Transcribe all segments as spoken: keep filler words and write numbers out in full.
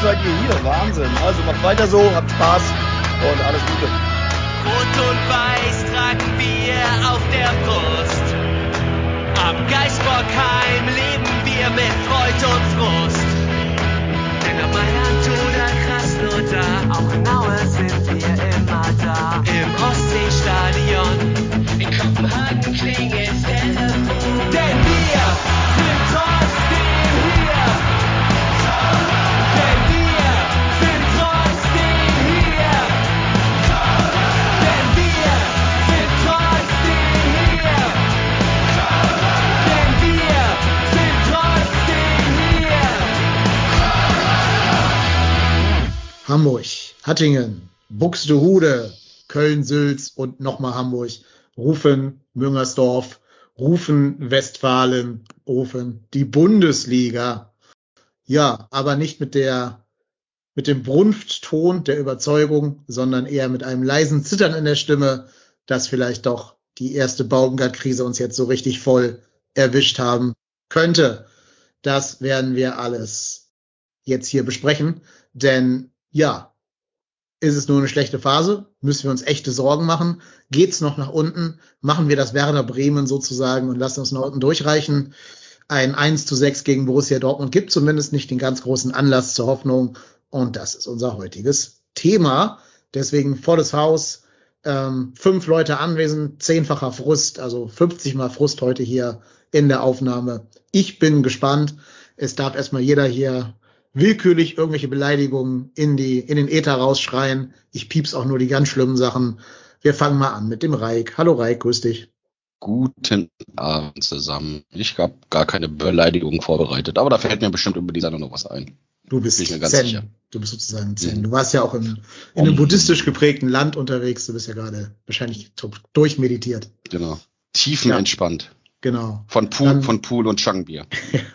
seid ihr hier. Wahnsinn. Also macht weiter so, habt Spaß und alles Gute. Rot und Weiß tragen wir auf der Brust. Am Geisbockheim leben wir mit Freud und Frust. Denn ob Mailand oder Krasnodar, auch in Aue sind wir immer da. Im Ostseestadion, in Kopenhagen klingelt Telefon. Denn wir sind trotzdem hier. Denn wir sind trotzdem hier. Denn wir sind trotzdem hier. Denn wir sind trotzdem hier. Hamburg, Hattingen, Buxtehude, Köln, Sülz und nochmal Hamburg, rufen Müngersdorf, rufen Westfalen, rufen die Bundesliga. Ja, aber nicht mit der, mit dem Brunftton der Überzeugung, sondern eher mit einem leisen Zittern in der Stimme, dass vielleicht doch die erste Baumgart-Krise uns jetzt so richtig voll erwischt haben könnte. Das werden wir alles jetzt hier besprechen, denn ja, ist es nur eine schlechte Phase? Müssen wir uns echte Sorgen machen? Geht's noch nach unten? Machen wir das Werder Bremen sozusagen und lassen uns nach unten durchreichen? Ein eins zu sechs gegen Borussia Dortmund gibt zumindest nicht den ganz großen Anlass zur Hoffnung. Und das ist unser heutiges Thema. Deswegen volles Haus, ähm, fünf Leute anwesend, zehnfacher Frust, also fünfzig mal Frust heute hier in der Aufnahme. Ich bin gespannt. Es darf erstmal jeder hier willkürlich irgendwelche Beleidigungen in die in den Äther rausschreien. Ich pieps auch nur die ganz schlimmen Sachen. Wir fangen mal an mit dem Reik. Hallo Reik, grüß dich. Guten Abend zusammen. Ich habe gar keine Beleidigung vorbereitet, aber da fällt mir bestimmt über die Sendung noch was ein. Du bist Bin ich mir ganz Zen. sicher. Du bist sozusagen Zen. Mhm. Du warst ja auch in, in einem buddhistisch geprägten Land unterwegs. Du bist ja gerade wahrscheinlich durchmeditiert. Genau. Tiefenentspannt. Genau. Von Pool, Dann- von Pool und Changbier.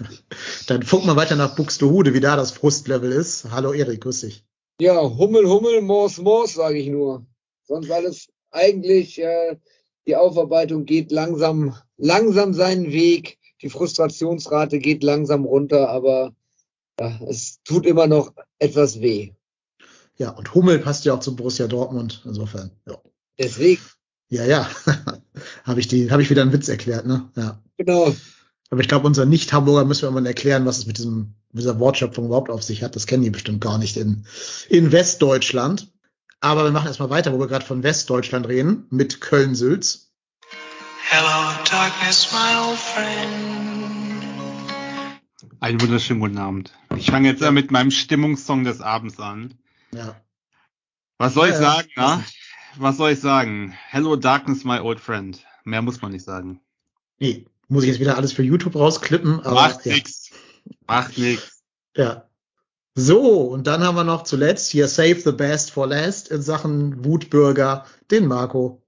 Dann gucken wir weiter nach Buxtehude, wie da das Frustlevel ist. Hallo Erik, grüß dich. Ja, Hummel, Hummel, Mors, Mors, sage ich nur. Sonst alles eigentlich, äh, die Aufarbeitung geht langsam, langsam seinen Weg. Die Frustrationsrate geht langsam runter, aber ja, es tut immer noch etwas weh. Ja, und Hummel passt ja auch zu Borussia Dortmund. Insofern, ja. Deswegen, Ja, ja. habe ich die, habe ich wieder einen Witz erklärt, ne? Ja. genau. Aber ich glaube, unser Nicht-Hamburger müssen wir mal erklären, was es mit diesem, mit dieser Wortschöpfung überhaupt auf sich hat. Das kennen die bestimmt gar nicht in, in Westdeutschland. Aber wir machen erstmal weiter, wo wir gerade von Westdeutschland reden, mit Köln-Sülz. Hello, darkness, my old friend. Einen wunderschönen guten Abend. Ich fange jetzt ja mit meinem Stimmungssong des Abends an. Ja. Was soll ich Ja, ja. sagen, na? Was soll ich sagen? Hello, darkness, my old friend. Mehr muss man nicht sagen. Nee, muss ich jetzt wieder alles für YouTube rausklippen. Aber, Macht ja. nix. Macht nix. Ja. So, und dann haben wir noch zuletzt hier Save the Best for Last in Sachen Wutbürger, den Marco.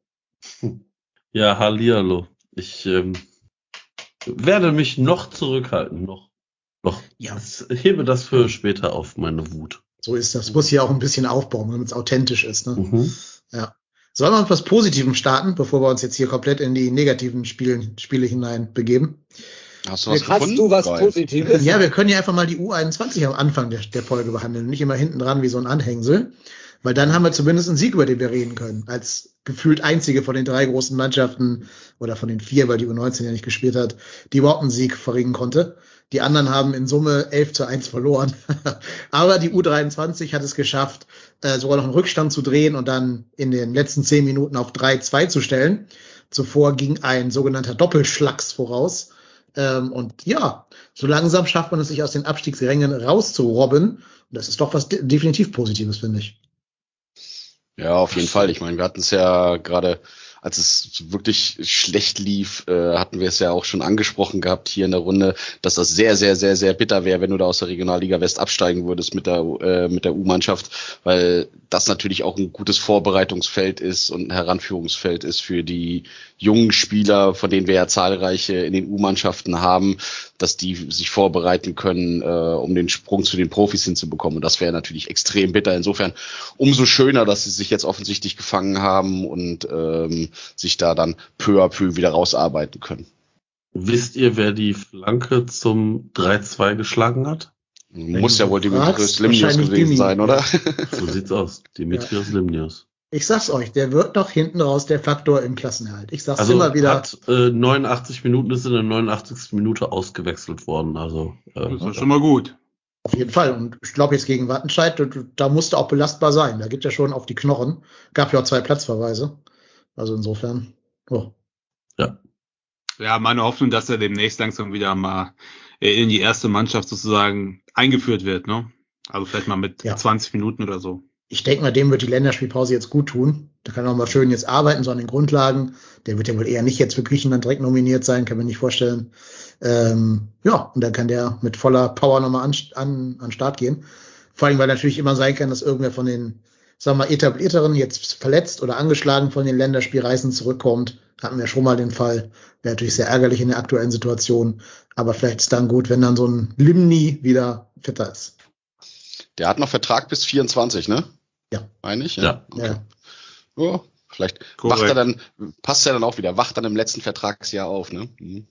Ja, hallihallo. Ich ähm, werde mich noch zurückhalten, noch. noch. Ja. Ich hebe das für später auf, meine Wut. So ist das. Muss hier auch ein bisschen aufbauen, damit es authentisch ist. Ne? Mhm. Ja. Sollen wir mit was Positivem starten, bevor wir uns jetzt hier komplett in die negativen Spiele, Spiele hinein begeben? Hast du was Hast gefunden? du was Geil. Positives? Ja, wir können ja einfach mal die U einundzwanzig am Anfang der, der Folge behandeln, nicht immer hinten dran wie so ein Anhängsel, weil dann haben wir zumindest einen Sieg, über den wir reden können, als gefühlt einzige von den drei großen Mannschaften oder von den vier, weil die U neunzehn ja nicht gespielt hat, die überhaupt einen Sieg verringen konnte. Die anderen haben in Summe elf zu eins verloren. Aber die U dreiundzwanzig hat es geschafft, äh, sogar noch einen Rückstand zu drehen und dann in den letzten zehn Minuten auf drei zwei zu stellen. Zuvor ging ein sogenannter Doppelschlags voraus. Ähm, und ja, so langsam schafft man es, sich aus den Abstiegsrängen rauszurobben. Und das ist doch was de- definitiv Positives, finde ich. Ja, auf jeden Fall. Ich meine, wir hatten es ja gerade, als es wirklich schlecht lief, äh, hatten wir es ja auch schon angesprochen gehabt hier in der Runde, dass das sehr, sehr, sehr, sehr bitter wäre, wenn du da aus der Regionalliga West absteigen würdest mit der äh, mit der U-Mannschaft, weil das natürlich auch ein gutes Vorbereitungsfeld ist und ein Heranführungsfeld ist für die jungen Spieler, von denen wir ja zahlreiche in den U-Mannschaften haben, dass die sich vorbereiten können, äh, um den Sprung zu den Profis hinzubekommen. Und das wäre natürlich extrem bitter. Insofern umso schöner, dass sie sich jetzt offensichtlich gefangen haben und ähm, sich da dann peu à peu wieder rausarbeiten können. Wisst ihr, wer die Flanke zum drei zwei geschlagen hat? Muss ja du wohl Dimitrios fragst, Limnios wahrscheinlich gewesen Dimi. sein, oder? So sieht's aus. Dimitrios Limnios. Ich sag's euch, der wird noch hinten raus der Faktor im Klassenerhalt. Ich sag's Also immer wieder. hat äh, neunundachtzig Minuten, ist in der neunundachtzigsten Minute ausgewechselt worden. Also äh, Das ist schon mal gut. Auf jeden Fall. Und ich glaube jetzt gegen Wattenscheid, da, da musste auch belastbar sein. Da geht ja schon auf die Knochen. Gab ja auch zwei Platzverweise. Also insofern. Oh. Ja, meine Hoffnung, dass er demnächst langsam wieder mal in die erste Mannschaft sozusagen eingeführt wird, ne? Also vielleicht mal mit Ja. zwanzig Minuten oder so. Ich denke mal, dem wird die Länderspielpause jetzt gut tun. Da kann er auch mal schön jetzt arbeiten, so an den Grundlagen. Der wird ja wohl eher nicht jetzt für Griechenland direkt nominiert sein, kann man nicht vorstellen. Ähm, ja, und dann kann der mit voller Power nochmal an, an, an Start gehen. Vor allem, weil natürlich immer sein kann, dass irgendwer von den, sagen wir mal, etablierteren jetzt verletzt oder angeschlagen von den Länderspielreisen zurückkommt. Hatten wir schon mal den Fall. Wäre natürlich sehr ärgerlich in der aktuellen Situation. Aber vielleicht ist dann gut, wenn dann so ein Limni wieder fitter ist. Der hat noch Vertrag bis vierundzwanzig, ne? Ja. Eigentlich? Ja. Okay. Ja. Oh, vielleicht Korrekt. wacht er dann, passt er dann auch wieder, wacht dann im letzten Vertragsjahr auf, ne? Mhm.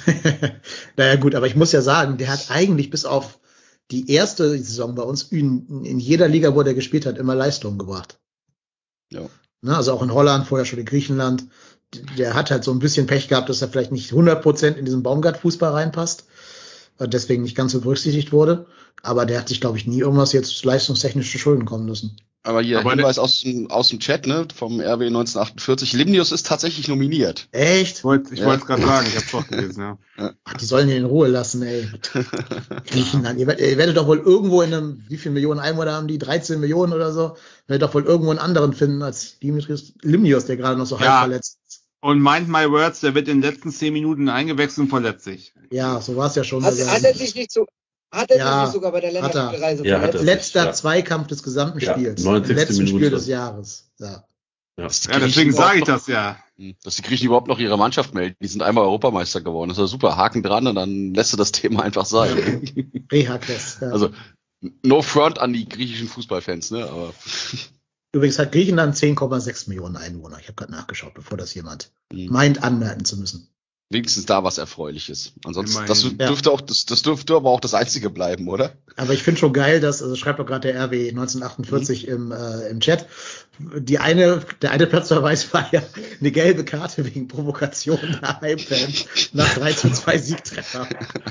Naja gut, aber ich muss ja sagen, der hat eigentlich bis auf die erste Saison bei uns in, in jeder Liga, wo der gespielt hat, immer Leistungen gebracht. Ja. Ne, also auch in Holland, vorher schon in Griechenland. Der hat halt so ein bisschen Pech gehabt, dass er vielleicht nicht hundert Prozent in diesen Baumgart-Fußball reinpasst. Deswegen nicht ganz so berücksichtigt wurde. Aber der hat sich, glaube ich, nie irgendwas jetzt leistungstechnisch zu Schulden kommen lassen. Aber hier Aber Hinweis aus dem, aus dem Chat, ne, vom R W neunzehnhundertachtundvierzig. Limnios ist tatsächlich nominiert. Echt? Ich wollte ich Ja. wollte es gerade sagen, ich habe es doch gelesen, ja. Ach, die sollen ihn in Ruhe lassen, ey. Griechenland. Ihr, werdet- ihr werdet doch wohl irgendwo in einem, wie viele Millionen Einwohner haben die? dreizehn Millionen oder so? Werdet doch wohl irgendwo einen anderen finden als Dimitrios Limnios, der gerade noch so Ja. halb verletzt ist. Und mind my words, der wird in den letzten zehn Minuten eingewechselt und verletzt sich. Ja, so war es ja schon. Hat, Also, hat er sich nicht so, hat er Ja, sich nicht sogar bei der hat er. Länderspielreise Ja, hat verletzt? er. letzter Ja. Zweikampf des gesamten Ja, Spiels. neunzigste Im letzten Minute. Spiel des Jahres. Ja. Dass die Ja, deswegen Griechen sage ich überhaupt das ja. noch- Dass die Griechen überhaupt noch ihre Mannschaft melden. Die sind einmal Europameister geworden. Das ist ja super. Haken dran und dann lässt du das Thema einfach sein. Rehakles. Ja. Also, no front an die griechischen Fußballfans, ne, aber. Übrigens hat Griechenland zehn Komma sechs Millionen Einwohner. Ich habe gerade nachgeschaut, bevor das jemand Mhm. meint, anmerken zu müssen. Wenigstens da was Erfreuliches. Ansonsten, das Immerhin. dürfte auch, das, das dürfte aber auch das Einzige bleiben, oder? Aber ich finde schon geil, dass, also schreibt doch gerade der R W neunzehnhundertachtundvierzig im, äh, im Chat, die eine, der eine Platzverweis war ja eine gelbe Karte wegen Provokation der Heimfans nach drei zu zwei Siegtreffer.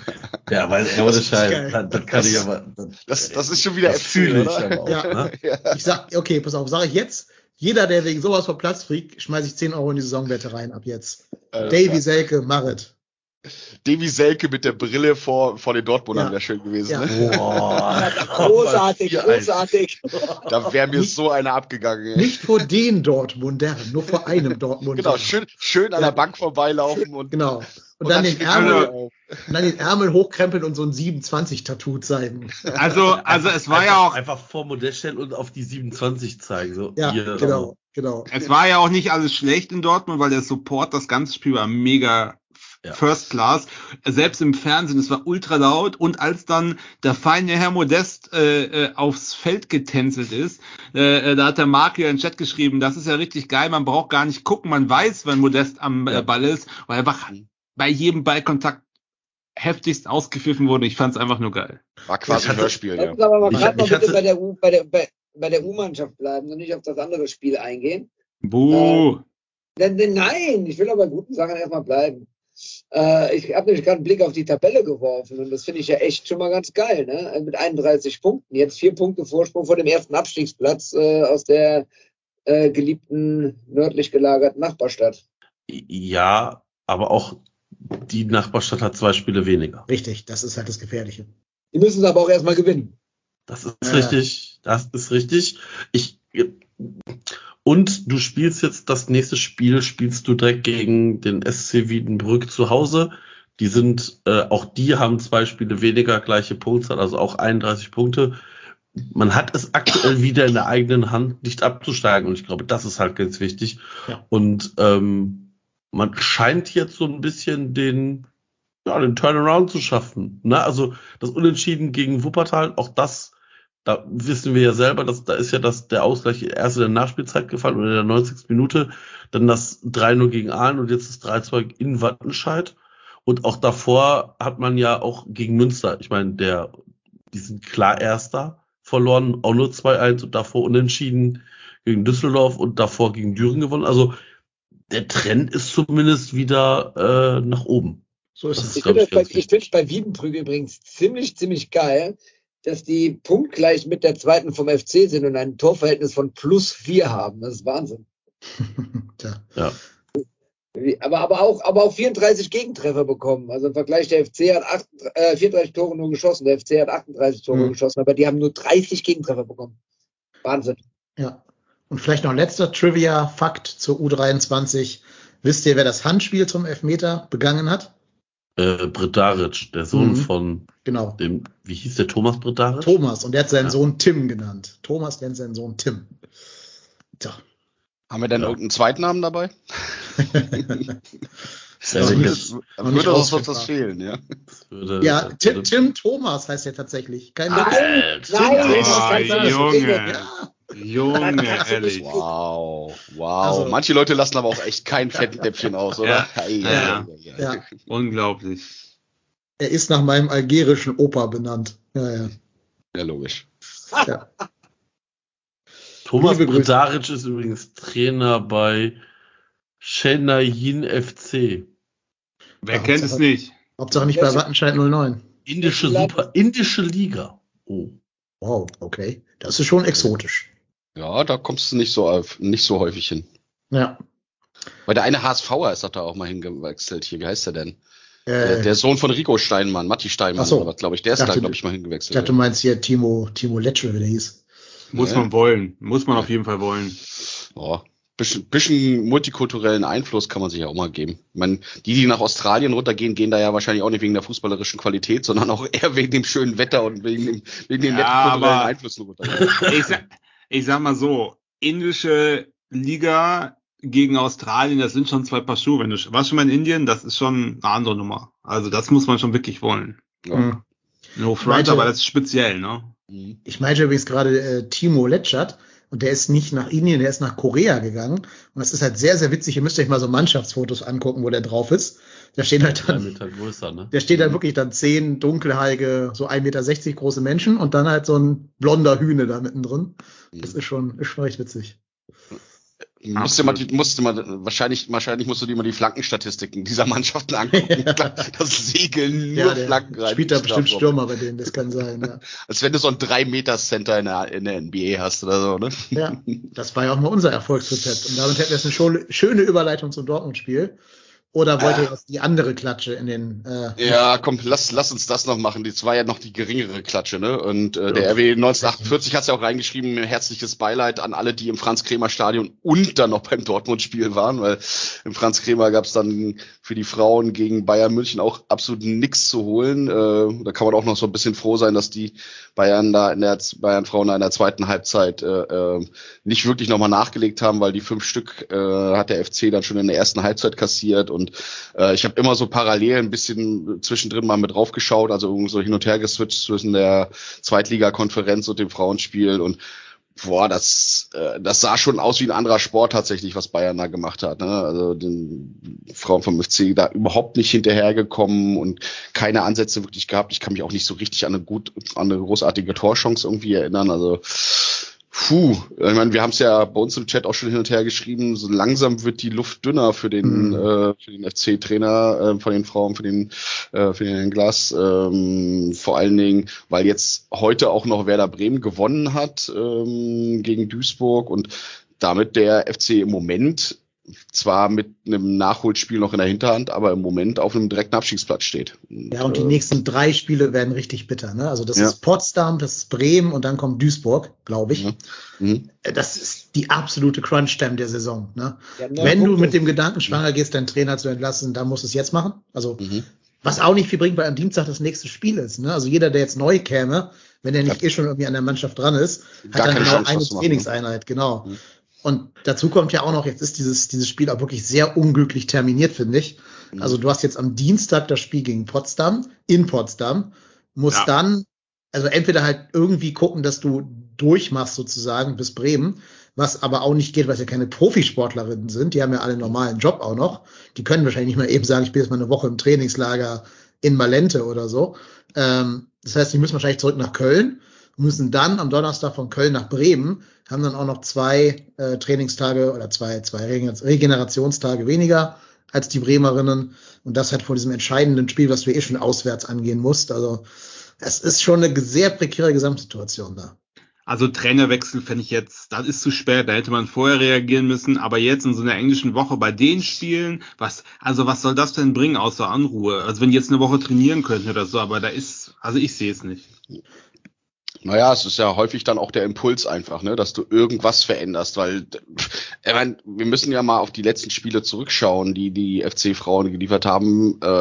Ja, weil Das ohne ist geil. Scheiß, das, das kann ich aber. Das, Das, das ist schon wieder das fühle ich oder? aber auch. Ja. Ne? Ich sag, okay, pass auf, sage ich jetzt, jeder, der wegen sowas vom Platz fliegt, schmeiße ich zehn Euro in die Saisonwette rein ab jetzt. Alles Davy klar. Selke, Marit. Davy Selke mit der Brille vor, vor den Dortmundern Ja. wäre schön gewesen. Ja. Ne? Boah, Großartig, vier eins. großartig. Da wäre mir Nicht- so einer abgegangen. Ey. Nicht vor den Dortmundern, nur vor einem Dortmunder. Genau, schön, schön an Ja. der Bank vorbeilaufen und, Genau. Und, und dann, den spielt Ärmel, er auf. und dann den Ärmel hochkrempeln und so ein siebenundzwanzig-Tattoo zeigen. Also, also es war einfach, ja auch, Einfach vor Modell stellen und auf die siebenundzwanzig zeigen. So, Ja, hier, genau, genau. es war ja auch nicht alles schlecht in Dortmund, weil der Support, das ganze Spiel war mega Ja. First Class. Selbst im Fernsehen, es war ultra laut. Und als dann der feine Herr Modest äh, äh, aufs Feld getänzelt ist, äh, äh, da hat der Marc hier in den Chat geschrieben, das ist ja richtig geil, man braucht gar nicht gucken, man weiß, wenn Modest am Ja. äh, Ball ist, weil einfach bei jedem Ballkontakt heftigst ausgepfiffen wurde. Ich fand es einfach nur geil. War quasi Ich ein hatte- Hörspiel, Lass ja. uns aber mal Ich- gerade mal ich bitte hatte- bei der U, bei der, bei, bei der U-Mannschaft bleiben und nicht auf das andere Spiel eingehen. Buh. Denn, denn, nein, ich will aber bei guten Sachen erstmal bleiben. Äh, ich habe nämlich gerade einen Blick auf die Tabelle geworfen und das finde ich ja echt schon mal ganz geil, ne? Mit einunddreißig Punkten. Jetzt vier Punkte Vorsprung vor dem ersten Abstiegsplatz äh, aus der äh, geliebten, nördlich gelagerten Nachbarstadt. Ja, aber auch die Nachbarstadt hat zwei Spiele weniger. Richtig, das ist halt das Gefährliche. Die müssen es aber auch erstmal gewinnen. Das ist Ja. richtig. Das ist richtig. Ich, und du spielst jetzt das nächste Spiel, spielst du direkt gegen den S C Wiedenbrück zu Hause. Die sind, äh, auch die haben zwei Spiele weniger, gleiche Punktzahl, also auch einunddreißig Punkte. Man hat es aktuell wieder in der eigenen Hand, nicht abzusteigen. Und ich glaube, das ist halt ganz wichtig. Ja. Und ähm, man scheint jetzt so ein bisschen den, ja, den Turnaround zu schaffen. Ne? Also das Unentschieden gegen Wuppertal, auch das, da wissen wir ja selber, dass da ist ja das, der Ausgleich erst in der Nachspielzeit gefallen und in der neunzigsten Minute, dann das drei null gegen Aalen und jetzt das drei zwei in Wattenscheid. Und auch davor hat man ja auch gegen Münster, ich meine, der die sind klar Erster, verloren auch nur zwei eins und davor unentschieden gegen Düsseldorf und davor gegen Düren gewonnen. Also der Trend ist zumindest wieder äh, nach oben. So ist Das es. ist, Ich glaub finde ich, es bei, ganz ich find's bei Wiedenbrück übrigens ziemlich, ziemlich geil, dass die punktgleich mit der zweiten vom F C sind und ein Torverhältnis von plus vier haben. Das ist Wahnsinn. Tja. Ja. Wie- Aber, aber, auch, aber auch vierunddreißig Gegentreffer bekommen. Also im Vergleich, der F C hat acht, äh, vierunddreißig Tore nur geschossen, der F C hat achtunddreißig Tore Mhm. geschossen, aber die haben nur dreißig Gegentreffer bekommen. Wahnsinn. Ja. Und vielleicht noch letzter Trivia-Fakt zur U dreiundzwanzig. Wisst ihr, wer das Handspiel zum Elfmeter begangen hat? Äh, Bredaric, der Sohn Mhm. von Genau. dem, wie hieß der, Thomas Bredaric? Thomas. Und der hat seinen Ja. Sohn Tim genannt. Thomas nennt seinen Sohn Tim. Tja. Haben wir denn Ja. irgendeinen Zweitnamen dabei? Sehr Noch sicher. nicht- Das noch nicht würde uns das ausgefragt. fehlen, ja. Würde, Ja, Tim, würde, Tim Thomas heißt er tatsächlich. Kein Nein, Witz. Alter. nein, Thomas Ah, heißt er. Junge. Ja. Junge, ehrlich. Wow, wow. Also- Manche Leute lassen aber auch echt kein Fettnäpfchen aus, oder? Ja. Ei, Ja. ei, ei, ei. Ja. Unglaublich. Er ist nach meinem algerischen Opa benannt. Ja, ja. Ja, logisch. ja. Thomas Liebe Grüße. Bredaric ist übrigens Trainer bei Chennaiyin F C. Wer Ja, kennt es nicht? Hauptsache nicht bei Wattenscheid null neun. Indische Welches Land? Super, indische Liga. Oh. Wow, okay. Das ist schon exotisch. Ja, da kommst du nicht so, auf- nicht so häufig hin. Ja. Weil der eine H S V er ist doch da auch mal hingewechselt. Hier, wie heißt der denn? Der, Äh, der Sohn von Rico Steinmann, Matti Steinmann, Ach so. oder was, glaube ich. Der ist Dachte, da, glaube ich, mal ich hingewechselt. dachte, du meinst hier Timo, Timo Letsche, wie der hieß. Muss Ja. man wollen. Muss man auf jeden Fall wollen. Ja, bisschen, bisschen multikulturellen Einfluss kann man sich ja auch mal geben. Ich meine, die, die nach Australien runtergehen, gehen da ja wahrscheinlich auch nicht wegen der fußballerischen Qualität, sondern auch eher wegen dem schönen Wetter und wegen dem, wegen den Ja, multikulturellen aber- Einflüssen runter. Ich sag, ich sag mal so, indische Liga gegen Australien, das sind schon zwei Paar Schuhe. Wenn du warst schon mal in Indien, das ist schon eine andere Nummer. Also das muss man schon wirklich wollen. Ja. Mhm. No front, Meinte- aber das ist speziell, ne? Mhm. Ich meinte übrigens gerade äh, Timo Letschert. Und der ist nicht nach Indien, der ist nach Korea gegangen. Und das ist halt sehr, sehr witzig. Ihr müsst euch mal so Mannschaftsfotos angucken, wo der drauf ist. Da stehen halt Drei dann, Meter größer, ne? der steht dann wirklich dann zehn dunkelhaarige, so ein Meter sechzig große Menschen und dann halt so ein blonder Hühne da mittendrin. Das ist schon, ist schon recht witzig. Musste mal, die- musste mal, wahrscheinlich, wahrscheinlich musst du dir mal die Flankenstatistiken dieser Mannschaften angucken. Das Segeln nur Ja, der Flanken rein. spielt da bestimmt Strafraum. Stürmer bei denen, das kann sein, ja. Als wenn du so ein drei Meter Center in der, in der N B A hast oder so, ne? Ja, das war ja auch mal unser Erfolgsrezept. Und damit hätten wir jetzt eine schöne, schöne Überleitung zum Dortmund-Spiel. Oder wollt ihr jetzt die andere Klatsche in den, äh, Ja, komm, lass, lass uns das noch machen. Das war ja noch die geringere Klatsche, ne? Und äh, der R W neunzehnhundertachtundvierzig hat es ja auch reingeschrieben, herzliches Beileid an alle, die im Franz-Kremer-Stadion und dann noch beim Dortmund-Spiel waren, weil im Franz-Kremer gab es dann für die Frauen gegen Bayern München auch absolut nichts zu holen. Äh, da kann man auch noch so ein bisschen froh sein, dass die Bayern da in der Bayern-Frauen da in der zweiten Halbzeit äh, äh, nicht wirklich nochmal nachgelegt haben, weil die fünf Stück äh, hat der F C dann schon in der ersten Halbzeit kassiert. Und äh, ich habe immer so parallel ein bisschen zwischendrin mal mit drauf geschaut, also irgendwie so hin und her geswitcht zwischen der Zweitligakonferenz und dem Frauenspiel. Und boah, das, äh, das sah schon aus wie ein anderer Sport tatsächlich, was Bayern da gemacht hat. Ne? Also den Frauen vom F C da überhaupt nicht hinterhergekommen und keine Ansätze wirklich gehabt. Ich kann mich auch nicht so richtig an eine gut, an eine großartige Torchance irgendwie erinnern. Also puh, ich meine, wir haben es ja bei uns im Chat auch schon hin und her geschrieben, so langsam wird die Luft dünner für den, Mhm. äh, für den F C-Trainer, äh, von den Frauen, für den, äh, für den Herrn Glas, ähm, vor allen Dingen, weil jetzt heute auch noch Werder Bremen gewonnen hat, ähm, gegen Duisburg und damit der F C im Moment zwar mit einem Nachholspiel noch in der Hinterhand, aber im Moment auf einem direkten Abstiegsplatz steht. ja, und die äh, nächsten drei Spiele werden richtig bitter, ne? Also das Ja. ist Potsdam, das ist Bremen und dann kommt Duisburg, glaube ich. Ja. Mhm. Das ist die absolute Crunch-Time der Saison, ne? Die haben neun Wenn du Punkte. mit dem Gedanken schwanger gehst, deinen Trainer zu entlassen, dann musst du es jetzt machen. Also, Mhm. was auch nicht viel bringt, weil am Dienstag das nächste Spiel ist, ne? Also jeder, der jetzt neu käme, wenn er nicht eh schon irgendwie an der Mannschaft dran ist, Gar hat dann keine genau Chance, eine was zu machen, ne? Trainingseinheit, genau. Mhm. Und dazu kommt ja auch noch, jetzt ist dieses, dieses Spiel auch wirklich sehr unglücklich terminiert, finde ich. Mhm. Also du hast jetzt am Dienstag das Spiel gegen Potsdam, in Potsdam, musst Ja. dann, also entweder halt irgendwie gucken, dass du durchmachst sozusagen bis Bremen, was aber auch nicht geht, weil es ja keine Profisportlerinnen sind, die haben ja alle einen normalen Job auch noch, die können wahrscheinlich nicht mal eben sagen, ich bin jetzt mal eine Woche im Trainingslager in Malente oder so. Ähm, das heißt, die müssen wahrscheinlich zurück nach Köln, müssen dann am Donnerstag von Köln nach Bremen, haben dann auch noch zwei äh, Trainingstage oder zwei, zwei Regenerationstage weniger als die Bremerinnen. Und das halt vor diesem entscheidenden Spiel, was du eh schon auswärts angehen musst. Also es ist schon eine sehr prekäre Gesamtsituation da. Also Trainerwechsel fände ich jetzt, das ist zu spät, da hätte man vorher reagieren müssen, aber jetzt in so einer englischen Woche bei den Spielen, was, also was soll das denn bringen außer Anruhe? Also wenn die jetzt eine Woche trainieren könnten oder so, aber da ist, also ich sehe es nicht. Naja, es ist ja häufig dann auch der Impuls einfach, ne, dass du irgendwas veränderst, weil ich meine, wir müssen ja mal auf die letzten Spiele zurückschauen, die die F C-Frauen geliefert haben. Äh,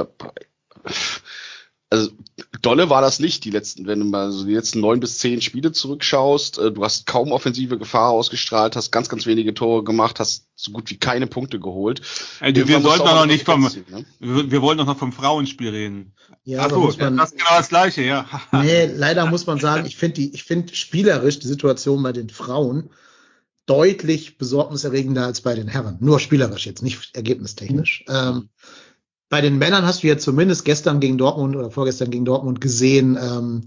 also dolle war das nicht, die letzten, wenn du mal so die letzten neun bis zehn Spiele zurückschaust. Äh, du hast kaum offensive Gefahr ausgestrahlt, hast ganz, ganz wenige Tore gemacht, hast so gut wie keine Punkte geholt. Also wir sollten doch noch nicht vom, ziehen, ne? wir, wir wollen doch noch vom Frauenspiel reden. Ja, Ach so, man, das ist genau das Gleiche, ja. Nee, leider muss man sagen, ich finde die, ich finde spielerisch die Situation bei den Frauen deutlich besorgniserregender als bei den Herren. Nur spielerisch jetzt, nicht ergebnistechnisch. Mhm. Ähm, bei den Männern hast du ja zumindest gestern gegen Dortmund oder vorgestern gegen Dortmund gesehen, ähm,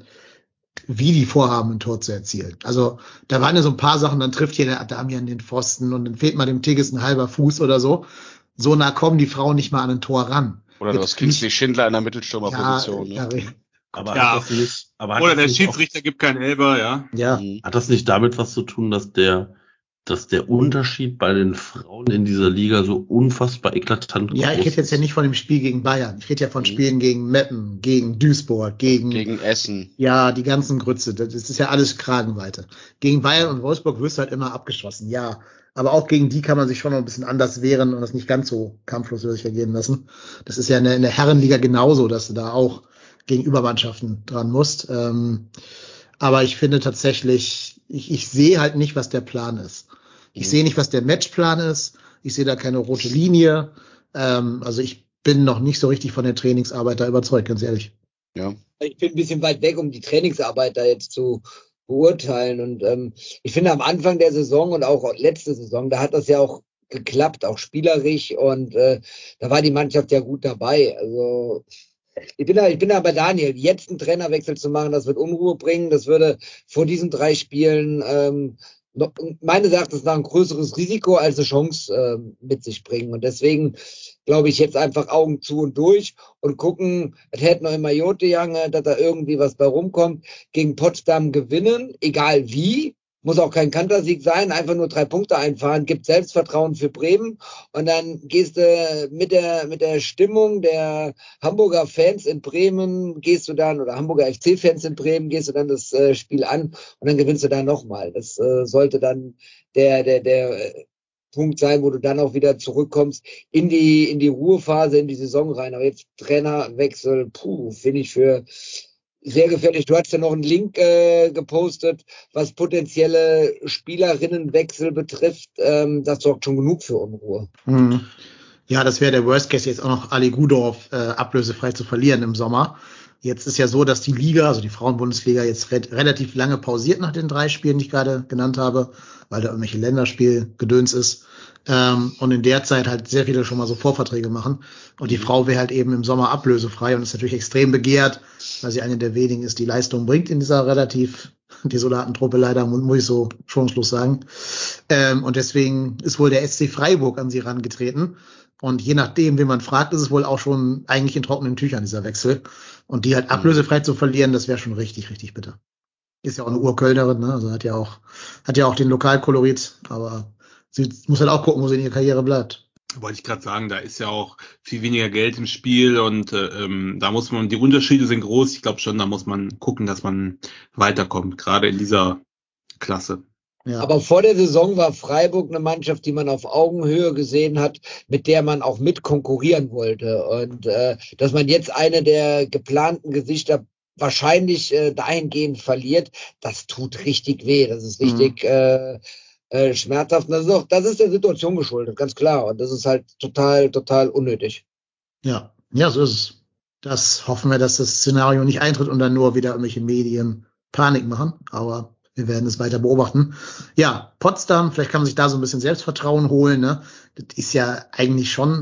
wie die vorhaben, ein Tor zu erzielen. Also da waren ja so ein paar Sachen, dann trifft hier der Adamian den Pfosten und dann fehlt mal dem Tigges ein halber Fuß oder so. So nah kommen die Frauen nicht mal an ein Tor ran. Oder du hast Kingsley Schindler in der Mittelstürmerposition. Ja, ne? ja, Aber ja. hat das nicht, aber hat Oder das der nicht Schiedsrichter auch, gibt keinen Elber, ja. ja. Hat das nicht damit was zu tun, dass der, dass der Unterschied bei den Frauen in dieser Liga so unfassbar eklatant Ja, ich groß rede jetzt ja nicht von dem Spiel gegen Bayern. Ich rede ja von Spielen gegen Meppen, gegen Duisburg, gegen, Gegen Essen. ja, die ganzen Grütze. Das ist ja alles Kragenweite. Gegen Bayern und Wolfsburg wirst du halt immer abgeschossen, ja. Aber auch gegen die kann man sich schon noch ein bisschen anders wehren und das nicht ganz so kampflos über sich ergehen lassen. Das ist ja in der, in der Herrenliga genauso, dass du da auch gegen Übermannschaften dran musst. Ähm, aber ich finde tatsächlich, ich, ich sehe halt nicht, was der Plan ist. Ich mhm. sehe nicht, was der Matchplan ist. Ich sehe da keine rote Linie. Ähm, also ich bin noch nicht so richtig von der Trainingsarbeit da überzeugt, ganz ehrlich. Ja. Ich bin ein bisschen weit weg, um die Trainingsarbeit da jetzt zu beurteilen. Und ähm, ich finde, am Anfang der Saison und auch letzte Saison, da hat das ja auch geklappt, auch spielerisch. Und äh, da war die Mannschaft ja gut dabei. Also ich bin da, ich bin da bei Daniel. Jetzt einen Trainerwechsel zu machen, das wird Unruhe bringen. Das würde vor diesen drei Spielen ähm, noch, meines Erachtens nach ein größeres Risiko als eine Chance äh, mit sich bringen. Und deswegen glaube ich jetzt einfach Augen zu und durch und gucken, es hätte noch immer Jote Jange, dass da irgendwie was bei rumkommt, gegen Potsdam gewinnen, egal wie. Muss auch kein Kantersieg sein, einfach nur drei Punkte einfahren, gibt Selbstvertrauen für Bremen und dann gehst du mit der mit der Stimmung der Hamburger Fans in Bremen, gehst du dann, oder Hamburger F C-Fans in Bremen, gehst du dann das äh, Spiel an und dann gewinnst du da nochmal. Das äh, sollte dann der der der äh, Punkt sein, wo du dann auch wieder zurückkommst in die in die Ruhephase, in die Saison rein. Aber jetzt Trainerwechsel, puh, finde ich für sehr gefährlich. Du hast ja noch einen Link äh, gepostet, was potenzielle Spielerinnenwechsel betrifft. Ähm, das sorgt schon genug für Unruhe. Hm. Ja, das wäre der Worst Case, jetzt auch noch Ali Gudorf äh, ablösefrei zu verlieren im Sommer. Jetzt ist ja so, dass die Liga, also die Frauenbundesliga, jetzt re- relativ lange pausiert nach den drei Spielen, die ich gerade genannt habe, weil da irgendwelche Länderspielgedöns ist. Ähm, und in der Zeit halt sehr viele schon mal so Vorverträge machen. Und die Frau wäre halt eben im Sommer ablösefrei und ist natürlich extrem begehrt, weil sie eine der wenigen ist, die Leistung bringt in dieser relativ desolaten Truppe, leider, muss ich so schonungslos sagen. Ähm, und deswegen ist wohl der S C Freiburg an sie rangetreten. Und je nachdem, wen man fragt, ist es wohl auch schon eigentlich in trockenen Tüchern, dieser Wechsel. Und die halt ablösefrei zu verlieren, das wäre schon richtig, richtig bitter. Ist ja auch eine Urkölnerin, ne? Also hat ja auch, hat ja auch den Lokalkolorit, aber sie muss halt auch gucken, wo sie in ihrer Karriere bleibt. Wollte ich gerade sagen, da ist ja auch viel weniger Geld im Spiel und äh, ähm, da muss man, die Unterschiede sind groß. Ich glaube schon, da muss man gucken, dass man weiterkommt, gerade in dieser Klasse. Ja. Aber vor der Saison war Freiburg eine Mannschaft, die man auf Augenhöhe gesehen hat, mit der man auch mit konkurrieren wollte. Und äh, dass man jetzt eine der geplanten Gesichter wahrscheinlich äh, dahingehend verliert, das tut richtig weh. Das ist richtig mhm. äh, äh, schmerzhaft. Das ist, auch, das ist der Situation geschuldet, ganz klar. Und das ist halt total, total unnötig. Ja, ja, so ist es. Das hoffen wir, dass das Szenario nicht eintritt und dann nur wieder irgendwelche Medien Panik machen. Aber wir werden es weiter beobachten. Ja, Potsdam, vielleicht kann man sich da so ein bisschen Selbstvertrauen holen. Ne? Das ist ja eigentlich schon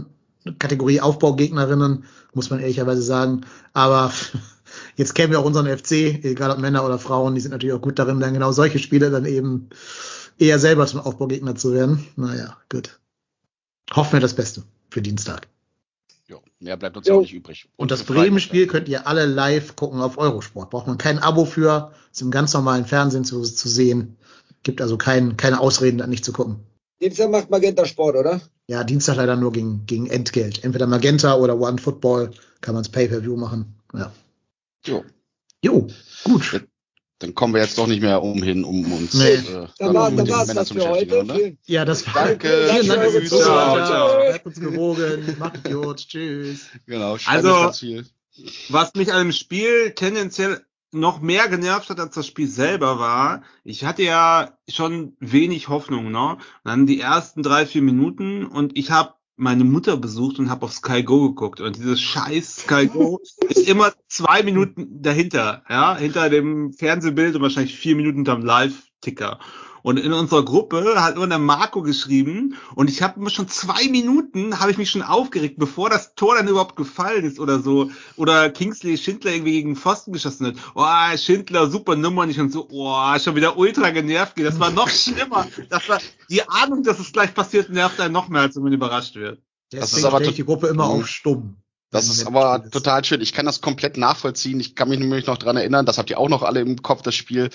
Kategorie Aufbaugegnerinnen, muss man ehrlicherweise sagen. Aber jetzt kennen wir auch unseren F C, egal ob Männer oder Frauen, die sind natürlich auch gut darin, dann genau solche Spiele dann eben eher selber zum Aufbaugegner zu werden. Naja, gut. Hoffen wir das Beste für Dienstag. Jo, mehr bleibt uns ja auch nicht übrig. Und, Und das Bremen-Spiel könnt ihr alle live gucken auf Eurosport. Braucht man kein Abo für, ist im ganz normalen Fernsehen zu, zu sehen. Gibt also kein, keine Ausreden, da nicht zu gucken. Dienstag macht Magenta Sport, oder? Ja, Dienstag leider nur gegen, gegen Entgelt. Entweder Magenta oder One Football kann man es Pay-Per-View machen. Ja. Jo. Jo, gut. Dann kommen wir jetzt doch nicht mehr umhin, um uns nee. äh, da war, da war's das für heute. Ne? Ja, das war Danke. Vielen Dank fürs Tschüss. Zuhören. Ciao, ciao. Bleibt uns gewogen. Macht gut. Tschüss. Genau. Also, ganz viel. Was mich an dem Spiel tendenziell noch mehr genervt hat, als das Spiel selber war, ich hatte ja schon wenig Hoffnung, ne? Und dann die ersten drei, vier Minuten und ich habe meine Mutter besucht und habe auf Sky Go geguckt und dieses scheiß Sky Go ist immer zwei Minuten dahinter, ja, hinter dem Fernsehbild und wahrscheinlich vier Minuten hinterm Live-Ticker. Und in unserer Gruppe hat immer der Marco geschrieben und ich habe immer schon zwei Minuten, habe ich mich schon aufgeregt, bevor das Tor dann überhaupt gefallen ist oder so. Oder Kingsley Schindler irgendwie gegen Pfosten geschossen hat. Oh, Schindler, super Nummer. Und ich und so, oh, schon wieder ultra genervt. Das war noch schlimmer. Das war die Ahnung, dass es gleich passiert, nervt einen noch mehr, als wenn man überrascht wird. Das ist aber stelle ich die Gruppe immer auf stumm. Das ist aber total schön. Ich kann das komplett nachvollziehen. Ich kann mich nämlich noch dran erinnern, das habt ihr auch noch alle im Kopf, das Spiel,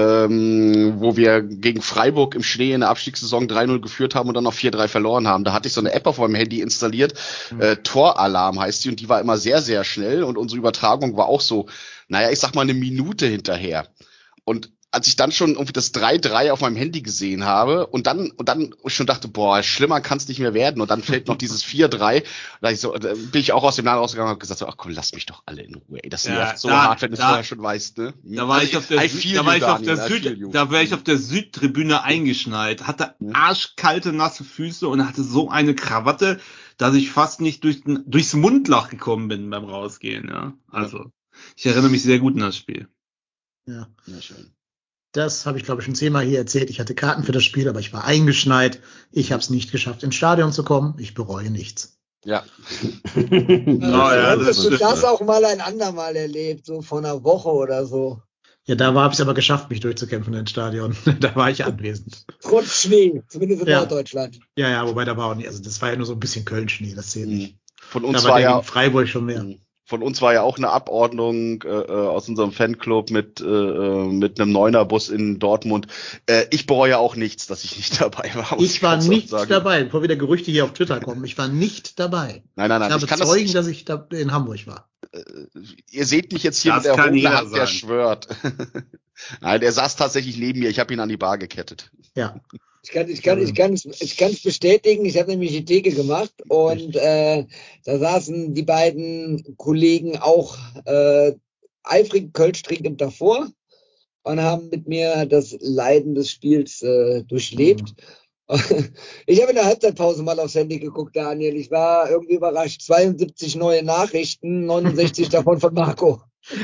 ähm, wo wir gegen Freiburg im Schnee in der Abstiegssaison drei null geführt haben und dann noch vier drei verloren haben. Da hatte ich so eine App auf meinem Handy installiert, mhm. äh, Toralarm heißt die, und die war immer sehr, sehr schnell und unsere Übertragung war auch so, naja, ich sag mal eine Minute hinterher. Und als ich dann schon irgendwie das drei drei auf meinem Handy gesehen habe und dann und dann schon dachte, boah, schlimmer kann es nicht mehr werden und dann fällt noch dieses vier drei, da ich so, da bin ich auch aus dem Laden rausgegangen und habe gesagt, so, ach komm, lass mich doch alle in Ruhe. Ey, das ja, nervt so da, hart, wenn du es vorher schon weißt, ne? Da war ich auf der, Süd, da war ich auf der Süd, da war ich auf der Südtribüne eingeschneit, hatte arschkalte, nasse Füße und hatte so eine Krawatte, dass ich fast nicht durch, durchs Mundloch gekommen bin beim Rausgehen, ja. Also, ich erinnere mich sehr gut an das Spiel. Ja. Ja, schön. Das habe ich, glaube ich, schon zehnmal hier erzählt. Ich hatte Karten für das Spiel, aber ich war eingeschneit. Ich habe es nicht geschafft, ins Stadion zu kommen. Ich bereue nichts. Ja. oh, ja das hast du das auch mal ein andermal erlebt, so vor einer Woche oder so? Ja, da habe ich es aber geschafft, mich durchzukämpfen ins Stadion. Da war ich anwesend. Trotz Schnee, zumindest in ja. Norddeutschland. Ja, ja, wobei da war auch nicht, also das war ja nur so ein bisschen Köln-Schnee, das zählt nicht. Von uns da war, war ja ja Freiburg schon mehr. Von uns war ja auch eine Abordnung äh, aus unserem Fanclub mit äh, mit einem Neunerbus in Dortmund. Äh, ich bereue auch nichts, dass ich nicht dabei war. Ich war nicht dabei, bevor wieder Gerüchte hier auf Twitter kommen. Ich war nicht dabei. Nein, nein, nein. Ich habe ich kann Zeugen, das dass ich da in Hamburg war. Äh, ihr seht mich jetzt hier das mit der erhobener Hand, der schwört. Nein, der saß tatsächlich neben mir. Ich habe ihn an die Bar gekettet. Ja. Ich kann, ich kann, ich kann, ich kann es bestätigen. Ich habe nämlich die Theke gemacht und äh, da saßen die beiden Kollegen auch äh, eifrig Kölsch trinkend davor und haben mit mir das Leiden des Spiels äh, durchlebt. Mhm. Ich habe in der Halbzeitpause mal aufs Handy geguckt, Daniel. Ich war irgendwie überrascht. zweiundsiebzig neue Nachrichten, neunundsechzig davon von Marco.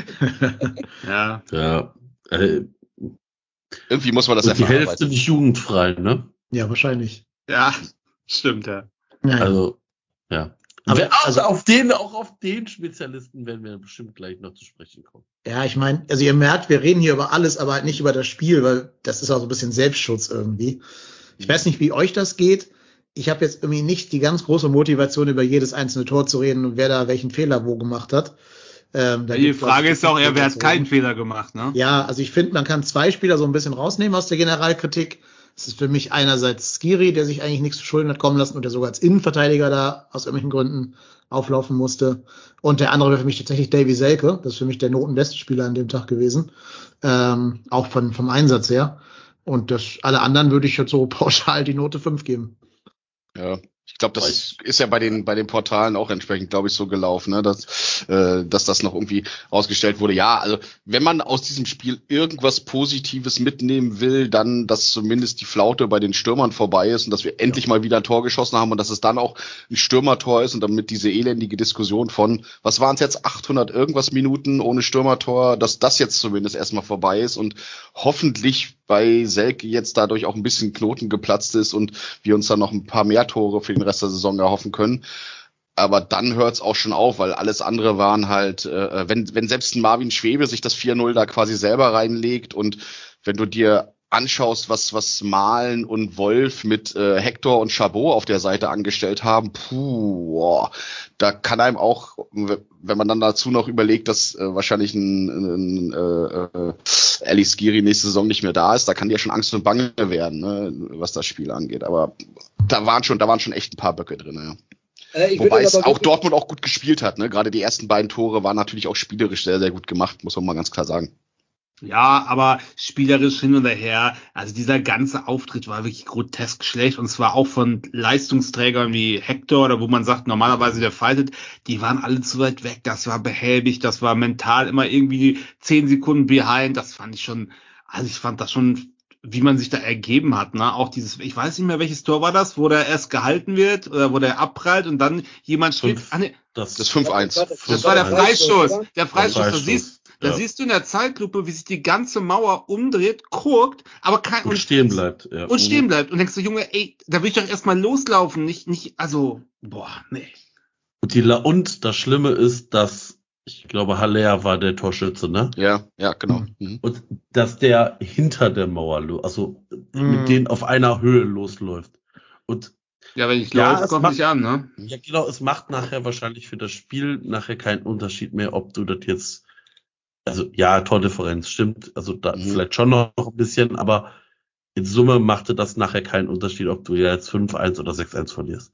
Ja. Ja. Äh, Irgendwie muss man das und die Hälfte nicht jugendfrei, ne? Ja, wahrscheinlich. Ja, stimmt, ja. ja also, ja. Aber also auf den, auch auf den Spezialisten werden wir bestimmt gleich noch zu sprechen kommen. Ja, ich meine, also ihr merkt, wir reden hier über alles, aber halt nicht über das Spiel, weil das ist auch so ein bisschen Selbstschutz irgendwie. Ich weiß nicht, wie euch das geht. Ich habe jetzt irgendwie nicht die ganz große Motivation, über jedes einzelne Tor zu reden und wer da welchen Fehler wo gemacht hat. Ähm, die Frage ist auch eher, wer hat keinen Fehler gemacht, ne? Ja, also ich finde, man kann zwei Spieler so ein bisschen rausnehmen aus der Generalkritik. Es ist für mich einerseits Skiri, der sich eigentlich nichts zu Schulden hat kommen lassen und der sogar als Innenverteidiger da aus irgendwelchen Gründen auflaufen musste. Und der andere wäre für mich tatsächlich Davy Selke. Das ist für mich der notenbeste Spieler an dem Tag gewesen. Ähm, auch von, vom Einsatz her. Und das, alle anderen würde ich jetzt so pauschal die Note fünf geben. Ja. Ich glaube, das ist ja bei den bei den Portalen auch entsprechend, glaube ich, so gelaufen, ne, dass äh, dass das noch irgendwie ausgestellt wurde. Ja, also wenn man aus diesem Spiel irgendwas Positives mitnehmen will, dann, dass zumindest die Flaute bei den Stürmern vorbei ist und dass wir endlich mal wieder ein Tor geschossen haben und dass es dann auch ein Stürmertor ist und damit diese elendige Diskussion von, was waren es jetzt, achthundert irgendwas Minuten ohne Stürmertor, dass das jetzt zumindest erstmal vorbei ist und hoffentlich bei Selke jetzt dadurch auch ein bisschen Knoten geplatzt ist und wir uns dann noch ein paar mehr Tore für den Rest der Saison erhoffen können. aber dann hört's auch schon auf, weil alles andere waren halt, äh, wenn, wenn selbst ein Marvin Schwebe sich das vier null da quasi selber reinlegt und wenn du dir anschaust, was, was Malen und Wolf mit äh, Hector und Chabot auf der Seite angestellt haben, puh, boah, da kann einem auch, wenn man dann dazu noch überlegt, dass äh, wahrscheinlich ein, ein äh, äh, Ali Skiri nächste Saison nicht mehr da ist, da kann dir schon Angst und Bange werden, ne, was das Spiel angeht. Aber da waren schon, da waren schon echt ein paar Böcke drin, ja. Äh, Wobei es auch Dortmund auch gut gespielt hat, ne? Gerade die ersten beiden Tore waren natürlich auch spielerisch sehr, sehr gut gemacht, muss man mal ganz klar sagen. Ja, aber spielerisch hin und her, also dieser ganze Auftritt war wirklich grotesk schlecht und zwar auch von Leistungsträgern wie Hector oder wo man sagt, normalerweise der fightet, die waren alle zu weit weg, das war behäbig, das war mental immer irgendwie zehn Sekunden behind, das fand ich schon, also ich fand das schon, wie man sich da ergeben hat, ne, auch dieses, ich weiß nicht mehr, welches Tor war das, wo der erst gehalten wird oder wo der abprallt und dann jemand steht, Fünf, ah, nee, das, Das fünf eins. Das das war der Freistoß, der Freistoß, da Freistoß, siehst Da ja. siehst du in der Zeitlupe, wie sich die ganze Mauer umdreht, guckt, aber kein Und stehen bleibt. Ja. und stehen bleibt und denkst du, Junge, ey, da will ich doch erstmal loslaufen, nicht nicht also, boah, nee. Und, die La und das Schlimme ist, dass, ich glaube, Haller war der Torschütze, ne? Ja, ja, genau. Mhm. Und dass der hinter der Mauer, lo- also Mhm. mit denen auf einer Höhe losläuft. Und Ja, wenn ich Ja, laufe, es kommt macht- nicht an, ne? ja, genau, es macht nachher wahrscheinlich für das Spiel nachher keinen Unterschied mehr, ob du das jetzt, also ja, Tordifferenz stimmt, also da Mhm. vielleicht schon noch ein bisschen, aber in Summe machte das nachher keinen Unterschied, ob du ja jetzt fünf eins oder sechs eins verlierst.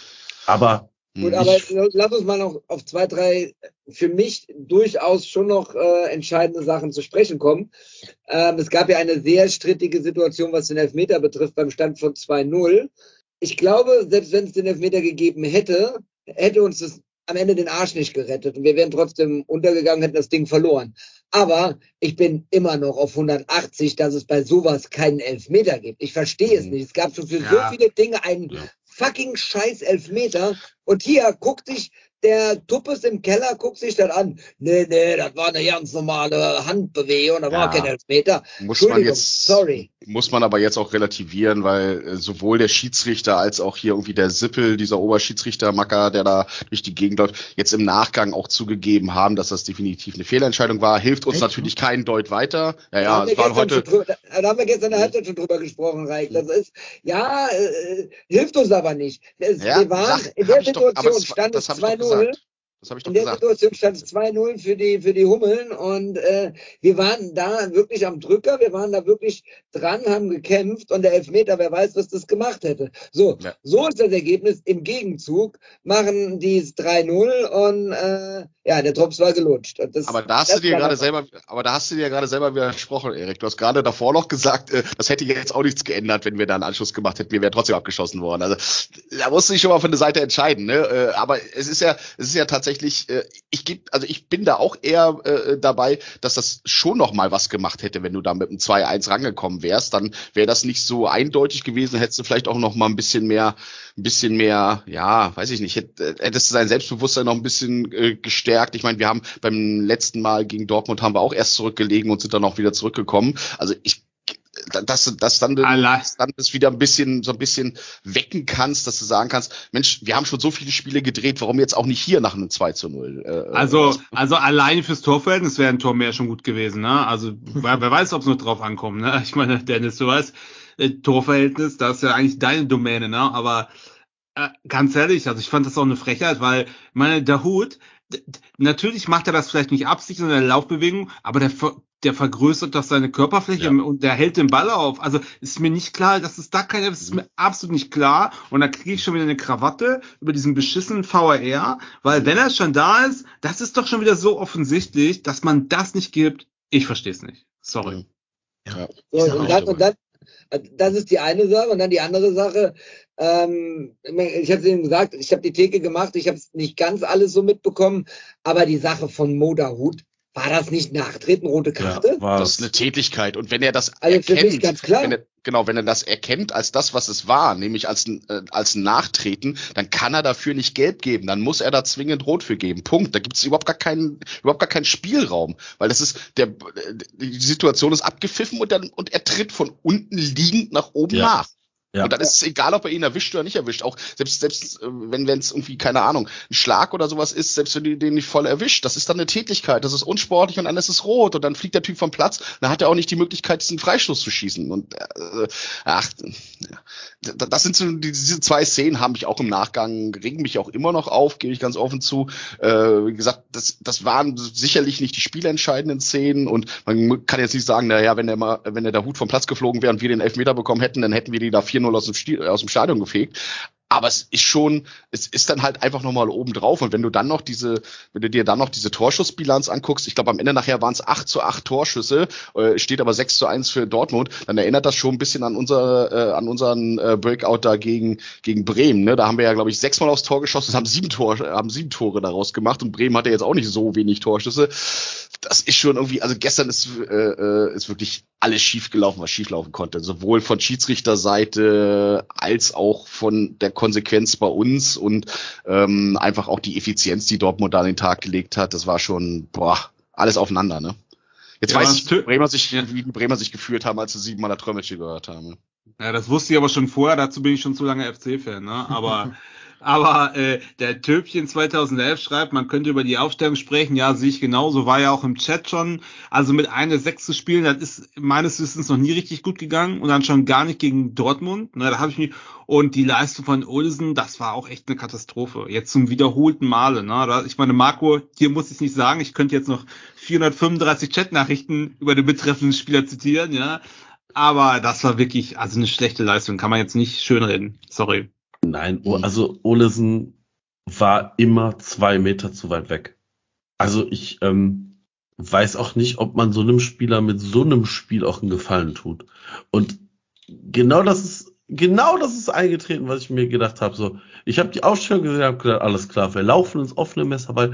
Aber Gut, Mhm. aber Ich- lass uns mal noch auf zwei, drei für mich durchaus schon noch äh, entscheidende Sachen zu sprechen kommen. Ähm, es gab ja eine sehr strittige Situation, was den Elfmeter betrifft, beim Stand von zwei null. Ich glaube, selbst wenn es den Elfmeter gegeben hätte, hätte uns das am Ende den Arsch nicht gerettet und wir wären trotzdem untergegangen, hätten das Ding verloren. Aber ich bin immer noch auf hundertachtzig, dass es bei sowas keinen Elfmeter gibt. Ich verstehe es Mhm. nicht. Es gab schon für Ja. so viele Dinge einen Ja. fucking scheiß Elfmeter. Und hier guckt sich der Tuppes im Keller, guckt sich das an. Nee, nee, das war eine ganz normale Handbewegung, da war Ja. kein Elfmeter. Muss man Entschuldigung, jetzt, sorry. muss man aber jetzt auch relativieren, weil äh, sowohl der Schiedsrichter als auch hier irgendwie der Sippel, dieser Oberschiedsrichter Macker, der da durch die Gegend läuft, jetzt im Nachgang auch zugegeben haben, dass das definitiv eine Fehlentscheidung war. Hilft uns Echt? natürlich keinen Deut weiter. Ja, Da ja, haben wir es waren gestern heute, schon drüber, da da haben wir gestern in der Halbzeit schon drüber gesprochen, Reik. Das ist, ja, äh, hilft uns aber nicht. Es, ja, wir waren, sag- in hab der ich doch- aber Situation das- stand es das hab ich doch zwei null. gesagt. Das habe ich doch In der gesagt. Situation stand es zwei null für die, für die Hummeln und äh, wir waren da wirklich am Drücker, wir waren da wirklich dran, haben gekämpft und der Elfmeter, wer weiß, was das gemacht hätte. So, Ja. so ist das Ergebnis. Im Gegenzug machen die es drei null und äh, ja, der Drops war gelutscht. Und das, Aber da hast das du dir war gerade das. selber, aber da hast du dir gerade selber widersprochen, Erik. Du hast gerade davor noch gesagt, äh, das hätte jetzt auch nichts geändert, wenn wir da einen Anschluss gemacht hätten. Wir wären trotzdem abgeschossen worden. Also da musst du dich schon mal von der Seite entscheiden. Ne? Äh, aber es ist ja, es ist ja tatsächlich, äh, ich gebe, also ich bin da auch eher äh, dabei, dass das schon noch mal was gemacht hätte, wenn du da mit einem zwei eins rangekommen wärst. Dann wäre das nicht so eindeutig gewesen. Hättest du vielleicht auch noch mal ein bisschen mehr, ein bisschen mehr, ja, weiß ich nicht, hätt, hättest du dein Selbstbewusstsein noch ein bisschen äh, gestärkt. Ich meine, wir haben beim letzten Mal gegen Dortmund haben wir auch erst zurückgelegen und sind dann auch wieder zurückgekommen. Also ich, dass, dass dann, Allein. dass dann das wieder ein bisschen, so ein bisschen wecken kannst, dass du sagen kannst, Mensch, wir haben schon so viele Spiele gedreht, warum jetzt auch nicht hier nach einem zwei zu null? Äh, Also, also allein fürs Torverhältnis wäre ein Tor mehr schon gut gewesen, ne? Also, wer, wer weiß, ob es noch drauf ankommt, ne? Ich meine, Dennis, du weißt, äh, Torverhältnis, das ist ja eigentlich deine Domäne, ne? Aber äh, ganz ehrlich, also ich fand das auch eine Frechheit, weil, ich meine, der Hut, d- d- natürlich macht er das vielleicht nicht absichtlich in der Laufbewegung, aber der, ver- der vergrößert doch seine Körperfläche Ja. und der hält den Ball auf. Also ist mir nicht klar, dass es da keine, das ist mir absolut nicht klar. Und da kriege ich schon wieder eine Krawatte über diesen beschissenen V R R, weil wenn er schon da ist, das ist doch schon wieder so offensichtlich, dass man das nicht gibt. Ich verstehe es nicht. Sorry. Ja. So, Ich sag und, auch dann, so. und dann, das ist die eine Sache. Und dann die andere Sache, ähm, ich habe es eben gesagt, ich habe die Theke gemacht, ich habe nicht ganz alles so mitbekommen, aber die Sache von Moderhut, war das nicht Nachtreten, rote Karte? Ja, war Das ist eine Tätigkeit. Und wenn er das Also für mich erkennt, ganz klar. wenn er, genau, wenn er das erkennt als das, was es war, nämlich als ein, äh, als ein Nachtreten, dann kann er dafür nicht gelb geben. Dann muss er da zwingend rot für geben. Punkt. Da gibt es überhaupt gar keinen, überhaupt gar keinen Spielraum. Weil das ist, der, die Situation ist abgepfiffen und dann, und er tritt von unten liegend nach oben Ja. nach. Ja. Und dann ist es egal, ob er ihn erwischt oder nicht erwischt. Auch selbst, selbst äh, wenn es irgendwie, keine Ahnung, ein Schlag oder sowas ist, selbst wenn du den nicht voll erwischt, das ist dann eine Tätigkeit, das ist unsportlich und dann ist es rot und dann fliegt der Typ vom Platz, dann hat er auch nicht die Möglichkeit, diesen Freistoß zu schießen. Und äh, ach, ja. Das sind so, diese zwei Szenen haben mich auch im Nachgang, regen mich auch immer noch auf, gebe ich ganz offen zu. Äh, wie gesagt, das, das waren sicherlich nicht die spielentscheidenden Szenen und man kann jetzt nicht sagen, naja, wenn der mal, wenn der, der Hut vom Platz geflogen wäre und wir den Elfmeter bekommen hätten, dann hätten wir die da vier null aus dem, Stil, aus dem Stadion gefegt. Aber es ist schon, es ist dann halt einfach nochmal oben drauf. Und wenn du dann noch diese, wenn du dir dann noch diese Torschussbilanz anguckst, ich glaube am Ende nachher waren es acht zu acht Torschüsse, äh, steht aber sechs zu eins für Dortmund, dann erinnert das schon ein bisschen an unser, äh, an unseren äh, Breakout da gegen, gegen Bremen. Ne? Da haben wir ja, glaube ich, sechsmal aufs Tor geschossen, haben sieben Tor, haben sieben Tore daraus gemacht und Bremen hatte jetzt auch nicht so wenig Torschüsse. Das ist schon irgendwie, also gestern ist, äh, ist wirklich alles schief gelaufen, was schief laufen konnte. Sowohl von Schiedsrichterseite als auch von der Konsequenz bei uns und ähm, einfach auch die Effizienz, die Dortmund da an den Tag gelegt hat. Das war schon, boah, alles aufeinander, ne? Jetzt ja, weiß ich, wie Bremer sich, ja. wie die Bremer sich gefühlt haben, als sie siebenmal der Trömmelchen gehört haben. Ja, das wusste ich aber schon vorher, dazu bin ich schon zu lange F C-Fan, ne? Aber Aber äh, der Töpchen zweitausendelf schreibt, man könnte über die Aufstellung sprechen. Ja, sehe ich genauso. War ja auch im Chat schon. Also mit einer sechs zu spielen, das ist meines Wissens noch nie richtig gut gegangen. Und dann schon gar nicht gegen Dortmund. Na, da habe ich mich. Und die Leistung von Olsen, das war auch echt eine Katastrophe. Jetzt zum wiederholten Male. Ne? Ich meine, Marco, hier muss ich nicht sagen. Ich könnte jetzt noch vierhundertfünfunddreißig Chatnachrichten über den betreffenden Spieler zitieren. Ja, aber das war wirklich also eine schlechte Leistung. Kann man jetzt nicht schönreden. Sorry. Nein, also Olesen war immer zwei Meter zu weit weg. Also ich ähm, weiß auch nicht, ob man so einem Spieler mit so einem Spiel auch einen Gefallen tut. Und genau das ist genau das ist eingetreten, was ich mir gedacht habe. So, ich habe die Aufstellung gesehen, habe gedacht, alles klar, wir laufen ins offene Messer, weil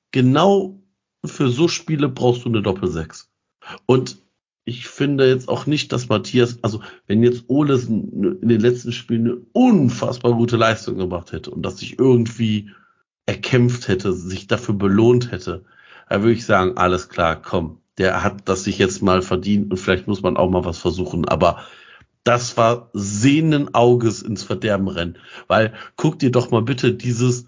genau für so Spiele brauchst du eine Doppelsechs. Und ich finde jetzt auch nicht, dass Matthias, also wenn jetzt Olesen in den letzten Spielen eine unfassbar gute Leistung gemacht hätte und dass sich irgendwie erkämpft hätte, sich dafür belohnt hätte, dann würde ich sagen, alles klar, komm, der hat das sich jetzt mal verdient und vielleicht muss man auch mal was versuchen, aber das war sehenden Auges ins Verderben rennen, weil guck dir doch mal bitte dieses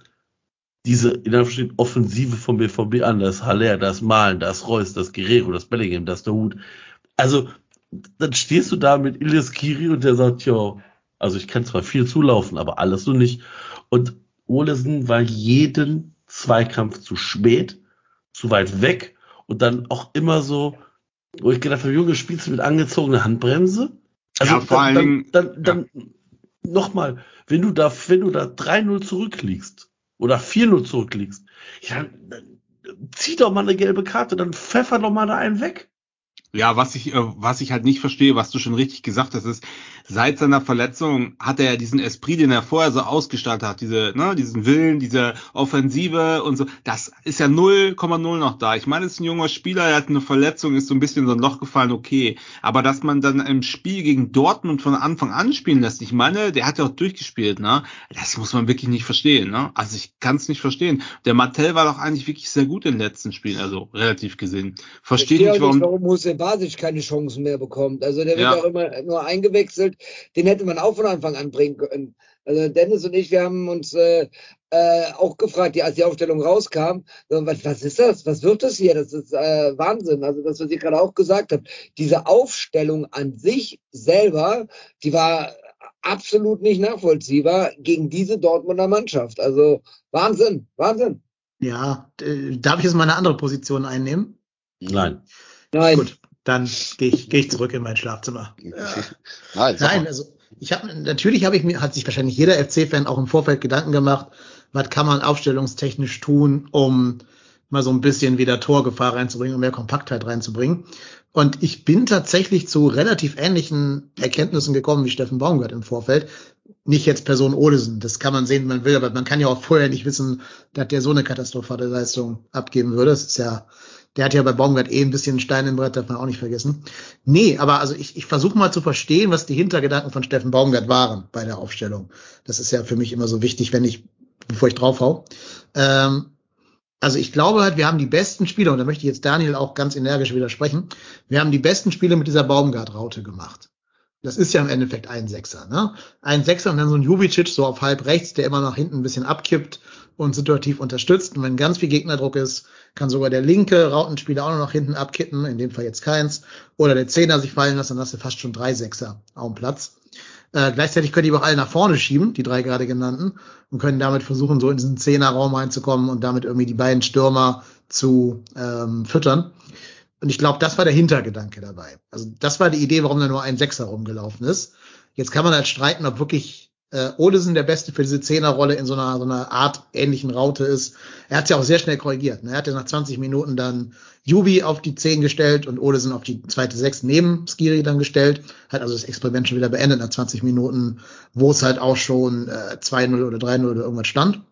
diese in der Offensive vom B V B an, das Haller, das Malen, das Reus, das Guerrero, das Bellingham, das der Hut. Also, dann stehst du da mit Ilyas Kiri und der sagt, ja, also ich kann zwar viel zulaufen, aber alles so nicht. Und Olesen war jeden Zweikampf zu spät, zu weit weg und dann auch immer so, wo ich gedacht habe, Junge, spielst du mit angezogener Handbremse? Also ja, vor dann, allen dann, Dingen, dann, dann, ja. dann nochmal, wenn du da, wenn du da drei null zurückliegst oder vier null zurückliegst, ja, dann zieh doch mal eine gelbe Karte, dann pfeffer doch mal da einen weg. Ja, was ich, äh, was ich halt nicht verstehe, was du schon richtig gesagt hast, ist, seit seiner Verletzung hat er ja diesen Esprit, den er vorher so ausgestaltet hat, diese, ne, diesen Willen, diese Offensive und so, das ist ja null Komma null noch da. Ich meine, es ist ein junger Spieler, er hat eine Verletzung, ist so ein bisschen so ein Loch gefallen, okay. Aber dass man dann im Spiel gegen Dortmund von Anfang an spielen lässt, ich meine, der hat ja auch durchgespielt, ne, das muss man wirklich nicht verstehen, ne. Also ich kann es nicht verstehen. Der Martell war doch eigentlich wirklich sehr gut in den letzten Spielen, also relativ gesehen. Verstehe nicht, warum... warum muss er Basic keine Chancen mehr bekommt. Also der wird Ja. auch immer nur eingewechselt. Den hätte man auch von Anfang an bringen können. Also Dennis und ich, wir haben uns äh, äh, auch gefragt, die, als die Aufstellung rauskam, so, was, was ist das? Was wird das hier? Das ist äh, Wahnsinn. Also das, was ihr gerade auch gesagt habt. Diese Aufstellung an sich selber, die war absolut nicht nachvollziehbar gegen diese Dortmunder Mannschaft. Also Wahnsinn, Wahnsinn. Ja, äh, darf ich jetzt mal eine andere Position einnehmen? Nein. Nein. Gut, dann gehe ich, gehe ich zurück in mein Schlafzimmer. Nein, Nein, also ich habe natürlich habe ich mir, hat sich wahrscheinlich jeder F C-Fan auch im Vorfeld Gedanken gemacht, was kann man aufstellungstechnisch tun, um mal so ein bisschen wieder Torgefahr reinzubringen und mehr Kompaktheit reinzubringen. Und ich bin tatsächlich zu relativ ähnlichen Erkenntnissen gekommen wie Steffen Baumgart im Vorfeld. Nicht jetzt Person Olesen, das kann man sehen, wie man will, aber man kann ja auch vorher nicht wissen, dass der so eine katastrophale Leistung abgeben würde. Das ist ja, der hat ja bei Baumgart eh ein bisschen einen Stein im Brett, darf man auch nicht vergessen. Nee, aber also ich, ich versuche mal zu verstehen, was die Hintergedanken von Steffen Baumgart waren bei der Aufstellung. Das ist ja für mich immer so wichtig, wenn ich, bevor ich draufhau. Ähm, also ich glaube halt, wir haben die besten Spieler, und da möchte ich jetzt Daniel auch ganz energisch widersprechen, wir haben die besten Spiele mit dieser Baumgart-Raute gemacht. Das ist ja im Endeffekt ein Sechser, ne? Ein Sechser und dann so ein Jubicic so auf halb rechts, der immer nach hinten ein bisschen abkippt und situativ unterstützt. Und wenn ganz viel Gegnerdruck ist, kann sogar der linke Rautenspieler auch noch nach hinten abkippen, in dem Fall jetzt keins. Oder der Zehner sich fallen lassen, dann hast du fast schon drei Sechser auf dem Platz. Äh, gleichzeitig können die aber auch alle nach vorne schieben, die drei gerade genannten, und können damit versuchen, so in diesen Zehnerraum reinzukommen und damit irgendwie die beiden Stürmer zu ähm, füttern. Und ich glaube, das war der Hintergedanke dabei. Also das war die Idee, warum da nur ein Sechser rumgelaufen ist. Jetzt kann man halt streiten, ob wirklich äh, Olesen der Beste für diese Zehnerrolle in so einer, so einer Art ähnlichen Raute ist. Er hat es ja auch sehr schnell korrigiert. Ne? Er hat ja nach zwanzig Minuten dann Jubi auf die zehn gestellt und Olesen auf die zweite Sechs neben Skiri dann gestellt. Hat also das Experiment schon wieder beendet nach zwanzig Minuten, wo es halt auch schon äh, zwei null oder drei null oder irgendwas stand.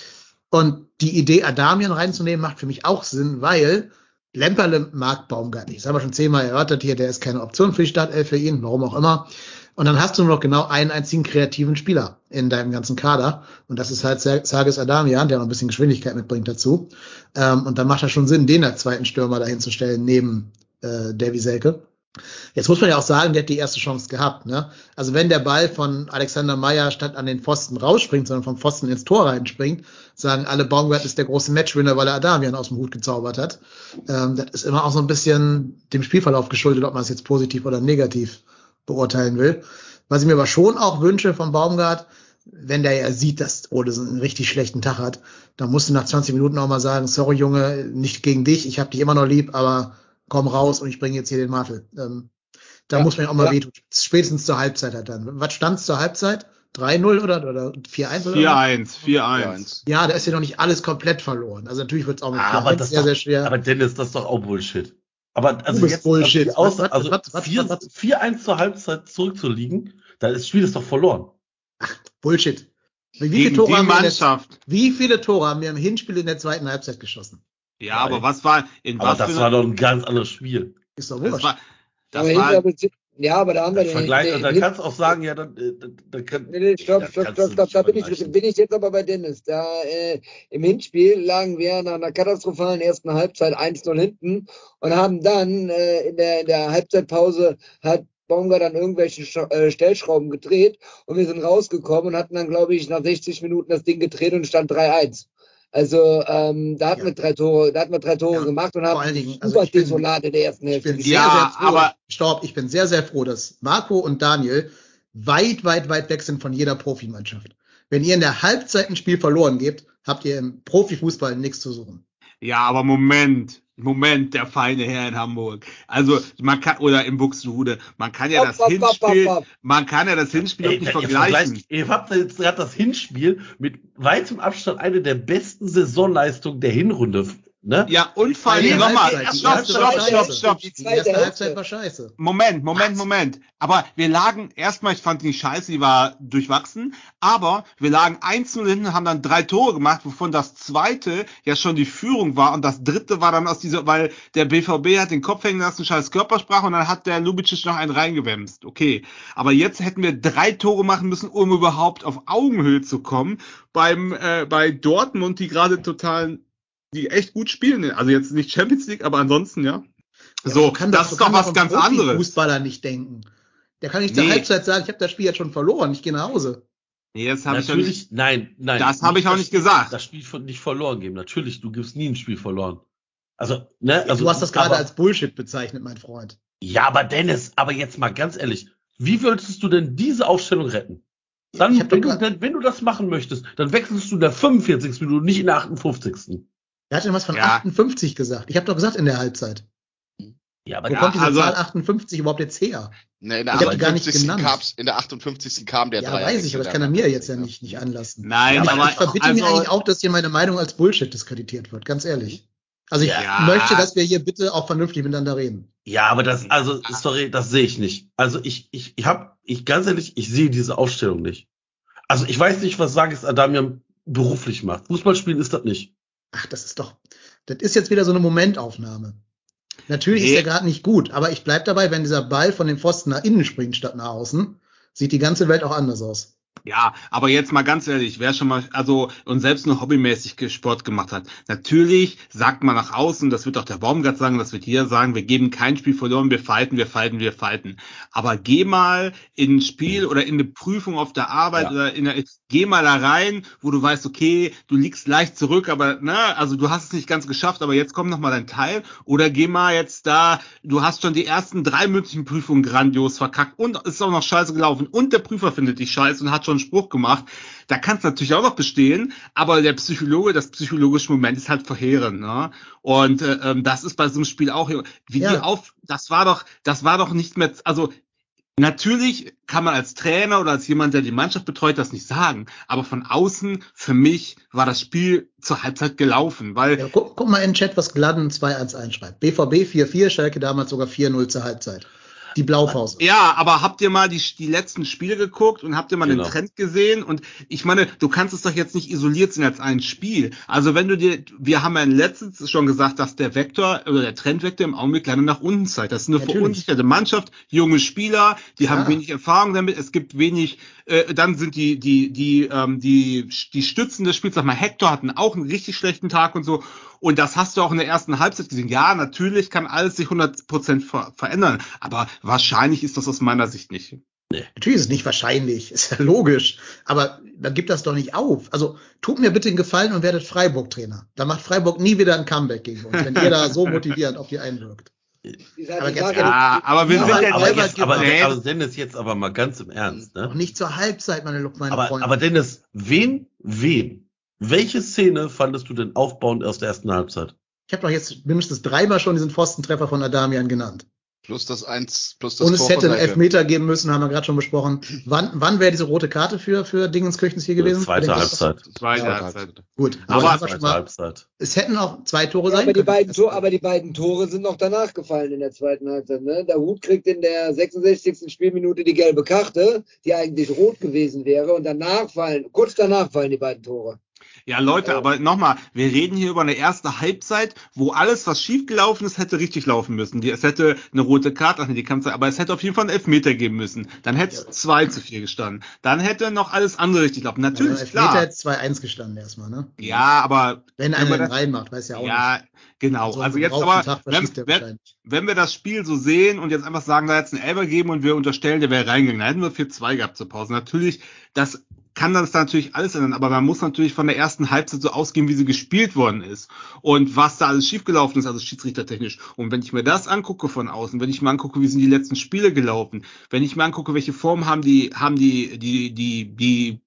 Und die Idee, Adamian reinzunehmen, macht für mich auch Sinn, weil Lemperle mag Baumgart nicht. Das haben wir schon zehnmal erörtert hier, der ist keine Option für die Startelf für ihn, warum auch immer. Und dann hast du nur noch genau einen einzigen kreativen Spieler in deinem ganzen Kader. Und das ist halt Sargis Adamian, der noch ein bisschen Geschwindigkeit mitbringt dazu. Ähm, und dann macht das schon Sinn, den als zweiten Stürmer dahin zu stellen, neben äh, Davy Selke. Jetzt muss man ja auch sagen, der hat die erste Chance gehabt. Ne? Also wenn der Ball von Alexander Meyer statt an den Pfosten rausspringt, sondern vom Pfosten ins Tor reinspringt, sagen alle, Baumgart ist der große Matchwinner, weil er Adamian aus dem Hut gezaubert hat. Ähm, das ist immer auch so ein bisschen dem Spielverlauf geschuldet, ob man es jetzt positiv oder negativ beurteilen will. Was ich mir aber schon auch wünsche von Baumgart, wenn der ja sieht, dass Olesen einen richtig schlechten Tag hat, dann musst du nach zwanzig Minuten auch mal sagen, sorry Junge, nicht gegen dich, ich hab dich immer noch lieb, aber komm raus und ich bringe jetzt hier den Martel. Ähm, da ja, muss man ja auch mal ja. wehtun. Spätestens zur Halbzeit halt dann. Was stand's zur Halbzeit? drei null oder, oder vier eins? vier eins, vier eins. Ja, da ist ja noch nicht alles komplett verloren. Also natürlich wird's auch mit aber das sehr, doch, sehr schwer. Aber Dennis, das ist doch auch Bullshit. Aber also du bist jetzt Bullshit. Aus, was, also was, was, was, was, vier eins zur Halbzeit zurückzuliegen, dann ist das Spiel ist doch verloren. Ach, Bullshit. Wie Gegen viele, Tore die haben wir Mannschaft. der, wie viele Tore haben wir im Hinspiel in der zweiten Halbzeit geschossen? Ja, ja aber was war in aber was das für war doch ein ganz anderes Spiel. Ist doch das wurscht. war, das aber war, aber, ja, aber da haben wir den Vergleich, den, da den, kannst du auch sagen, ja, dann, dann, dann kann, nee, nee, stopp, ja, stopp, stopp, stopp, da bin ich, bin ich jetzt aber bei Dennis. Da äh, im Hinspiel lagen wir nach einer katastrophalen ersten Halbzeit eins null hinten und haben dann äh, in der in der Halbzeitpause hat Baumgart an irgendwelchen Sch- äh, Stellschrauben gedreht und wir sind rausgekommen und hatten dann, glaube ich, nach sechzig Minuten das Ding gedreht und stand drei eins. Also ähm, da hatten Ja. wir drei Tore, da hatten wir drei Tore Ja, gemacht und vor haben allen Dingen, super also ich bin- desolat in der ersten Ich Hälfte bin gespielt. sehr, Ja, sehr froh, aber- Staub, ich bin sehr, sehr froh, dass Marco und Daniel weit, weit, weit weg sind von jeder Profimannschaft. Wenn ihr in der Halbzeit ein Spiel verloren gebt, habt ihr im Profifußball nichts zu suchen. ja, aber Moment, Moment, der feine Herr in Hamburg. Also, man kann, oder in Buxtehude, man kann ja Hopp, das hopp, hopp, Hinspiel, hopp, hopp. man kann ja das Hinspiel auch Ey, nicht ihr, vergleichen. vergleicht, ihr habt jetzt gerade das Hinspiel mit weitem Abstand eine der besten Saisonleistungen der Hinrunde. Ne? Ja, und vor allem Die nochmal, Halbzeit, die stopp, erste stopp, war stopp, scheiße. stopp. Die Die zweite erste Hälfte. Halbzeit war scheiße. Moment, Moment, Moment. Aber wir lagen, erstmal, ich fand die nicht scheiße, die war durchwachsen, aber wir lagen eins null hinten, haben dann drei Tore gemacht, wovon das zweite ja schon die Führung war und das dritte war dann aus dieser, weil der B V B hat den Kopf hängen lassen, scheiß Körpersprache und dann hat der Lubicic noch einen reingewämst. Okay. Aber jetzt hätten wir drei Tore machen müssen, um überhaupt auf Augenhöhe zu kommen beim, äh, bei Dortmund, die gerade total, die echt gut spielen. Also jetzt nicht Champions League, aber ansonsten, ja. Ja, So, aber kann das so ist doch kann was ein ganz anderes. Fußballer nicht denken. Der kann nicht zur Nee. Halbzeit sagen, ich habe das Spiel jetzt schon verloren, ich gehe nach Hause. Nee, das habe ich ja Natürlich, nicht. nein, nein. Das habe ich auch das nicht Spiel- gesagt. Das Spiel von- nicht verloren geben. Natürlich, du gibst nie ein Spiel verloren. Also, ne, also. du hast das gerade aber- als Bullshit bezeichnet, mein Freund. Ja, aber Dennis, aber jetzt mal ganz ehrlich, wie würdest du denn diese Aufstellung retten? Dann, Ich hab wenn, doch du, grad- dann, wenn du das machen möchtest, dann wechselst du in der fünfundvierzigsten Minute, nicht in der achtundfünfzigsten Er hat ja was von Ja. achtundfünfzig gesagt. Ich habe doch gesagt in der Halbzeit. Ja, aber Wo Ja, kommt diese also- Zahl achtundfünfzig überhaupt jetzt her? Ne, in der Ich hab die gar nicht achtundfünfzigsten genannt. kam's, in der achtundfünfzigsten kam der Ja, Dreier. weiß ich, aber das kann er mir jetzt ja nicht, nicht anlassen. Nein, Ja, aber, aber ich verbitte also, mir eigentlich auch, dass hier meine Meinung als Bullshit diskreditiert wird, ganz ehrlich. Also ich Ja. möchte, dass wir hier bitte auch vernünftig miteinander reden. Ja, aber das, also, sorry, das sehe ich nicht. Also ich, ich, ich hab, ich, ganz ehrlich, ich sehe diese Aufstellung nicht. Also ich weiß nicht, was Sargis Adamian beruflich macht. Fußballspielen ist das nicht. Ach, das ist doch, das ist jetzt wieder so eine Momentaufnahme. Natürlich Nee. ist er gerade nicht gut, aber ich bleib dabei, wenn dieser Ball von den Pfosten nach innen springt statt nach außen, sieht die ganze Welt auch anders aus. Ja, aber jetzt mal ganz ehrlich, wer schon mal, also, und selbst nur hobbymäßig Sport gemacht hat, natürlich sagt man nach außen, das wird auch der Baumgart sagen, das wird hier sagen, wir geben kein Spiel verloren, wir fighten, wir fighten, wir fighten. Aber geh mal in ein Spiel oder in eine Prüfung auf der Arbeit Ja. oder in eine, geh mal da rein, wo du weißt, okay, du liegst leicht zurück, aber, ne, also du hast es nicht ganz geschafft, aber jetzt kommt noch mal dein Teil. Oder geh mal jetzt da, du hast schon die ersten drei mündlichen Prüfungen grandios verkackt und es ist auch noch scheiße gelaufen und der Prüfer findet dich scheiße und hat schon einen Spruch gemacht. Da kann es natürlich auch noch bestehen, aber der Psychologe, das psychologische Moment ist halt verheerend, ne? Und äh, ähm, das ist bei so einem Spiel auch, wie Ja. die auf, das war doch, das war doch nicht mehr, also natürlich kann man als Trainer oder als jemand, der die Mannschaft betreut, das nicht sagen, aber von außen, für mich, war das Spiel zur Halbzeit gelaufen, weil Ja, guck, guck mal in den Chat, was Gladden zwei eins einschreibt. B V B vier vier, Schalke damals sogar vier null zur Halbzeit. Die Blaupause. ja, aber habt ihr mal die, die letzten Spiele geguckt und habt ihr mal Genau. den Trend gesehen? Und ich meine, du kannst es doch jetzt nicht isoliert sehen als ein Spiel. Also wenn du dir, wir haben ja letztens schon gesagt, dass der Vektor oder der Trendvektor im Augenblick leider nach unten zeigt. Das ist eine Natürlich. verunsicherte Mannschaft, junge Spieler, die Ja. haben wenig Erfahrung damit. Es gibt wenig, äh, dann sind die, die, die, ähm, die, die Stützen des Spiels, sag mal, Hector hatten auch einen richtig schlechten Tag und so. Und das hast du auch in der ersten Halbzeit gesehen. Ja, natürlich kann alles sich hundert Prozent ver verändern, aber wahrscheinlich ist das aus meiner Sicht nicht. Natürlich ist es nicht wahrscheinlich, ist ja logisch. Aber dann gibt das doch nicht auf. Also tut mir bitte einen Gefallen und werdet Freiburg-Trainer. Dann macht Freiburg nie wieder ein Comeback gegen uns, wenn ihr da so motivierend auf die einwirkt. Ist halt Aber die jetzt- Frage, Ja, aber wir Ja, sind aber- ja aber selber jetzt- Aber, Nee, aber Dennis, jetzt aber mal ganz im Ernst, Noch ne? nicht zur Halbzeit, meine, meine Aber, Freunde. aber Dennis, wen, wen, welche Szene fandest du denn aufbauend aus der ersten Halbzeit? Ich habe doch jetzt mindestens dreimal schon diesen Pfostentreffer von Adamian genannt. Plus das eins, plus das Und es Tor hätte von einen Selke. Elfmeter geben müssen, haben wir gerade schon besprochen. Wann, wann wäre diese rote Karte für, für Dingenskirchens hier gewesen? Zweite Für den- Halbzeit. zweite Ja, Halbzeit. Gut, Aber aber, aber schon Zweite mal, Halbzeit. es hätten auch zwei Tore ja, sein aber, die können. beiden Tore, aber die beiden Tore sind noch danach gefallen in der zweiten Halbzeit. Ne? Der Hut kriegt in der sechsundsechzigsten Spielminute die gelbe Karte, die eigentlich rot gewesen wäre. Und danach fallen, kurz danach fallen die beiden Tore. Ja, Leute, aber nochmal, wir reden hier über eine erste Halbzeit, wo alles, was schiefgelaufen ist, hätte richtig laufen müssen. Die, es hätte eine rote Karte, ach nee, die kann sein, aber es hätte auf jeden Fall einen Elfmeter geben müssen. Dann hätte es zwei zu vier gestanden. Dann hätte noch alles andere richtig laufen. Natürlich, Also Elfmeter klar. hätte zwei eins gestanden erstmal, ne? Ja, aber Wenn Wenn einer man den das- reinmacht, weiß ja auch nicht. ja, genau. So Also einen jetzt gebrauchten aber, Tag wenn, verschießt er wenn, wahrscheinlich. wenn wir das Spiel so sehen und jetzt einfach sagen, da jetzt einen Elber geben und wir unterstellen, der wäre reingegangen, dann hätten wir vier zwei gehabt zur Pause. Natürlich, das kann das da natürlich alles ändern, aber man muss natürlich von der ersten Halbzeit so ausgehen, wie sie gespielt worden ist und was da alles schiefgelaufen ist, also schiedsrichtertechnisch. Und wenn ich mir das angucke von außen, wenn ich mir angucke, wie sind die letzten Spiele gelaufen, wenn ich mir angucke, welche Form haben die, haben die, die, die, die,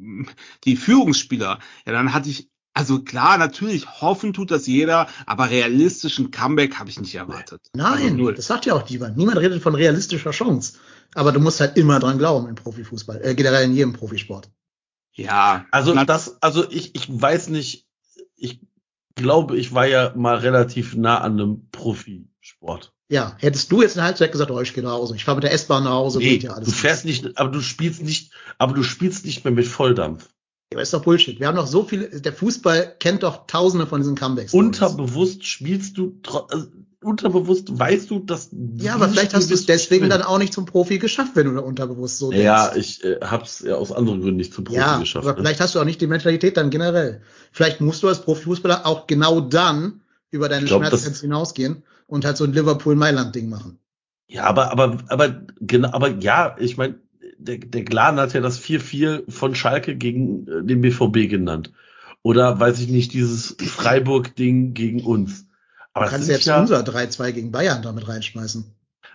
die Führungsspieler, ja, dann hatte ich, also klar, natürlich hoffen tut das jeder, aber realistischen Comeback habe ich nicht erwartet. Also Nein, null. das sagt ja auch Divan. Niemand redet von realistischer Chance. Aber du musst halt immer dran glauben im Profifußball, äh, generell in jedem Profisport. Ja, Also na- das, also ich, ich weiß nicht, ich glaube, ich war ja mal relativ nah an einem Profisport. Ja, hättest du jetzt eine Halbzeit gesagt, oh, ich gehe nach Hause. Ich fahre mit der S-Bahn nach Hause, Nee, geht ja alles. du fährst nicht, aber du spielst nicht, aber du spielst nicht mehr mit Volldampf. Aber ist doch Bullshit. Wir haben noch so viele, der Fußball kennt doch tausende von diesen Comebacks. Unterbewusst spielst du, tro- also unterbewusst weißt du, dass Ja, aber vielleicht hast du es deswegen dann auch nicht zum Profi geschafft, wenn du da unterbewusst so Ja, denkst. ich äh, hab's ja aus anderen Gründen nicht zum Profi Ja, geschafft. aber ne? vielleicht hast du auch nicht die Mentalität dann generell. Vielleicht musst du als Profifußballer auch genau dann über deine Ich glaub, Schmerzgrenzen das- hinausgehen und halt so ein Liverpool-Mailand-Ding machen. Ja, aber, aber, aber, genau, aber ja, ich meine, der, der Glan hat ja das vier vier von Schalke gegen äh, den B V B genannt. Oder, weiß ich nicht, dieses Freiburg-Ding gegen uns. Aber Du das kannst ist jetzt ja, unser drei zwei gegen Bayern damit reinschmeißen.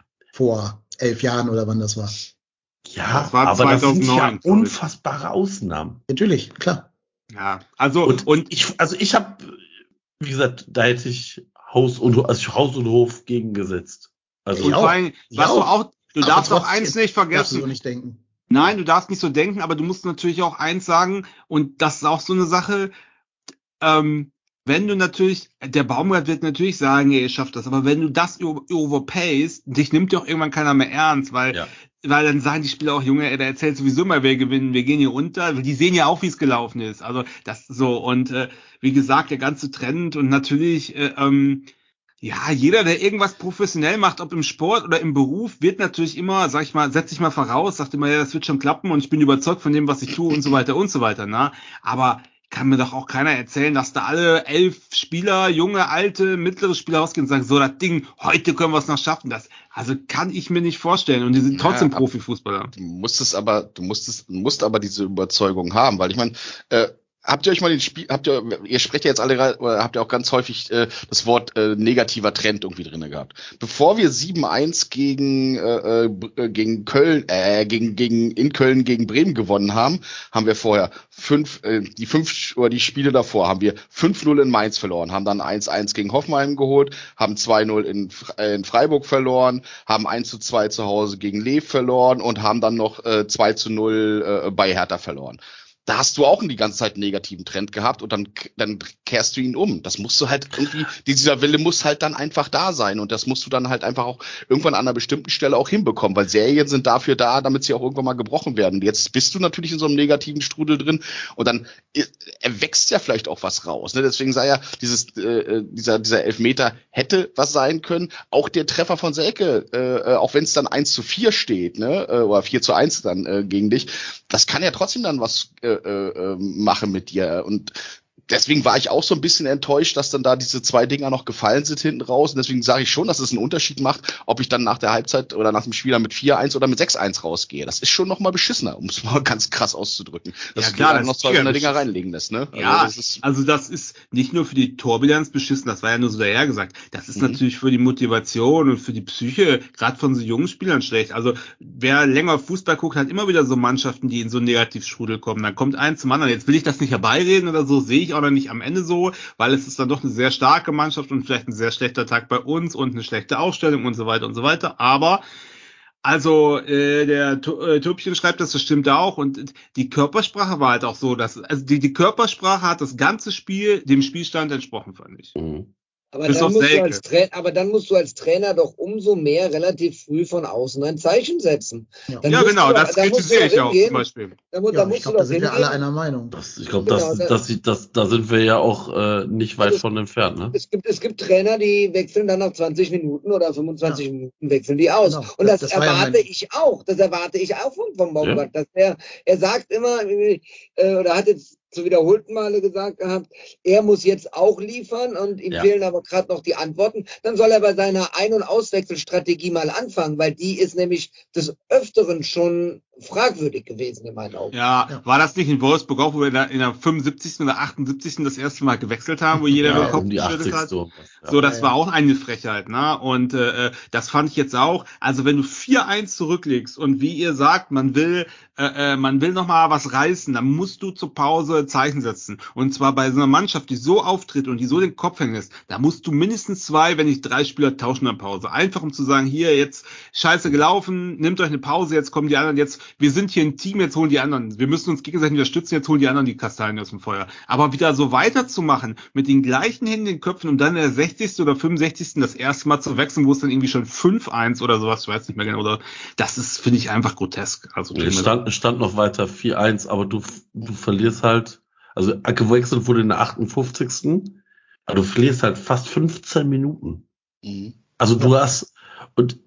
Vor elf Jahren oder wann das war. ja, Das war aber das sind ja zweitausendneun, glaub ich. unfassbare Ausnahmen. Natürlich, klar. ja, also Und, und ich, also ich habe, wie gesagt, da hätte ich Haus und, also Haus und Hof gegengesetzt. Also, Und Ja, vor allem, Ja, was du auch. auch, du Aber darfst auch trotzdem eins nicht Darfst du vergessen. so nicht denken. Nein, du darfst nicht so denken, aber du musst natürlich auch eins sagen, und das ist auch so eine Sache, ähm, wenn du natürlich, der Baumgart wird natürlich sagen, ihr schafft das, aber wenn du das over- overpayst, dich nimmt ja auch irgendwann keiner mehr ernst, weil, Ja. weil dann sagen die Spieler auch, Junge, ey, der erzählt sowieso mal, wer gewinnen, wir gehen hier unter, die sehen ja auch, wie es gelaufen ist, also das so, und äh, wie gesagt, der ganze Trend und natürlich, äh, ähm, Ja, jeder, der irgendwas professionell macht, ob im Sport oder im Beruf, wird natürlich immer, sag ich mal, setzt sich mal voraus, sagt immer, ja, das wird schon klappen und ich bin überzeugt von dem, was ich tue und so weiter und so weiter, ne? Aber kann mir doch auch keiner erzählen, dass da alle elf Spieler, junge, alte, mittlere Spieler rausgehen und sagen, so, das Ding, heute können wir es noch schaffen. Das, also kann ich mir nicht vorstellen. Und die sind trotzdem Ja, Profifußballer. Du musst es aber, du musst es, musst aber diese Überzeugung haben, weil ich meine, äh, habt ihr euch mal den Spiel, habt ihr, ihr sprecht ja jetzt alle, oder habt ihr auch ganz häufig äh, das Wort äh, negativer Trend irgendwie drinne gehabt. Bevor wir sieben eins gegen äh, äh, gegen Köln, äh, gegen gegen in Köln gegen Bremen gewonnen haben, haben wir vorher fünf, äh, die fünf oder die Spiele davor haben wir fünf null in Mainz verloren, haben dann eins eins gegen Hoffenheim geholt, haben zwei null in, äh, in Freiburg verloren, haben eins zu zwei zu Hause gegen Lev verloren und haben dann noch äh, zwei zu null äh, bei Hertha verloren. Da hast du auch die ganze Zeit einen negativen Trend gehabt und dann, dann kehrst du ihn um. Das musst du halt irgendwie, dieser Wille muss halt dann einfach da sein und das musst du dann halt einfach auch irgendwann an einer bestimmten Stelle auch hinbekommen, weil Serien sind dafür da, damit sie auch irgendwann mal gebrochen werden. Jetzt bist du natürlich in so einem negativen Strudel drin und dann erwächst ja vielleicht auch was raus. Ne? Deswegen sei ja dieses, äh, dieser, dieser Elfmeter hätte was sein können. Auch der Treffer von Selke, äh, auch wenn es dann eins zu vier steht, ne, oder vier zu eins dann äh, gegen dich, das kann ja trotzdem dann was äh, äh, machen mit dir. Und deswegen war ich auch so ein bisschen enttäuscht, dass dann da diese zwei Dinger noch gefallen sind hinten raus. Und deswegen sage ich schon, dass es einen Unterschied macht, ob ich dann nach der Halbzeit oder nach dem Spiel dann mit vier eins oder mit sechs eins rausgehe. Das ist schon noch mal beschissener, um es mal ganz krass auszudrücken. Dass Ja, du klar, dir dann das noch ist zwei so eine ja Dinger reinlegen lässt, ne? Ja, Also das ist, also das ist nicht nur für die Torbilanz beschissen, das war ja nur so dahergesagt. Das ist Mhm. natürlich für die Motivation und für die Psyche, gerade von so jungen Spielern schlecht. Also wer länger Fußball guckt, hat immer wieder so Mannschaften, die in so einen Negativstrudel kommen. Dann kommt eins zum anderen. Jetzt will ich das nicht herbeireden oder so, sehe ich auch noch nicht am Ende so, weil es ist dann doch eine sehr starke Mannschaft und vielleicht ein sehr schlechter Tag bei uns und eine schlechte Aufstellung und so weiter und so weiter. Aber also äh, der Tu- äh, Türpchen schreibt das, das stimmt auch. Und die Körpersprache war halt auch so, dass also die, die Körpersprache hat das ganze Spiel dem Spielstand entsprochen, fand ich. Mhm. Aber Bis dann, auf musst du Selke. als Tra- aber dann musst du als Trainer doch umso mehr relativ früh von außen ein Zeichen setzen. Ja. Dann Ja, musst genau, du doch- das dann musst du kritisiere doch ich auch hingehen. zum Beispiel. Da, mu- da Ja, ich musst glaube, du da doch sind wir hingehen. alle einer Meinung. Das, ich glaube, Genau, das, da- das, das, da sind wir ja auch äh, nicht weit Also, von entfernt. Ne? Es gibt, es gibt Trainer, die wechseln dann nach zwanzig Minuten oder fünfundzwanzig Ja. Minuten wechseln die aus. Genau, Und das- das, das war ja erwarte mein- ich auch. Das erwarte ich auch von, von Baumgart. Dass er, er sagt immer, äh, oder hat jetzt zu wiederholten Male gesagt gehabt, er muss jetzt auch liefern und ihm Ja. fehlen aber gerade noch die Antworten. Dann soll er bei seiner Ein- und Auswechselstrategie mal anfangen, weil die ist nämlich des Öfteren schon fragwürdig gewesen in meinen Augen. Ja, Ja. war das nicht in Wolfsburg auch, wo wir da in der fünfundsiebzigsten oder achtundsiebzigsten das erste Mal gewechselt haben, wo jeder Ja, den Kopf um die geschüttelt hat? achtzigste. Ja. So, das Ja, war ja. auch eine Frechheit, ne? Und äh, das fand ich jetzt auch. Also wenn du vier eins zurücklegst und wie ihr sagt, man will, äh, äh, man will noch mal was reißen, dann musst du zur Pause Zeichen setzen. Und zwar bei so einer Mannschaft, die so auftritt und die so den Kopf hängen lässt, da musst du mindestens zwei, wenn nicht drei Spieler tauschen in der Pause. Einfach um zu sagen, hier jetzt Scheiße gelaufen, nehmt euch eine Pause, jetzt kommen die anderen, jetzt wir sind hier ein Team, jetzt holen die anderen. Wir müssen uns gegenseitig unterstützen, jetzt holen die anderen die Kastanien aus dem Feuer. Aber wieder so weiterzumachen mit den gleichen Händen in den Köpfen und dann in der sechzigsten oder fünfundsechzigsten das erste Mal zu wechseln, wo es dann irgendwie schon fünf eins oder sowas, ich weiß nicht mehr genau, oder das ist, finde ich, einfach grotesk. Also Es stand, es stand noch weiter vier eins, aber du, du verlierst halt, also gewechselt wurde in der achtundfünfzigsten Aber du verlierst halt fast fünfzehn Minuten. mhm. Also du hast, und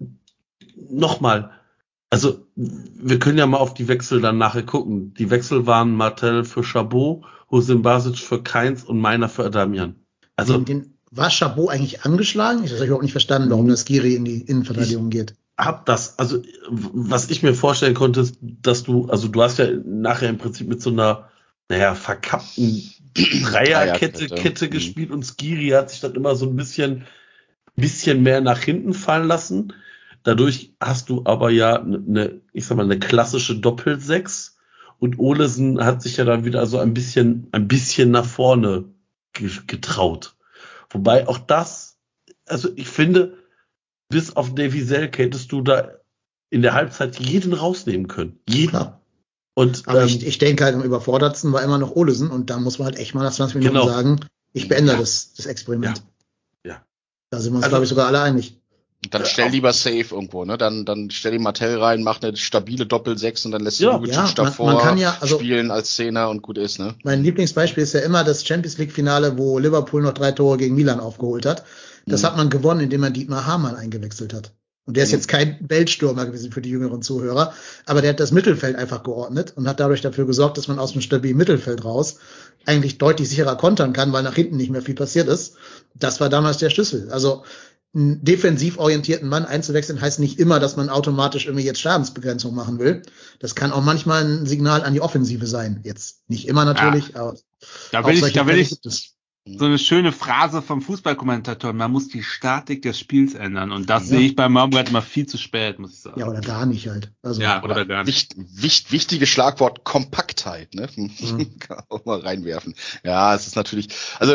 nochmal, also wir können ja mal auf die Wechsel dann nachher gucken. Die Wechsel waren Martel für Chabot, Hossein Basic für Keins und Meiner für Adamian. Also den, den, war Chabot eigentlich angeschlagen? Ich habe überhaupt nicht verstanden, warum das Skiri in die Innenverteidigung geht. hab das, also was ich mir vorstellen konnte, ist, dass du, also du hast ja nachher im Prinzip mit so einer, naja, verkappten Dreierkette Dreierkette. Kette Mhm. gespielt und Skiri hat sich dann immer so ein bisschen, bisschen mehr nach hinten fallen lassen. Dadurch hast du aber ja eine, ich sag mal, eine klassische Doppelsechs und Olesen hat sich ja dann wieder so ein bisschen, ein bisschen nach vorne ge- getraut. Wobei auch das, also ich finde, bis auf Davy Selke hättest du da in der Halbzeit jeden rausnehmen können. Jeden. Klar. Und Aber ähm, ich, ich denke halt, am überfordertsten war immer noch Olesen und da muss man halt echt mal nach zwanzig Minuten Genau. sagen, ich beende Ja. das, das Experiment. Ja. Ja. Da sind wir uns, Also- glaube ich, sogar alle einig. Dann stell lieber safe irgendwo, ne? Dann, dann stell den Martell rein, mach eine stabile Doppel-Sechs und dann lässt du Ja, Lubicic ja, man- davor man kann ja, also- spielen als Zehner und gut ist, ne? Mein Lieblingsbeispiel ist ja immer das Champions League Finale, wo Liverpool noch drei Tore gegen Milan aufgeholt hat. Das Mhm. hat man gewonnen, indem man Dietmar Hamann eingewechselt hat. Und der ist Mhm. jetzt kein Weltstürmer gewesen für die jüngeren Zuhörer, aber der hat das Mittelfeld einfach geordnet und hat dadurch dafür gesorgt, dass man aus dem stabilen Mittelfeld raus eigentlich deutlich sicherer kontern kann, weil nach hinten nicht mehr viel passiert ist. Das war damals der Schlüssel. Also einen defensiv orientierten Mann einzuwechseln, heißt nicht immer, dass man automatisch irgendwie jetzt Schadensbegrenzung machen will. Das kann auch manchmal ein Signal an die Offensive sein. Jetzt nicht immer natürlich, aber Da auch will ich, solche da will Fälle ich gibt es. so eine schöne Phrase vom Fußballkommentator. Man muss die Statik des Spiels ändern. Und das Ja. sehe ich bei Baumgart immer viel zu spät, muss ich sagen. Ja, oder gar nicht halt. Also, Ja, oder gar nicht. Wicht, wicht, wichtiges Schlagwort Kompaktheit, ne? Mhm. Kann man auch mal reinwerfen. Ja, es ist natürlich, also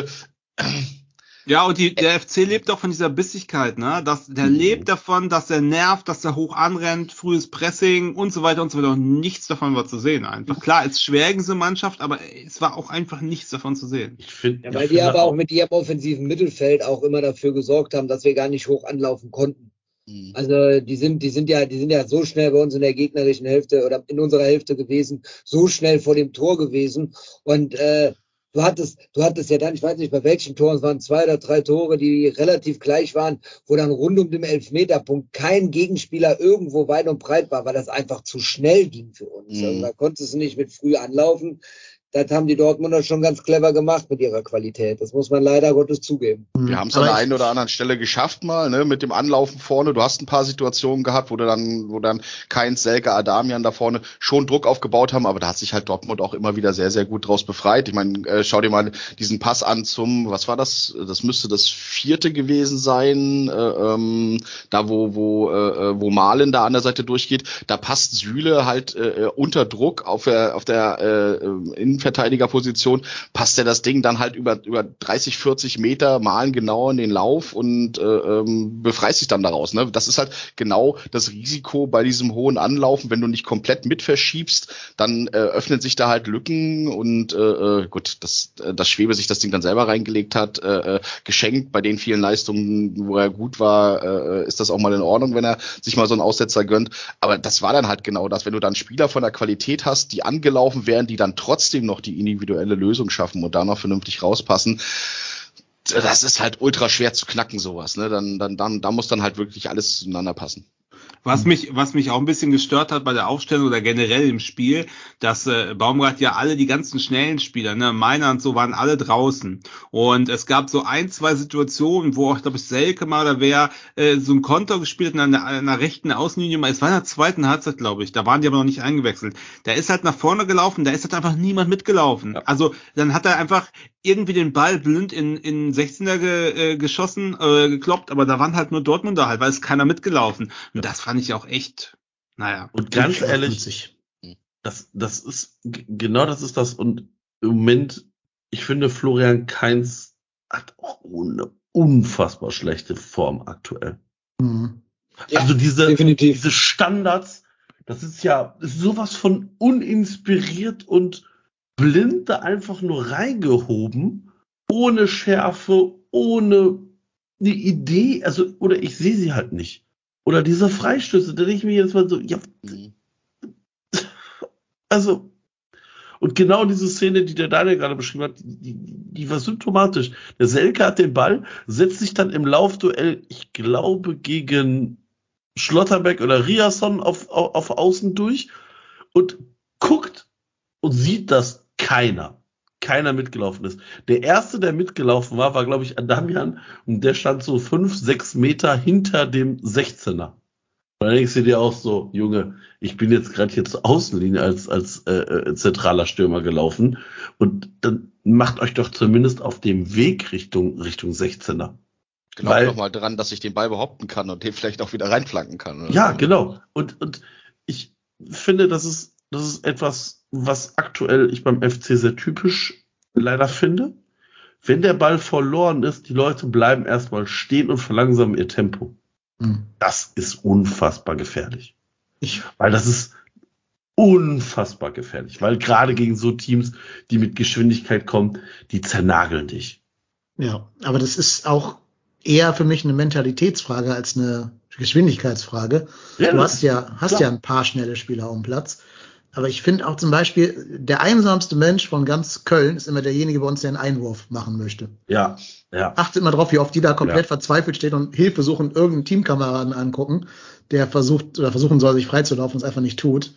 Ja, und die, der F C lebt auch von dieser Bissigkeit, ne? Das, der Mhm. lebt davon, dass er nervt, dass er hoch anrennt, frühes Pressing und so weiter und so weiter. Und nichts davon war zu sehen einfach. Klar, es ist schwer gegen diese Mannschaft, aber es war auch einfach nichts davon zu sehen. Ich finde, Ja, ich weil finde die aber auch mit ihrem offensiven Mittelfeld auch immer dafür gesorgt haben, dass wir gar nicht hoch anlaufen konnten. Mhm. Also die sind, die sind ja, die sind ja so schnell bei uns in der gegnerischen Hälfte oder in unserer Hälfte gewesen, so schnell vor dem Tor gewesen. Und äh, du hattest, du hattest ja dann, ich weiß nicht bei welchen Toren, es waren zwei oder drei Tore, die relativ gleich waren, wo dann rund um den Elfmeterpunkt kein Gegenspieler irgendwo weit und breit war, weil das einfach zu schnell ging für uns. Mhm. Also da konntest du nicht mit früh anlaufen. Das haben die Dortmunder schon ganz clever gemacht mit ihrer Qualität. Das muss man leider Gottes zugeben. Wir haben es an Aber der ich- einen oder anderen Stelle geschafft mal, ne, mit dem Anlaufen vorne. Du hast ein paar Situationen gehabt, wo du dann, wo dann Keins, Selke, Adamian da vorne schon Druck aufgebaut haben, aber da hat sich halt Dortmund auch immer wieder sehr, sehr gut draus befreit. Ich meine, äh, schau dir mal diesen Pass an zum, was war das? Das müsste das vierte gewesen sein, äh, ähm, da wo, wo, äh, wo Malen da an der Seite durchgeht. Da passt Süle halt äh, unter Druck auf der, auf der äh, Innenverteidigerposition, passt er das Ding dann halt über, über dreißig, vierzig Meter, Malen genau in den Lauf und äh, ähm, befreist sich dann daraus. Ne? Das ist halt genau das Risiko bei diesem hohen Anlaufen. Wenn du nicht komplett mit verschiebst, dann äh, öffnen sich da halt Lücken und äh, gut, dass, dass Schwebe sich das Ding dann selber reingelegt hat, äh, geschenkt bei den vielen Leistungen, wo er gut war, äh, ist das auch mal in Ordnung, wenn er sich mal so einen Aussetzer gönnt. Aber das war dann halt genau das, wenn du dann Spieler von der Qualität hast, die angelaufen werden, die dann trotzdem noch die individuelle Lösung schaffen und da noch vernünftig rauspassen. Das ist halt ultra schwer zu knacken, sowas, ne? Dann, dann, dann, da muss dann halt wirklich alles zueinander passen. Was mich, was mich auch ein bisschen gestört hat bei der Aufstellung oder generell im Spiel, dass äh, Baumgart ja alle die ganzen schnellen Spieler, ne, Meiner und so, waren alle draußen. Und es gab so ein, zwei Situationen, wo auch, glaube ich, Selke mal oder wer äh, so ein Konter gespielt hat an einer, einer rechten Außenlinie. Es war in der zweiten Halbzeit, glaube ich. Da waren die aber noch nicht eingewechselt. Der ist halt nach vorne gelaufen, da ist halt einfach niemand mitgelaufen. Ja. Also dann hat er einfach irgendwie den Ball blind in, in sechzehner ge, äh, geschossen, äh, gekloppt, aber da waren halt nur Dortmunder halt, weil es keiner mitgelaufen. Und das fand ich auch echt, naja. Und ganz Ja, ehrlich, witzig. das, das ist, g- genau das ist das. Und im Moment, ich finde, Florian Kainz hat auch eine unfassbar schlechte Form aktuell. Mhm. Ja, Also diese, definitiv. diese Standards, das ist ja sowas von uninspiriert und blind da einfach nur reingehoben, ohne Schärfe, ohne eine Idee, also, oder ich sehe sie halt nicht. Oder diese Freistöße, da denke ich mir jetzt mal so, ja, Mhm. also, und genau diese Szene, die der Daniel gerade beschrieben hat, die, die, die war symptomatisch. Der Selke hat den Ball, setzt sich dann im Laufduell, ich glaube, gegen Schlotterbeck oder Riasson auf, auf, auf Außen durch und guckt und sieht, dass keiner, keiner mitgelaufen ist. Der erste, der mitgelaufen war, war, glaube ich, Adamian und der stand so fünf, sechs Meter hinter dem sechzehner. Und dann denkst du dir auch so, Junge, ich bin jetzt gerade hier zur Außenlinie als, als äh, äh, zentraler Stürmer gelaufen und dann macht euch doch zumindest auf dem Weg Richtung, Richtung sechzehner. Glaub Weil- doch mal dran, dass ich den Ball behaupten kann und den vielleicht auch wieder reinflanken kann. Oder Ja, so. genau. Und, und ich finde, das ist, das ist etwas, was aktuell ich beim F C sehr typisch leider finde. Wenn der Ball verloren ist, die Leute bleiben erstmal stehen und verlangsamen ihr Tempo. Mhm. Das ist unfassbar gefährlich. Ich, Weil das ist unfassbar gefährlich. Weil gerade gegen so Teams, die mit Geschwindigkeit kommen, die zernageln dich. ja, aber das ist auch eher für mich eine Mentalitätsfrage als eine Geschwindigkeitsfrage. Ja, Du das hast ja, hast klar. ja ein paar schnelle Spieler auf dem Platz. Aber ich finde auch zum Beispiel, der einsamste Mensch von ganz Köln ist immer derjenige bei uns, der einen Einwurf machen möchte. Ja, ja. Achtet mal drauf, wie oft die da komplett Ja. verzweifelt steht und Hilfe suchen, irgendeinen Teamkameraden angucken, der versucht oder versuchen soll, sich freizulaufen und es einfach nicht tut.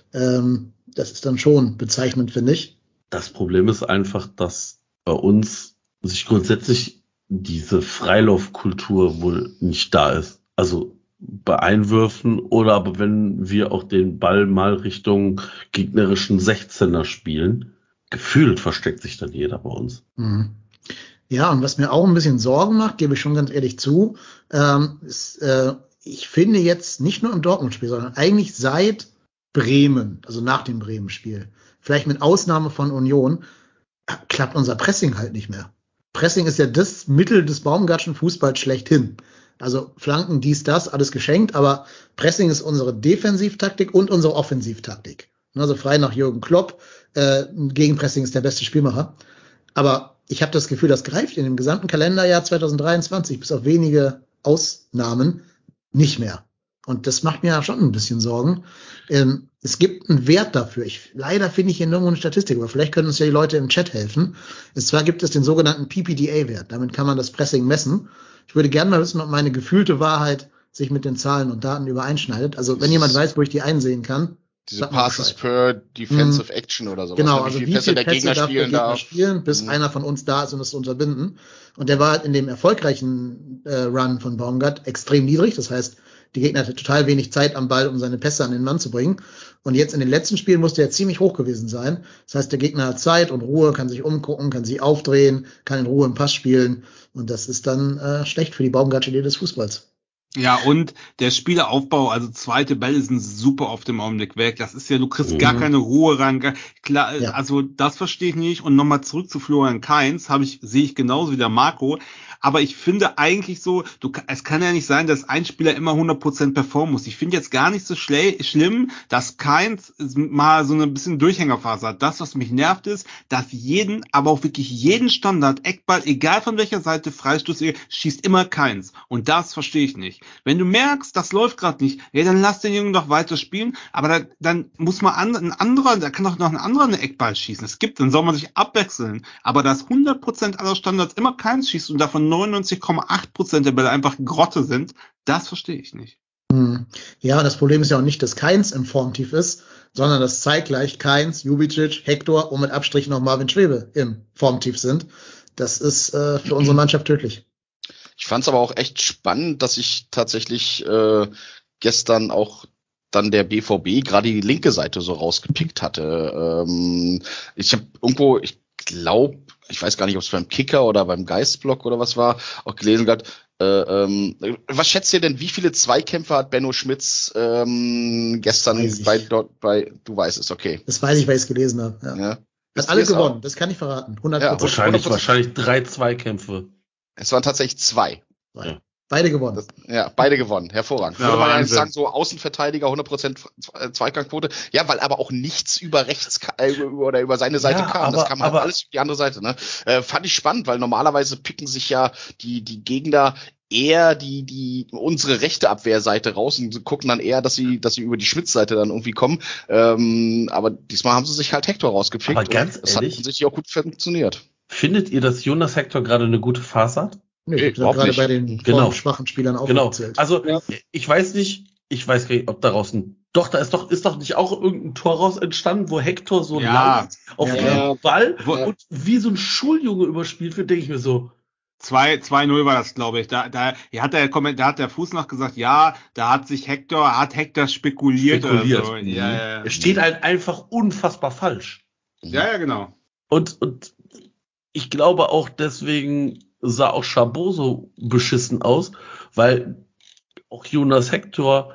Ähm, das ist dann schon bezeichnend, finde ich. Das Problem ist einfach, dass bei uns sich grundsätzlich diese Freilaufkultur wohl nicht da ist. Also bei Einwürfen oder aber wenn wir auch den Ball mal Richtung gegnerischen sechzehner spielen, gefühlt versteckt sich dann jeder bei uns. Mhm. Ja, und was mir auch ein bisschen Sorgen macht, gebe ich schon ganz ehrlich zu, ähm, ist, äh, ich finde jetzt nicht nur im Dortmund-Spiel, sondern eigentlich seit Bremen, also nach dem Bremen-Spiel, vielleicht mit Ausnahme von Union, klappt unser Pressing halt nicht mehr. Pressing ist ja das Mittel des Baumgartschen Fußballs schlechthin. Also Flanken, dies, das, alles geschenkt, aber Pressing ist unsere Defensivtaktik und unsere Offensivtaktik. Also frei nach Jürgen Klopp, äh, Gegenpressing ist der beste Spielmacher. Aber ich habe das Gefühl, das greift in dem gesamten Kalenderjahr zwanzig dreiundzwanzig, bis auf wenige Ausnahmen, nicht mehr. Und das macht mir ja schon ein bisschen Sorgen. Ähm, es gibt einen Wert dafür. Ich, leider finde ich hier nirgendwo eine Statistik, aber vielleicht können uns ja die Leute im Chat helfen. Und zwar gibt es den sogenannten P P D A-Wert. Damit kann man das Pressing messen. Ich würde gerne mal wissen, ob meine gefühlte Wahrheit sich mit den Zahlen und Daten übereinschneidet. Also wenn jemand weiß, wo ich die einsehen kann. Diese Passes per Defensive mhm. Action oder sowas. Genau, wie also viel wie Pässe viele der Pässe Gegner darf spielen der Gegner darf. spielen, bis Mhm. einer von uns da ist, um es zu unterbinden. Und der war halt in dem erfolgreichen äh, Run von Baumgart extrem niedrig. Das heißt, die Gegner hatte total wenig Zeit am Ball, um seine Pässe an den Mann zu bringen. Und jetzt in den letzten Spielen musste er ziemlich hoch gewesen sein. Das heißt, der Gegner hat Zeit und Ruhe, kann sich umgucken, kann sich aufdrehen, kann in Ruhe im Pass spielen. Und das ist dann äh, schlecht für die Baumgartsche Idee des Fußballs. Ja, und der Spieleraufbau, also zweite Bälle sind super oft im Augenblick weg. Das ist ja, du kriegst Mhm. gar keine Ruhe rein. Gar, klar, Ja. also das verstehe ich nicht. Und nochmal zurück zu Florian Kainz, habe ich, sehe ich genauso wie der Marco. Aber ich finde eigentlich so, du, es kann ja nicht sein, dass ein Spieler immer hundert Prozent performen muss. Ich finde jetzt gar nicht so schle- schlimm, dass Kainz mal so ein bisschen Durchhängerphase hat. Das, was mich nervt, ist, dass jeden, aber auch wirklich jeden Standard, Eckball, egal von welcher Seite, Freistoß, schießt immer Kainz. Und das verstehe ich nicht. Wenn du merkst, das läuft gerade nicht, ja, dann lass den Jungen doch weiter spielen. Aber dann, dann muss man an, ein anderer, da kann doch noch ein anderer einen Eckball schießen. Es gibt, dann soll man sich abwechseln. Aber dass hundert Prozent aller Standards immer Kainz schießt und davon neunundneunzig Komma acht Prozent der Bälle einfach Grotte sind, das verstehe ich nicht. Hm. Ja, und das Problem ist ja auch nicht, dass Kainz im Formtief ist, sondern dass zeitgleich Kainz, Jubicic, Hector und mit Abstrich noch Marvin Schwebe im Formtief sind. Das ist äh, für unsere Mannschaft tödlich. Ich fand es aber auch echt spannend, dass ich tatsächlich äh, gestern auch dann der B V B gerade die linke Seite so rausgepickt hatte. Ähm, ich habe irgendwo, ich glaube, ich weiß gar nicht, ob es beim Kicker oder beim Geistblock oder was war, auch gelesen gehabt. Äh, ähm, was schätzt ihr denn, wie viele Zweikämpfe hat Benno Schmitz ähm, gestern Weiß ich. bei dort bei, du weißt es, okay. Das weiß ich, weil ich es gelesen habe. Ja. Ja. Hat Wisst alle ihr es auch? gewonnen, das kann ich verraten. hundert Ja, Prozent. Wahrscheinlich, hundert Prozent. wahrscheinlich drei Zweikämpfe. Es waren tatsächlich zwei. Ja. Beide gewonnen. Das, ja, beide gewonnen. Hervorragend. Ja, Würde man ja Wahnsinn. nicht sagen, so Außenverteidiger, hundert Prozent Zweikampfquote. Ja, weil aber auch nichts über rechts ka- äh, oder über seine Seite Ja, kam. Das aber- kam halt aber- alles über die andere Seite. Ne? Äh, fand ich spannend, weil normalerweise picken sich ja die, die Gegner eher die, die, unsere rechte Abwehrseite raus und gucken dann eher, dass sie, dass sie über die Schmitz-Seite dann irgendwie kommen. Ähm, aber diesmal haben sie sich halt Hector rausgepickt. Aber ganz und es hat ehrlich- offensichtlich auch gut funktioniert. Findet ihr, dass Jonas Hector gerade eine gute Phase hat? Nee, ich Nee, habe überhaupt gerade nicht. bei den Genau. formschwachen Spielern Genau. aufgezählt. Also Ja. ich weiß nicht, ich weiß gar nicht, ob daraus ein. Doch, da ist doch, ist doch nicht auch irgendein Tor raus entstanden, wo Hector so Ja. langt auf Ja, den ja. Ball Wo- und wie so ein Schuljunge überspielt wird, denke ich mir so. zwei zwei null war das, glaube ich. Da, da, hier hat der Komment, da hat der Fuß noch gesagt, ja, da hat sich Hector, hat Hector spekuliert, Spekuliert. oder so. Mhm. Ja, ja, ja. Es steht halt einfach unfassbar falsch. Ja, ja, genau. Und, und ich glaube auch deswegen sah auch Chabot so beschissen aus, weil auch Jonas Hector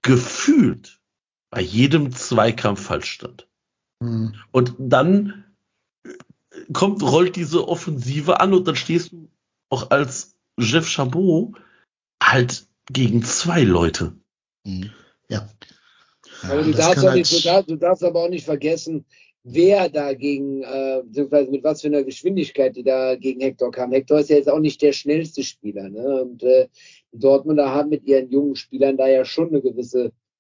gefühlt bei jedem Zweikampf falsch stand. Hm. Und dann kommt, rollt diese Offensive an und dann stehst du auch als Jeff Chabot halt gegen zwei Leute. Mhm. Ja. Aber du das darfst, kann auch halt- nicht, du, darfst, du darfst aber auch nicht vergessen, wer dagegen, äh, beziehungsweise mit was für einer Geschwindigkeit die da gegen Hector kam. Hector ist ja jetzt auch nicht der schnellste Spieler. Ne? Und äh, die Dortmunder haben mit ihren jungen Spielern da ja schon eine gewisse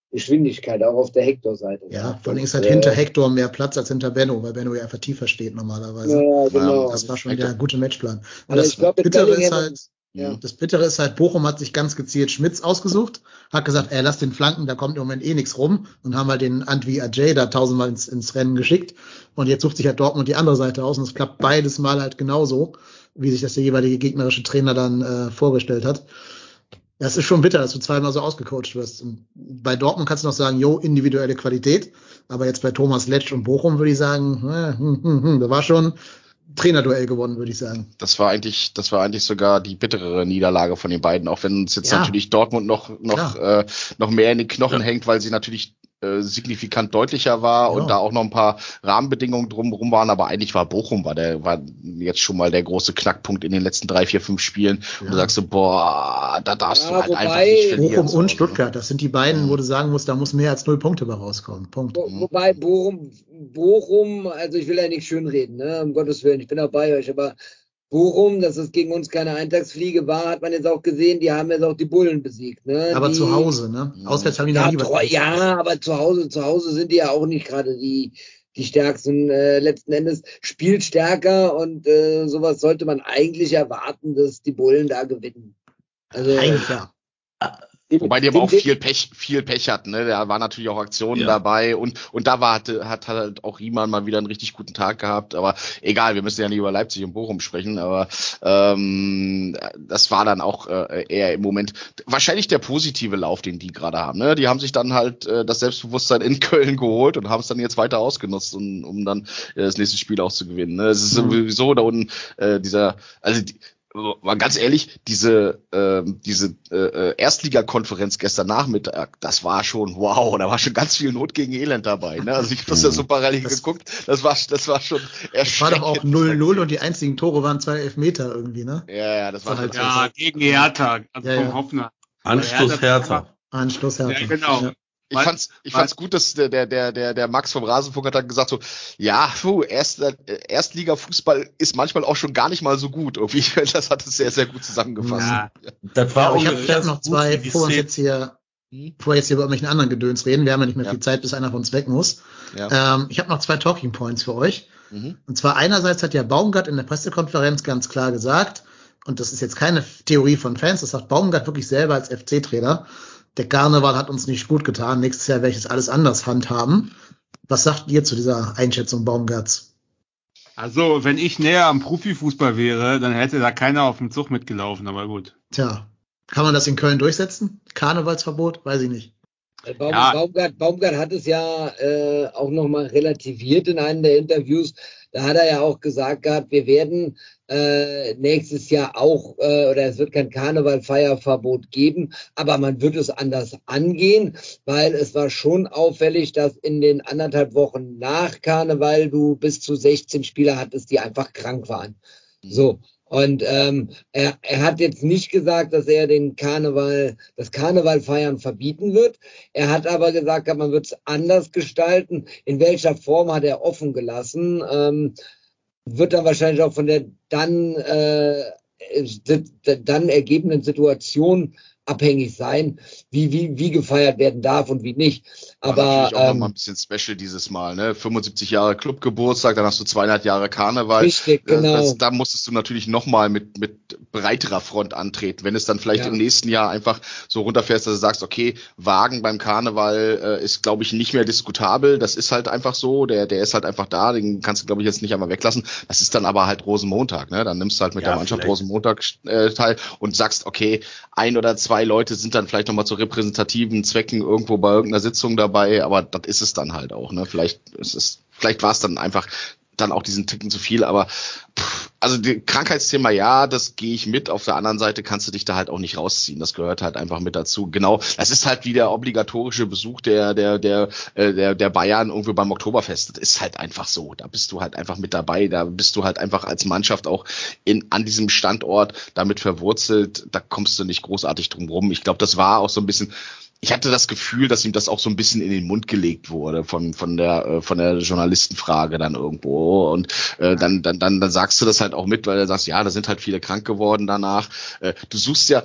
Geschwindigkeit, auch auf der Hector-Seite. Ja, vor allem ist halt äh, hinter Hector mehr Platz als hinter Benno, weil Benno ja einfach tiefer steht normalerweise. Ja, genau. Das war schon der gute Matchplan. Und Also das ich glaub, mit Bittere ist Bellingham- halt, Ja. das Bittere ist halt, Bochum hat sich ganz gezielt Schmitz ausgesucht, hat gesagt, ey, lass den Flanken, da kommt im Moment eh nichts rum, und haben halt den Antwi Ajay da tausendmal ins, ins Rennen geschickt. Und jetzt sucht sich halt Dortmund die andere Seite aus, und es klappt beides Mal halt genauso, wie sich das der jeweilige gegnerische Trainer dann äh, vorgestellt hat. Das ist schon bitter, dass du zweimal so ausgecoacht wirst. Und bei Dortmund kannst du noch sagen, jo, individuelle Qualität. Aber jetzt bei Thomas Letsch und Bochum würde ich sagen, äh, hm, hm, hm, da war schon Trainerduell gewonnen, würde ich sagen. Das war eigentlich, das war eigentlich sogar die bitterere Niederlage von den beiden, auch wenn es jetzt Ja. natürlich Dortmund noch, noch, äh, noch mehr in den Knochen Ja. hängt, weil sie natürlich äh, signifikant deutlicher war Ja. und da auch noch ein paar Rahmenbedingungen drumherum waren, aber eigentlich war Bochum, war der, war jetzt schon mal der große Knackpunkt in den letzten drei, vier, fünf Spielen. Ja. Und du sagst so, boah, da darfst Ja, du halt wobei einfach nicht verlieren. Bochum so, und ne? Stuttgart, das sind die beiden, Mhm. wo du sagen musst, da muss mehr als null Punkte bei rauskommen. Punkt. Wo, wobei Bochum, Bochum, also ich will ja nicht schönreden, ne, um Gottes Willen, ich bin auch bei euch, aber Bochum, dass es gegen uns keine Eintagsfliege war, hat man jetzt auch gesehen, die haben jetzt auch die Bullen besiegt. Ne? Aber die, zu Hause, ne? Mhm. Auswärts haben die noch Ja, nie was. treu, ja, aber zu Hause, zu Hause sind die ja auch nicht gerade die, die stärksten. Äh, letzten Endes spielt stärker, und äh, sowas sollte man eigentlich erwarten, dass die Bullen da gewinnen. Also, Eigentlich ja. Wobei die aber auch den- viel Pech, viel Pech hatten, ne? Da waren natürlich auch Aktionen Ja. dabei und, und da war, hatte, hat halt auch Riemann mal wieder einen richtig guten Tag gehabt, aber egal, wir müssen ja nicht über Leipzig und Bochum sprechen, aber, ähm, das war dann auch äh, eher im Moment wahrscheinlich der positive Lauf, den die gerade haben, ne? Die haben sich dann halt äh, das Selbstbewusstsein in Köln geholt und haben es dann jetzt weiter ausgenutzt, um, um dann äh, das nächste Spiel auch zu gewinnen, ne? Es ist Mhm. sowieso da unten, äh, dieser, also die, mal ganz ehrlich, diese ähm, diese äh, Erstligakonferenz gestern Nachmittag, das war schon wow, da war schon ganz viel Not gegen Elend dabei. Ne? Also ich habe das ja so parallel Das- geguckt, das war das war schon Es war erschreckend. doch auch null null, und die einzigen Tore waren zwei Elfmeter irgendwie, ne? Ja, ja, das war So halt schon Ja, gegen Hertha, also Ja, vom ja. Hoffner. Anstoß Hertha. Anschluss Ja, genau. Ja. Ich fand's, ich fand's gut, dass der, der, der, der, der Max vom Rasenfunk hat dann gesagt so, ja, puh, Erst, Erstliga-Fußball ist manchmal auch schon gar nicht mal so gut. Irgendwie, das hat es sehr, sehr gut zusammengefasst. Ja. Das Ja, war aber ich habe ungefähr hab noch so gut zwei, wie die bevor wir uns Szene- jetzt hier, bevor wir jetzt hier über irgendwelchen anderen Gedöns reden, wir haben ja nicht mehr Ja. viel Zeit, bis einer von uns weg muss. Ja. Ähm, ich habe noch zwei Talking Points für euch. Mhm. Und zwar einerseits hat ja Baumgart in der Pressekonferenz ganz klar gesagt, und das ist jetzt keine Theorie von Fans, das sagt Baumgart wirklich selber als F C-Trainer, der Karneval hat uns nicht gut getan, nächstes Jahr werde ich das alles anders handhaben. Was sagt ihr zu dieser Einschätzung Baumgarts? Also, wenn ich näher am Profifußball wäre, dann hätte da keiner auf dem Zug mitgelaufen, aber gut. Tja, kann man das in Köln durchsetzen? Karnevalsverbot? Weiß ich nicht. Baum, Ja. Baumgart, Baumgart hat es ja äh, auch nochmal relativiert in einem der Interviews. Da hat er ja auch gesagt gehabt, wir werden äh, nächstes Jahr auch, äh, oder es wird kein Karnevalfeierverbot geben, aber man wird es anders angehen, weil es war schon auffällig, dass in den anderthalb Wochen nach Karneval du bis zu sechzehn Spieler hattest, die einfach krank waren. So. Und ähm, er, er hat jetzt nicht gesagt, dass er den Karneval, das Karnevalfeiern verbieten wird. Er hat aber gesagt, man wird es anders gestalten. In welcher Form hat er offen gelassen? Ähm, wird dann wahrscheinlich auch von der dann, äh, dann ergebenden Situation abhängig sein, wie, wie, wie gefeiert werden darf und wie nicht. War Aber natürlich auch noch mal ähm, ein bisschen special dieses Mal, ne? fünfundsiebzig Jahre Clubgeburtstag, dann hast du zweieinhalb Jahre Karneval. richtig, Das- genau. Das, da musstest du natürlich noch mal mit, mit breiterer Front antreten. Wenn es dann vielleicht Ja. im nächsten Jahr einfach so runterfährst, dass du sagst, okay, Wagen beim Karneval äh, ist, glaube ich, nicht mehr diskutabel. Das ist halt einfach so. Der, der ist halt einfach da. Den kannst du, glaube ich, jetzt nicht einmal weglassen. Das ist dann aber halt Rosenmontag, ne? Dann nimmst du halt mit Ja, der Mannschaft vielleicht. Rosenmontag äh, teil und sagst, okay, ein oder zwei Leute sind dann vielleicht noch mal zu repräsentativen Zwecken irgendwo bei irgendeiner Sitzung dabei, aber das ist es dann halt auch, ne? Vielleicht ist es, vielleicht war es dann einfach dann auch diesen Ticken zu viel, aber pff, also die Krankheitsthema, ja, das gehe ich mit. Auf der anderen Seite kannst du dich da halt auch nicht rausziehen. Das gehört halt einfach mit dazu. Genau, das ist halt wie der obligatorische Besuch der der der äh, der der Bayern irgendwo beim Oktoberfest. Das ist halt einfach so. Da bist du halt einfach mit dabei. Da bist du halt einfach als Mannschaft auch in an diesem Standort damit verwurzelt. Da kommst du nicht großartig drum rum. Ich glaube, das war auch so ein bisschen. Ich hatte das Gefühl, dass ihm das auch so ein bisschen in den Mund gelegt wurde von von der äh, von der Journalistenfrage dann irgendwo und äh, dann dann dann dann sagst du das halt auch mit, weil du sagst, ja, da sind halt viele krank geworden danach. Äh, du suchst ja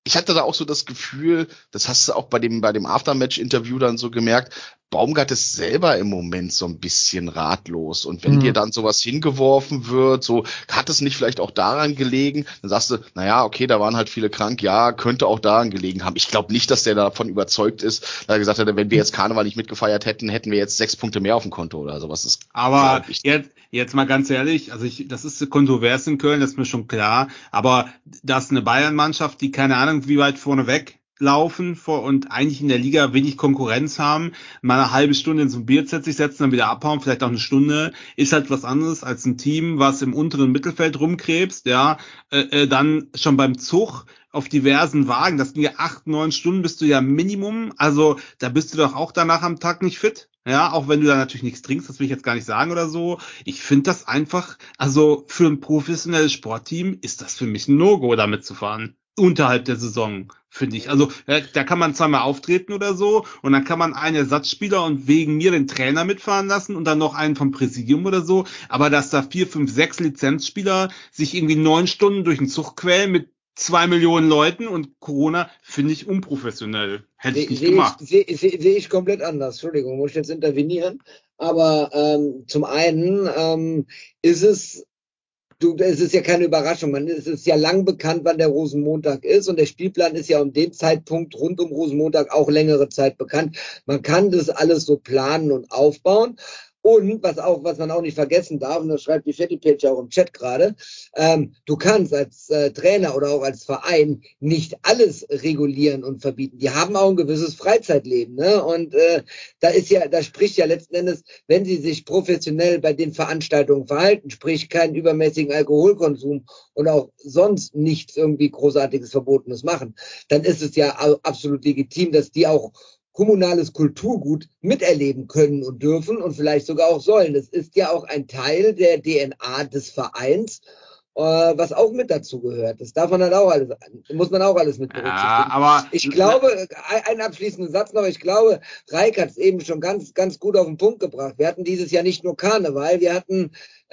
ich hatte da auch so das Gefühl, das hast du auch bei dem, bei dem Aftermatch-Interview dann so gemerkt, Baumgart ist selber im Moment so ein bisschen ratlos. Und wenn Mhm. dir dann sowas hingeworfen wird, so, hat es nicht vielleicht auch daran gelegen, dann sagst du, naja, okay, da waren halt viele krank, ja, könnte auch daran gelegen haben. Ich glaube nicht, dass der davon überzeugt ist, dass er gesagt hat, wenn wir jetzt Karneval nicht mitgefeiert hätten, hätten wir jetzt sechs Punkte mehr auf dem Konto oder sowas. Das Aber glaub ich. jetzt, jetzt mal ganz ehrlich, also ich, das ist kontrovers in Köln, das ist mir schon klar, aber dass eine Bayern-Mannschaft, die keine Ahnung, wie weit vorne weg laufen vor und eigentlich in der Liga wenig Konkurrenz haben, mal eine halbe Stunde in so ein Bierzelt sich setzen, dann wieder abhauen, vielleicht auch eine Stunde, ist halt was anderes als ein Team, was im unteren Mittelfeld rumkrebst, ja, äh, äh, dann schon beim Zug auf diversen Wagen, das ging ja acht, neun Stunden, bist du ja Minimum, also da bist du doch auch danach am Tag nicht fit, ja, auch wenn du da natürlich nichts trinkst, das will ich jetzt gar nicht sagen oder so. Ich finde das einfach, also für ein professionelles Sportteam ist das für mich ein No-Go, damit zu fahren. Unterhalb der Saison, finde ich. Also äh, da kann man zweimal auftreten oder so und dann kann man einen Ersatzspieler und wegen mir den Trainer mitfahren lassen und dann noch einen vom Präsidium oder so. Aber dass da vier, fünf, sechs Lizenzspieler sich irgendwie neun Stunden durch den Zug quälen mit zwei Millionen Leuten und Corona, finde ich unprofessionell. Hätte ich nicht Sehe gemacht. ich, seh, seh, seh ich komplett anders. Entschuldigung, muss ich jetzt intervenieren. Aber ähm, zum einen ähm, ist es Du, es ist ja keine Überraschung. Man, es ist ja lang bekannt, wann der Rosenmontag ist. Und der Spielplan ist ja um den Zeitpunkt rund um Rosenmontag auch längere Zeit bekannt. Man kann das alles so planen und aufbauen. Und was auch, was man auch nicht vergessen darf, und das schreibt die Fetti-Page auch im Chat gerade, ähm, du kannst als äh, Trainer oder auch als Verein nicht alles regulieren und verbieten. Die haben auch ein gewisses Freizeitleben, ne? Und äh, da ist ja, da spricht ja letzten Endes, wenn sie sich professionell bei den Veranstaltungen verhalten, sprich keinen übermäßigen Alkoholkonsum und auch sonst nichts irgendwie großartiges Verbotenes machen, dann ist es ja absolut legitim, dass die auch kommunales Kulturgut miterleben können und dürfen und vielleicht sogar auch sollen. Das ist ja auch ein Teil der D N A des Vereins, äh, was auch mit dazu gehört. Das darf man dann auch alles, muss man auch alles mit berücksichtigen. Ja, aber ich glaube, ein abschließender Satz noch, ich glaube, Reik hat es eben schon ganz, ganz gut auf den Punkt gebracht. Wir hatten dieses Jahr nicht nur Karneval, wir hatten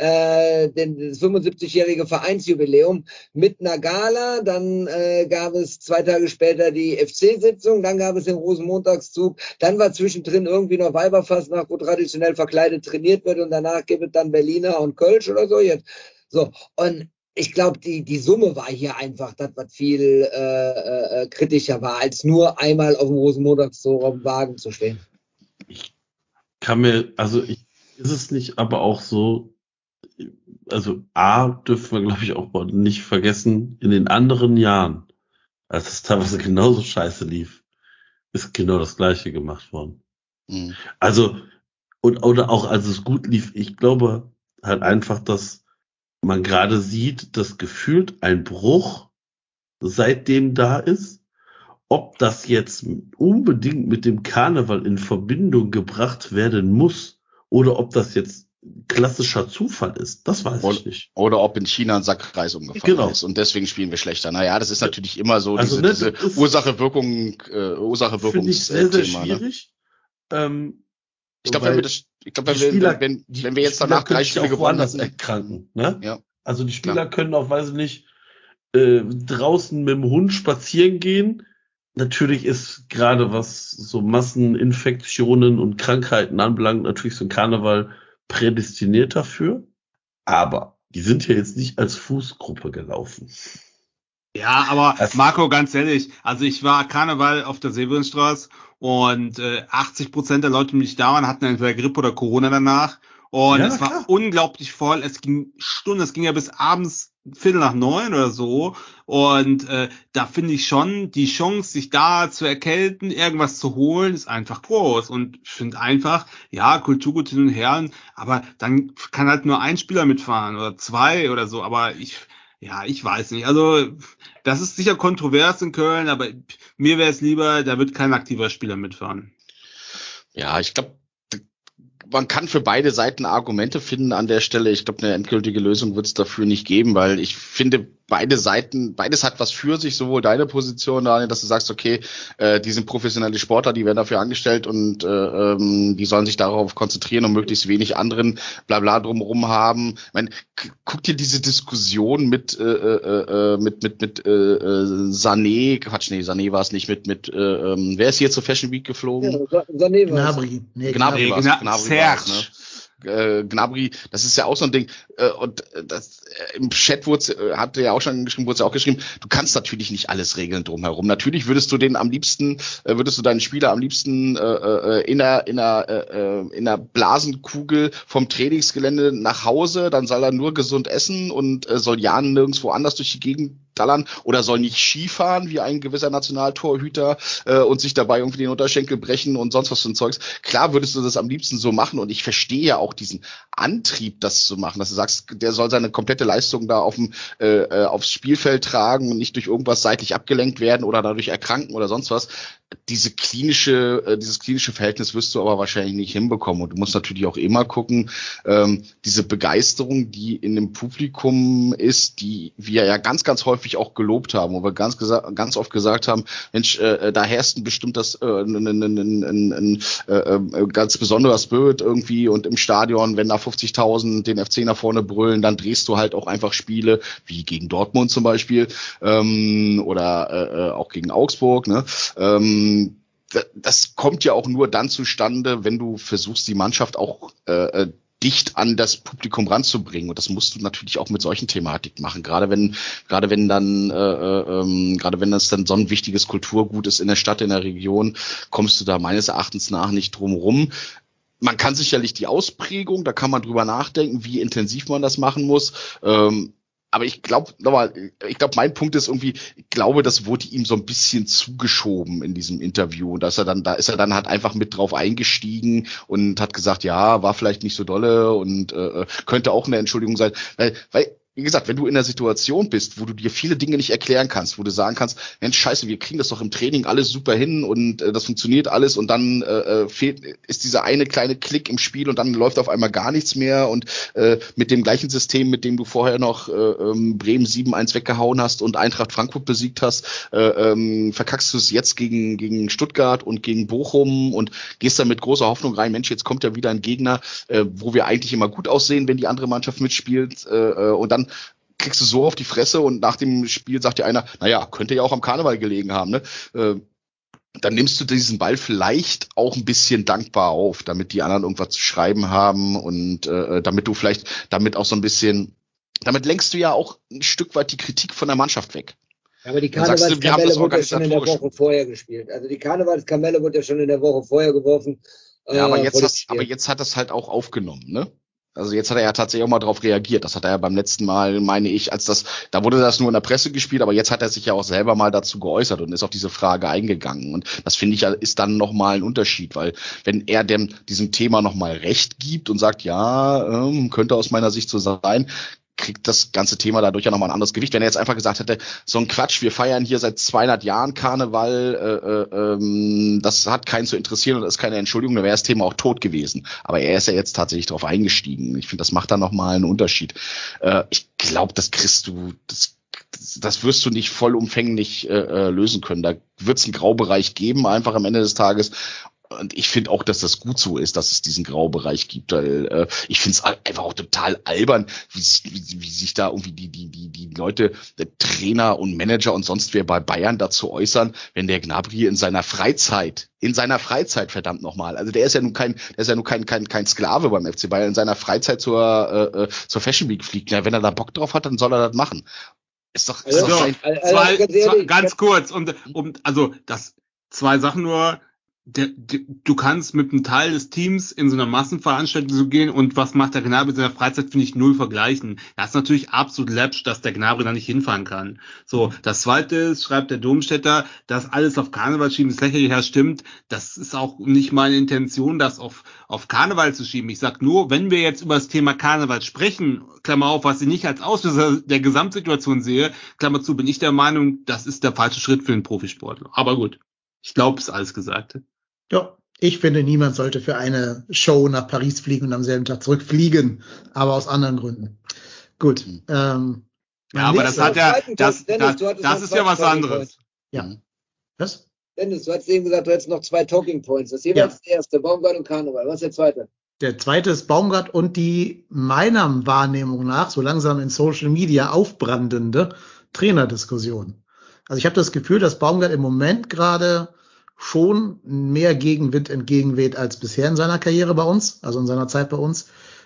äh, den, das fünfundsiebzigjährige Vereinsjubiläum mit einer Gala, dann äh, gab es zwei Tage später die F C-Sitzung, dann gab es den Rosenmontagszug, dann war zwischendrin irgendwie noch Weiberfastnacht, wo traditionell verkleidet trainiert wird und danach gibt es dann Berliner und Kölsch oder so jetzt. So, und ich glaube, die, die Summe war hier einfach das, was viel äh, äh, kritischer war, als nur einmal auf dem Rosenmontagszug auf dem Wagen zu stehen. Ich kann mir, also ich, ist es nicht aber auch so, also A, dürfen wir glaube ich auch nicht vergessen, in den anderen Jahren, als es teilweise genauso scheiße lief, ist genau das Gleiche gemacht worden. Mhm. Also, und, oder auch als es gut lief, ich glaube halt einfach, dass man gerade sieht, dass gefühlt ein Bruch seitdem da ist. Ob das jetzt unbedingt mit dem Karneval in Verbindung gebracht werden muss oder ob das jetzt klassischer Zufall ist, das weiß oder, ich nicht. Oder ob in China ein Sack Reis umgefallen Genau. ist und deswegen spielen wir schlechter. Naja, das ist natürlich immer so, Also, diese, ne, diese Ursache-Wirkung, äh, Ursache-Wirkung. Finde ich sehr, sehr Thema, schwierig. Ne? Ähm, Ich glaube, wenn wir das, ich glaube, wenn, Spieler, wenn, die, wenn wir jetzt Spieler danach können drei sich Spiele auch gewonnen woanders hätten, erkranken. Ne? ja. Also die Spieler Klar. können auch, weiß ich nicht, äh, draußen mit dem Hund spazieren gehen. Natürlich ist gerade was so Masseninfektionen und Krankheiten anbelangt, natürlich so ein Karneval prädestiniert dafür. Aber die sind ja jetzt nicht als Fußgruppe gelaufen. Ja, aber Das- Marco, ganz ehrlich, also ich war Karneval auf der Severinstraße und äh, achtzig Prozent der Leute, die nicht da waren, hatten entweder Grippe oder Corona danach. Und Ja, es war klar. unglaublich voll. Es ging Stunden, es ging ja bis abends Viertel nach neun oder so. Und äh, da finde ich schon, die Chance, sich da zu erkälten, irgendwas zu holen, ist einfach groß. Und ich finde einfach, ja, Kulturgut hin und her, aber dann kann halt nur ein Spieler mitfahren oder zwei oder so. Aber ich, ja, ich weiß nicht. Also das ist sicher kontrovers in Köln, aber mir wäre es lieber, da wird kein aktiver Spieler mitfahren. Ja, ich glaube, man kann für beide Seiten Argumente finden an der Stelle. Ich glaube, eine endgültige Lösung wird es dafür nicht geben, weil ich finde, beide Seiten, beides hat was für sich, sowohl deine Position, Daniel, dass du sagst, okay, äh, die sind professionelle Sportler, die werden dafür angestellt und äh, ähm, die sollen sich darauf konzentrieren und möglichst wenig anderen Blabla drumherum haben. Ich meine, k- guck dir diese Diskussion mit äh, äh, mit mit mit äh, äh, Sané, Quatsch, nee, Sané war es nicht, mit mit äh, ähm, wer ist hier zur Fashion Week geflogen? Ja, Sané war's. Gnabry. Nee, Gnabry Nee, war's, Gna- Gnabry war's, ne? Serge. Äh, Gnabry, das ist ja auch so ein Ding, äh, und äh, das äh, im Chat wurde, äh, hat er ja auch schon geschrieben, wurde ja auch geschrieben, du kannst natürlich nicht alles regeln drumherum. Natürlich würdest du den am liebsten, äh, würdest du deinen Spieler am liebsten äh, äh, in der in der äh, in der Blasenkugel vom Trainingsgelände nach Hause, dann soll er nur gesund essen und äh, soll ja nirgendwo anders durch die Gegend dallern oder soll nicht Skifahren wie ein gewisser Nationaltorhüter äh, und sich dabei irgendwie den Unterschenkel brechen und sonst was für ein Zeugs. Klar würdest du das am liebsten so machen und ich verstehe ja auch diesen Antrieb, das zu machen, dass du sagst, der soll seine komplette Leistung da auf dem, äh, aufs Spielfeld tragen und nicht durch irgendwas seitlich abgelenkt werden oder dadurch erkranken oder sonst was. Diese klinische, äh, dieses klinische Verhältnis wirst du aber wahrscheinlich nicht hinbekommen. Und du musst natürlich auch immer gucken, ähm, diese Begeisterung, die in dem Publikum ist, die wir ja ganz, ganz häufig auch gelobt haben, wo wir ganz, gesa- ganz oft gesagt haben, Mensch, äh, da herrscht ein bestimmtes, äh, ein, ein, ein, ein, ein äh, äh, ganz besonderer Spirit irgendwie und im Stadion, wenn da fünfzigtausend den F C nach vorne brüllen, dann drehst du halt auch einfach Spiele, wie gegen Dortmund zum Beispiel, ähm, oder äh, auch gegen Augsburg, ne? Ähm, das kommt ja auch nur dann zustande, wenn du versuchst, die Mannschaft auch äh, dicht an das Publikum ranzubringen. Und das musst du natürlich auch mit solchen Thematiken machen. Gerade wenn, gerade wenn dann, äh, ähm, gerade wenn das dann so ein wichtiges Kulturgut ist in der Stadt, in der Region, kommst du da meines Erachtens nach nicht drum rum. Man kann sicherlich die Ausprägung, da kann man drüber nachdenken, wie intensiv man das machen muss. Ähm, Aber ich glaube, nochmal, ich glaube, mein Punkt ist irgendwie, ich glaube, das wurde ihm so ein bisschen zugeschoben in diesem Interview. Und dass er dann, da ist er dann halt einfach mit drauf eingestiegen und hat gesagt, ja, war vielleicht nicht so dolle und äh, könnte auch eine Entschuldigung sein. Weil, weil, wie gesagt, wenn du in einer Situation bist, wo du dir viele Dinge nicht erklären kannst, wo du sagen kannst, Mensch, scheiße, wir kriegen das doch im Training alles super hin und äh, das funktioniert alles und dann äh, fehlt, ist dieser eine kleine Klick im Spiel und dann läuft auf einmal gar nichts mehr und äh, mit dem gleichen System, mit dem du vorher noch äh, ähm, Bremen sieben eins weggehauen hast und Eintracht Frankfurt besiegt hast, äh, ähm, verkackst du es jetzt gegen gegen Stuttgart und gegen Bochum und gehst dann mit großer Hoffnung rein, Mensch, jetzt kommt ja wieder ein Gegner, äh, wo wir eigentlich immer gut aussehen, wenn die andere Mannschaft mitspielt, äh, und dann kriegst du so auf die Fresse und nach dem Spiel sagt dir einer, naja, könnte ja auch am Karneval gelegen haben, ne? Äh, dann nimmst du diesen Ball vielleicht auch ein bisschen dankbar auf, damit die anderen irgendwas zu schreiben haben und äh, damit du vielleicht damit auch so ein bisschen, damit lenkst du ja auch ein Stück weit die Kritik von der Mannschaft weg. Ja, aber die Dann sagst du, wir haben Karnevalskamelle das wurde ja schon in der organisatorisch. Woche vorher gespielt. Also die Karnevalskamelle wurde ja schon in der Woche vorher geworfen. Ja, aber äh, jetzt vor das hast, Spiel. aber jetzt hat es halt auch aufgenommen, ne? Also jetzt hat er ja tatsächlich auch mal drauf reagiert. Das hat er ja beim letzten Mal, meine ich, als das, da wurde das nur in der Presse gespielt, aber jetzt hat er sich ja auch selber mal dazu geäußert und ist auf diese Frage eingegangen. Und das finde ich ja, ist dann nochmal ein Unterschied, weil wenn er dem, diesem Thema nochmal Recht gibt und sagt, ja, ähm, könnte aus meiner Sicht so sein, kriegt das ganze Thema dadurch ja nochmal ein anderes Gewicht. Wenn er jetzt einfach gesagt hätte, so ein Quatsch, wir feiern hier seit zweihundert Jahren Karneval, äh, äh, ähm, das hat keinen zu interessieren und das ist keine Entschuldigung, dann wäre das Thema auch tot gewesen. Aber er ist ja jetzt tatsächlich drauf eingestiegen. Ich finde, das macht dann nochmal einen Unterschied. Äh, ich glaube, das kriegst du, das das wirst du nicht vollumfänglich äh, lösen können. Da wird es einen Graubereich geben, einfach am Ende des Tages. Und ich finde auch, dass das gut so ist, dass es diesen Graubereich gibt, weil äh, ich finde es einfach auch total albern, wie, wie, wie sich da irgendwie die die die die Leute, der Trainer und Manager und sonst wer bei Bayern dazu äußern, wenn der Gnabry in seiner Freizeit, in seiner Freizeit verdammt nochmal, also der ist ja nun kein, der ist ja nun kein kein kein Sklave beim F C Bayern, in seiner Freizeit zur äh, zur Fashion Week fliegt. Ja, wenn er da Bock drauf hat, dann soll er das machen. Ist doch, ist Also, doch So, sein, Also, zwei, ganz zwei, ehrlich, ganz kurz, und, um, also das zwei Sachen nur. Der, der, du kannst mit einem Teil des Teams in so einer Massenveranstaltung so gehen und was macht der Gnabry in seiner Freizeit, finde ich null vergleichen. Das ist natürlich absolut läppisch, dass der Gnabry da nicht hinfahren kann. So, das zweite ist, schreibt der Domstädter, dass alles auf Karneval schieben, das lächerlich her stimmt. Das ist auch nicht meine Intention, das auf, auf Karneval zu schieben. Ich sag nur, wenn wir jetzt über das Thema Karneval sprechen, Klammer auf, was ich nicht als Auslöser der Gesamtsituation sehe, Klammer zu, bin ich der Meinung, das ist der falsche Schritt für den Profisportler. Aber gut. Ich glaube, es ist alles gesagt. Ja, ich finde, niemand sollte für eine Show nach Paris fliegen und am selben Tag zurückfliegen, aber aus anderen Gründen. Gut, ähm, Ja, aber das hat ja, das, das, das ist ja was anderes. Ja. Was? Dennis, du hast eben gesagt, du hättest noch zwei Talking Points. Das ist jeweils ja. der erste, Baumgart und Karneval. Was ist der zweite? Der zweite ist Baumgart und die meiner Wahrnehmung nach so langsam in Social Media aufbrandende Trainerdiskussion. Also ich habe das Gefühl, dass Baumgart im Moment gerade schon mehr Gegenwind entgegenweht als bisher in seiner Karriere bei uns, also in seiner Zeit bei uns.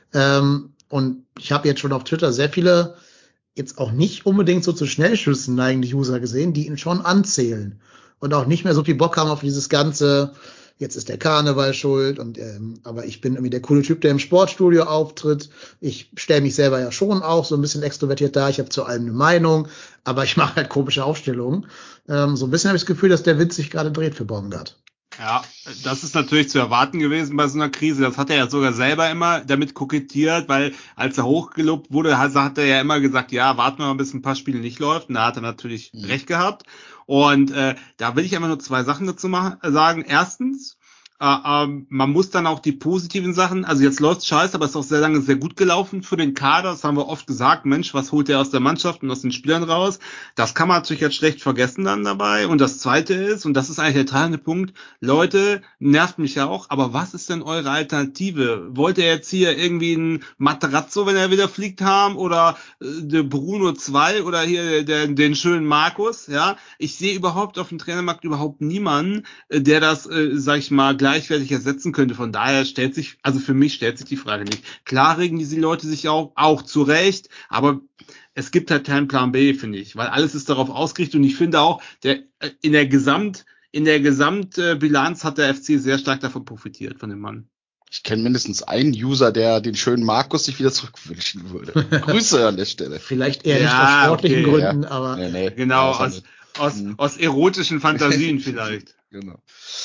Ähm, und ich habe jetzt schon auf Twitter sehr viele, jetzt auch nicht unbedingt so zu Schnellschüssen neigende User gesehen, die ihn schon anzählen und auch nicht mehr so viel Bock haben auf dieses ganze, jetzt ist der Karneval schuld und ähm, aber ich bin irgendwie der coole Typ, der im Sportstudio auftritt. Ich stelle mich selber ja schon auch so ein bisschen extrovertiert dar. Ich habe zu allem eine Meinung, aber ich mache halt komische Aufstellungen. Ähm, so ein bisschen habe ich das Gefühl, dass der Wind sich gerade dreht für Baumgart. Ja, das ist natürlich zu erwarten gewesen bei so einer Krise. Das hat er ja sogar selber immer damit kokettiert, weil als er hochgelobt wurde, hat, hat er ja immer gesagt, ja, warten wir mal, bis ein paar Spiele nicht läuft. Und da hat er natürlich mhm. recht gehabt. Und äh, da will ich einfach nur zwei Sachen dazu machen, sagen. Erstens, äh, ähm, man muss dann auch die positiven Sachen, also jetzt läuft's scheiße, aber es ist auch sehr lange sehr gut gelaufen für den Kader. Das haben wir oft gesagt, Mensch, was holt er aus der Mannschaft und aus den Spielern raus? Das kann man natürlich jetzt schlecht vergessen dann dabei. Und das Zweite ist, und das ist eigentlich der treibende Punkt, Leute, nervt mich ja auch, aber was ist denn eure Alternative? Wollt ihr jetzt hier irgendwie einen Materazzo, wenn er wieder fliegt, haben oder äh, der Bruno zwei oder hier der, den schönen Markus? Ja, ich sehe überhaupt auf dem Trainermarkt überhaupt niemanden, äh, der das, äh, sag ich mal, gleichwertig ersetzen könnte. Von daher stellt sich, also für mich stellt sich die Frage nicht. Klar regen diese Leute sich auch, auch zurecht, aber es gibt halt keinen Plan B, finde ich, weil alles ist darauf ausgerichtet und ich finde auch, der in der Gesamt, in der Gesamtbilanz hat der F C sehr stark davon profitiert, von dem Mann. Ich kenne mindestens einen User, der den schönen Markus sich wieder zurückwünschen würde. Grüße an der Stelle. Vielleicht eher ja, nicht aus sportlichen okay, Gründen, ja. aber nee, nee, genau, ja, aus, aus, mhm. aus erotischen Fantasien vielleicht. Genau.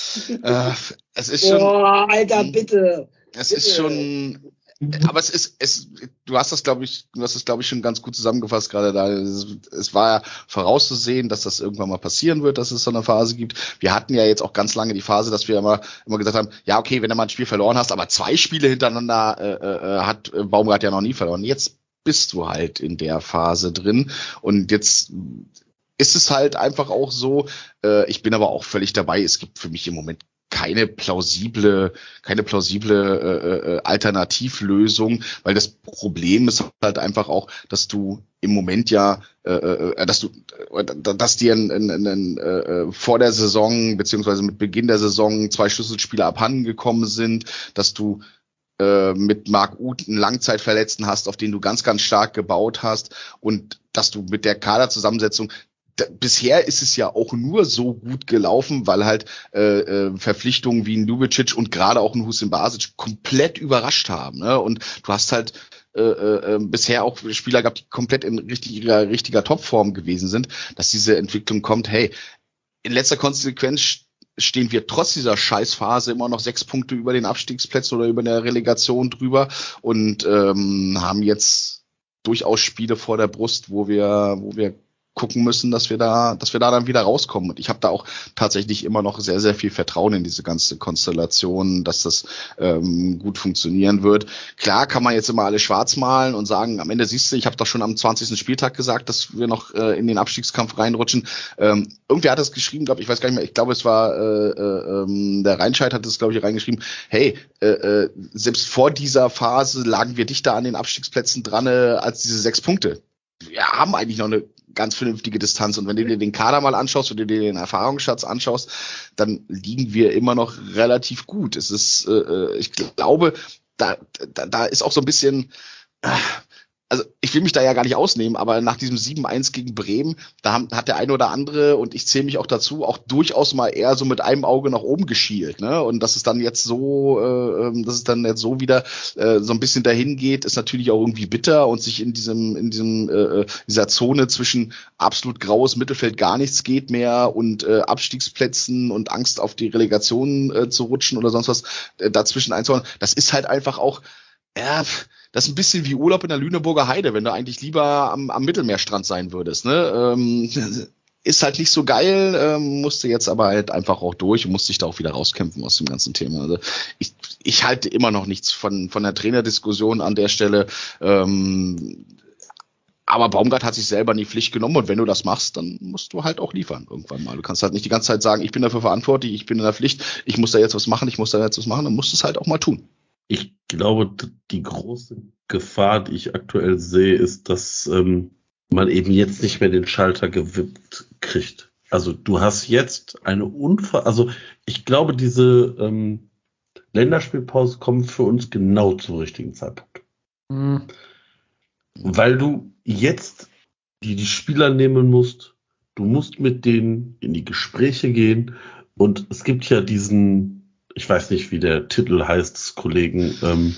äh, es ist schon. Boah, Alter, bitte. Es bitte. ist schon. Aber es ist, es, du hast das, glaube ich, du hast das, glaube ich, schon ganz gut zusammengefasst gerade da. Es, es war ja vorauszusehen, dass das irgendwann mal passieren wird, dass es so eine Phase gibt. Wir hatten ja jetzt auch ganz lange die Phase, dass wir immer, immer gesagt haben, ja, okay, wenn du mal ein Spiel verloren hast, aber zwei Spiele hintereinander äh, äh, hat Baumgart ja noch nie verloren. Jetzt bist du halt in der Phase drin und jetzt ist es halt einfach auch so, äh, ich bin aber auch völlig dabei, es gibt für mich im Moment keine plausible, keine plausible äh, äh, Alternativlösung, weil das Problem ist halt einfach auch, dass du im Moment ja, äh, äh, dass du, äh, dass dir ein, ein, ein, ein, äh, vor der Saison beziehungsweise mit Beginn der Saison zwei Schlüsselspieler abhanden gekommen sind, dass du äh, mit Marc Uth einen Langzeitverletzten hast, auf den du ganz, ganz stark gebaut hast und dass du mit der Kaderzusammensetzung bisher ist es ja auch nur so gut gelaufen, weil halt äh, äh, Verpflichtungen wie ein Ljubicic und gerade auch ein Husin Basic komplett überrascht haben. Ne? Und du hast halt äh, äh, bisher auch Spieler gehabt, die komplett in richtiger, richtiger Topform gewesen sind, dass diese Entwicklung kommt. Hey, in letzter Konsequenz stehen wir trotz dieser Scheißphase immer noch sechs Punkte über den Abstiegsplätzen oder über der Relegation drüber und ähm, haben jetzt durchaus Spiele vor der Brust, wo wir, wo wir gucken müssen, dass wir da, dass wir da dann wieder rauskommen. Und ich habe da auch tatsächlich immer noch sehr, sehr viel Vertrauen in diese ganze Konstellation, dass das ähm, gut funktionieren wird. Klar kann man jetzt immer alles schwarz malen und sagen, am Ende siehst du, ich habe doch schon am zwanzigsten Spieltag gesagt, dass wir noch äh, in den Abstiegskampf reinrutschen. Ähm, irgendwer hat das geschrieben, glaube ich, weiß gar nicht mehr, ich glaube, es war äh, äh, der Reinscheid hat das, glaube ich, reingeschrieben, hey, äh, äh, selbst vor dieser Phase lagen wir dichter an den Abstiegsplätzen dran äh, als diese sechs Punkte. Wir haben eigentlich noch eine ganz vernünftige Distanz. Und wenn du dir den Kader mal anschaust, wenn du dir den Erfahrungsschatz anschaust, dann liegen wir immer noch relativ gut. Es ist, äh, ich glaube, da, da, da ist auch so ein bisschen, äh, also ich will mich da ja gar nicht ausnehmen, aber nach diesem sieben eins gegen Bremen, da haben, hat der eine oder andere, und ich zähle mich auch dazu, auch durchaus mal eher so mit einem Auge nach oben geschielt, ne? Und dass es dann jetzt so, äh, dass es dann jetzt so wieder äh, so ein bisschen dahin geht, ist natürlich auch irgendwie bitter und sich in diesem, in diesem äh, dieser Zone zwischen absolut graues Mittelfeld gar nichts geht mehr und äh, Abstiegsplätzen und Angst auf die Relegation äh, zu rutschen oder sonst was äh, dazwischen einzuholen. Das ist halt einfach auch, ja, das ist ein bisschen wie Urlaub in der Lüneburger Heide, wenn du eigentlich lieber am, am Mittelmeerstrand sein würdest, ne? Ähm, ist halt nicht so geil, ähm, musste jetzt aber halt einfach auch durch und musste sich da auch wieder rauskämpfen aus dem ganzen Thema. Also ich, ich halte immer noch nichts von, von der Trainerdiskussion an der Stelle. Ähm, aber Baumgart hat sich selber in die Pflicht genommen und wenn du das machst, dann musst du halt auch liefern irgendwann mal. Du kannst halt nicht die ganze Zeit sagen, ich bin dafür verantwortlich, ich bin in der Pflicht, ich muss da jetzt was machen, ich muss da jetzt was machen, dann musst du es halt auch mal tun. Ich glaube, die große Gefahr, die ich aktuell sehe, ist, dass ähm, man eben jetzt nicht mehr den Schalter gewippt kriegt. Also du hast jetzt eine Unfall, also ich glaube, diese ähm, Länderspielpause kommt für uns genau zum richtigen Zeitpunkt. Mhm. Weil du jetzt die, die Spieler nehmen musst, du musst mit denen in die Gespräche gehen und es gibt ja diesen, ich weiß nicht, wie der Titel heißt, des Kollegen, ähm,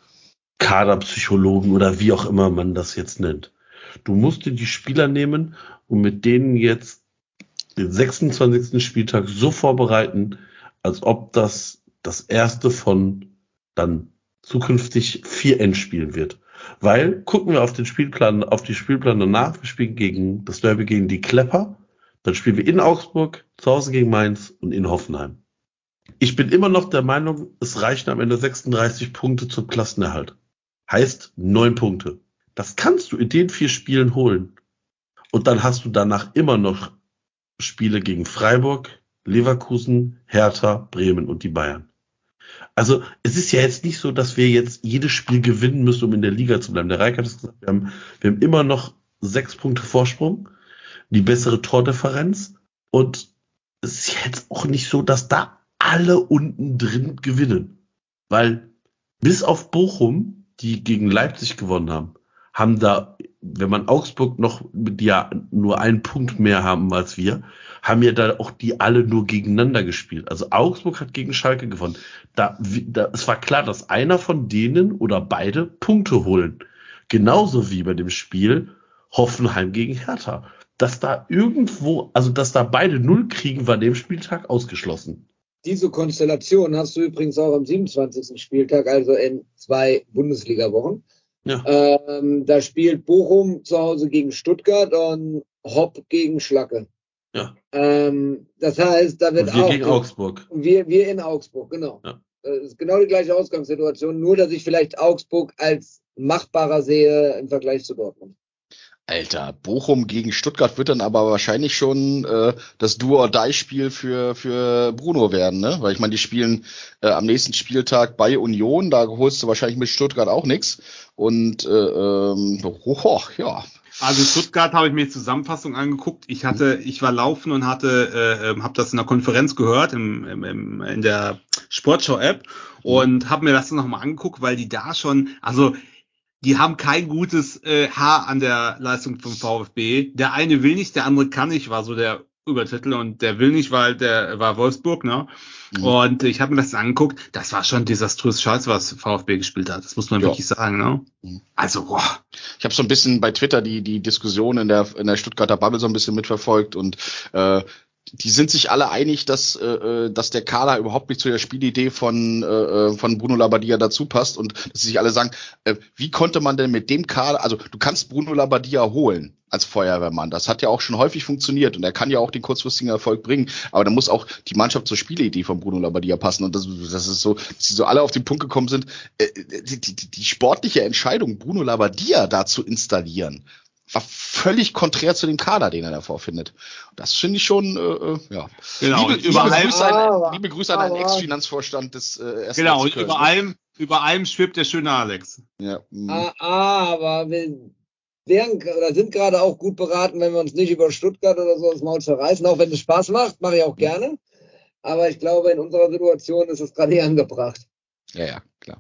Kaderpsychologen oder wie auch immer man das jetzt nennt. Du musst dir die Spieler nehmen und mit denen jetzt den sechsundzwanzigsten Spieltag so vorbereiten, als ob das das erste von dann zukünftig vier Endspielen wird. Weil, gucken wir auf den Spielplan, auf die Spielplan danach, wir spielen gegen das Derby gegen die Klepper, dann spielen wir in Augsburg, zu Hause gegen Mainz und in Hoffenheim. Ich bin immer noch der Meinung, es reichen am Ende sechsunddreißig Punkte zum Klassenerhalt. Heißt neun Punkte. Das kannst du in den vier Spielen holen. Und dann hast du danach immer noch Spiele gegen Freiburg, Leverkusen, Hertha, Bremen und die Bayern. Also es ist ja jetzt nicht so, dass wir jetzt jedes Spiel gewinnen müssen, um in der Liga zu bleiben. Der Reik hat es gesagt, wir haben, wir haben immer noch sechs Punkte Vorsprung, die bessere Tordifferenz und es ist jetzt auch nicht so, dass da alle unten drin gewinnen. Weil bis auf Bochum, die gegen Leipzig gewonnen haben, haben da, wenn man Augsburg noch, die ja nur einen Punkt mehr haben als wir, haben ja da auch die alle nur gegeneinander gespielt. Also Augsburg hat gegen Schalke gewonnen. Da, da, es war klar, dass einer von denen oder beide Punkte holen. Genauso wie bei dem Spiel Hoffenheim gegen Hertha. Dass da irgendwo, also dass da beide Null kriegen, war dem Spieltag ausgeschlossen. Diese Konstellation hast du übrigens auch am siebenundzwanzigsten Spieltag, also in zwei Bundesliga-Wochen. Ja. Ähm, da spielt Bochum zu Hause gegen Stuttgart und Hopp gegen Schlacke. Ja. Ähm, das heißt, da wird und wir auch... gegen Augsburg. Wir, wir in Augsburg, genau. Ja. Das ist genau die gleiche Ausgangssituation, nur dass ich vielleicht Augsburg als machbarer sehe im Vergleich zu Dortmund. Alter, Bochum gegen Stuttgart wird dann aber wahrscheinlich schon äh, das Do-or-Die-Spiel für für Bruno werden, ne? Weil ich meine, die spielen äh, am nächsten Spieltag bei Union, da holst du wahrscheinlich mit Stuttgart auch nichts. Und äh, ähm, hoch, ja. Also Stuttgart habe ich mir die Zusammenfassung angeguckt. Ich hatte, ich war laufen und hatte, äh, habe das in der Konferenz gehört im, im, im, in der Sportschau-App und habe mir das nochmal angeguckt, weil die da schon, also die haben kein gutes äh, Haar an der Leistung vom VfB. Der eine will nicht, der andere kann nicht, war so der Übertitel und der will nicht, weil der war Wolfsburg, ne? Mhm. Und ich habe mir das angeguckt, das war schon desaströs Scheiße, was VfB gespielt hat. Das muss man ja. wirklich sagen, ne? Mhm. Also, boah. Ich habe so ein bisschen bei Twitter die die Diskussion in der in der Stuttgarter Bubble so ein bisschen mitverfolgt und äh, die sind sich alle einig, dass äh, dass der Kader überhaupt nicht zu der Spielidee von äh, von Bruno Labbadia dazu passt und dass sie sich alle sagen, äh, wie konnte man denn mit dem Kader, also du kannst Bruno Labbadia holen als Feuerwehrmann, das hat ja auch schon häufig funktioniert und er kann ja auch den kurzfristigen Erfolg bringen, aber da muss auch die Mannschaft zur Spielidee von Bruno Labbadia passen und das, das ist so, dass sie so alle auf den Punkt gekommen sind, äh, die, die, die sportliche Entscheidung, Bruno Labbadia da zu installieren, war völlig konträr zu dem Kader, den er davor findet. Das finde ich schon, äh, ja. Genau. Liebe, liebe, Grüße an, liebe Grüße an einen Ex-Finanzvorstand des äh, ersten Genau, und über allem, über allem schwebt der schöne Alex. Ja. Ah, aber wir wären oder sind gerade auch gut beraten, wenn wir uns nicht über Stuttgart oder so das Maul zerreißen, auch wenn es Spaß macht, mache ich auch gerne. Aber ich glaube, in unserer Situation ist es gerade eher angebracht. Ja, ja, klar.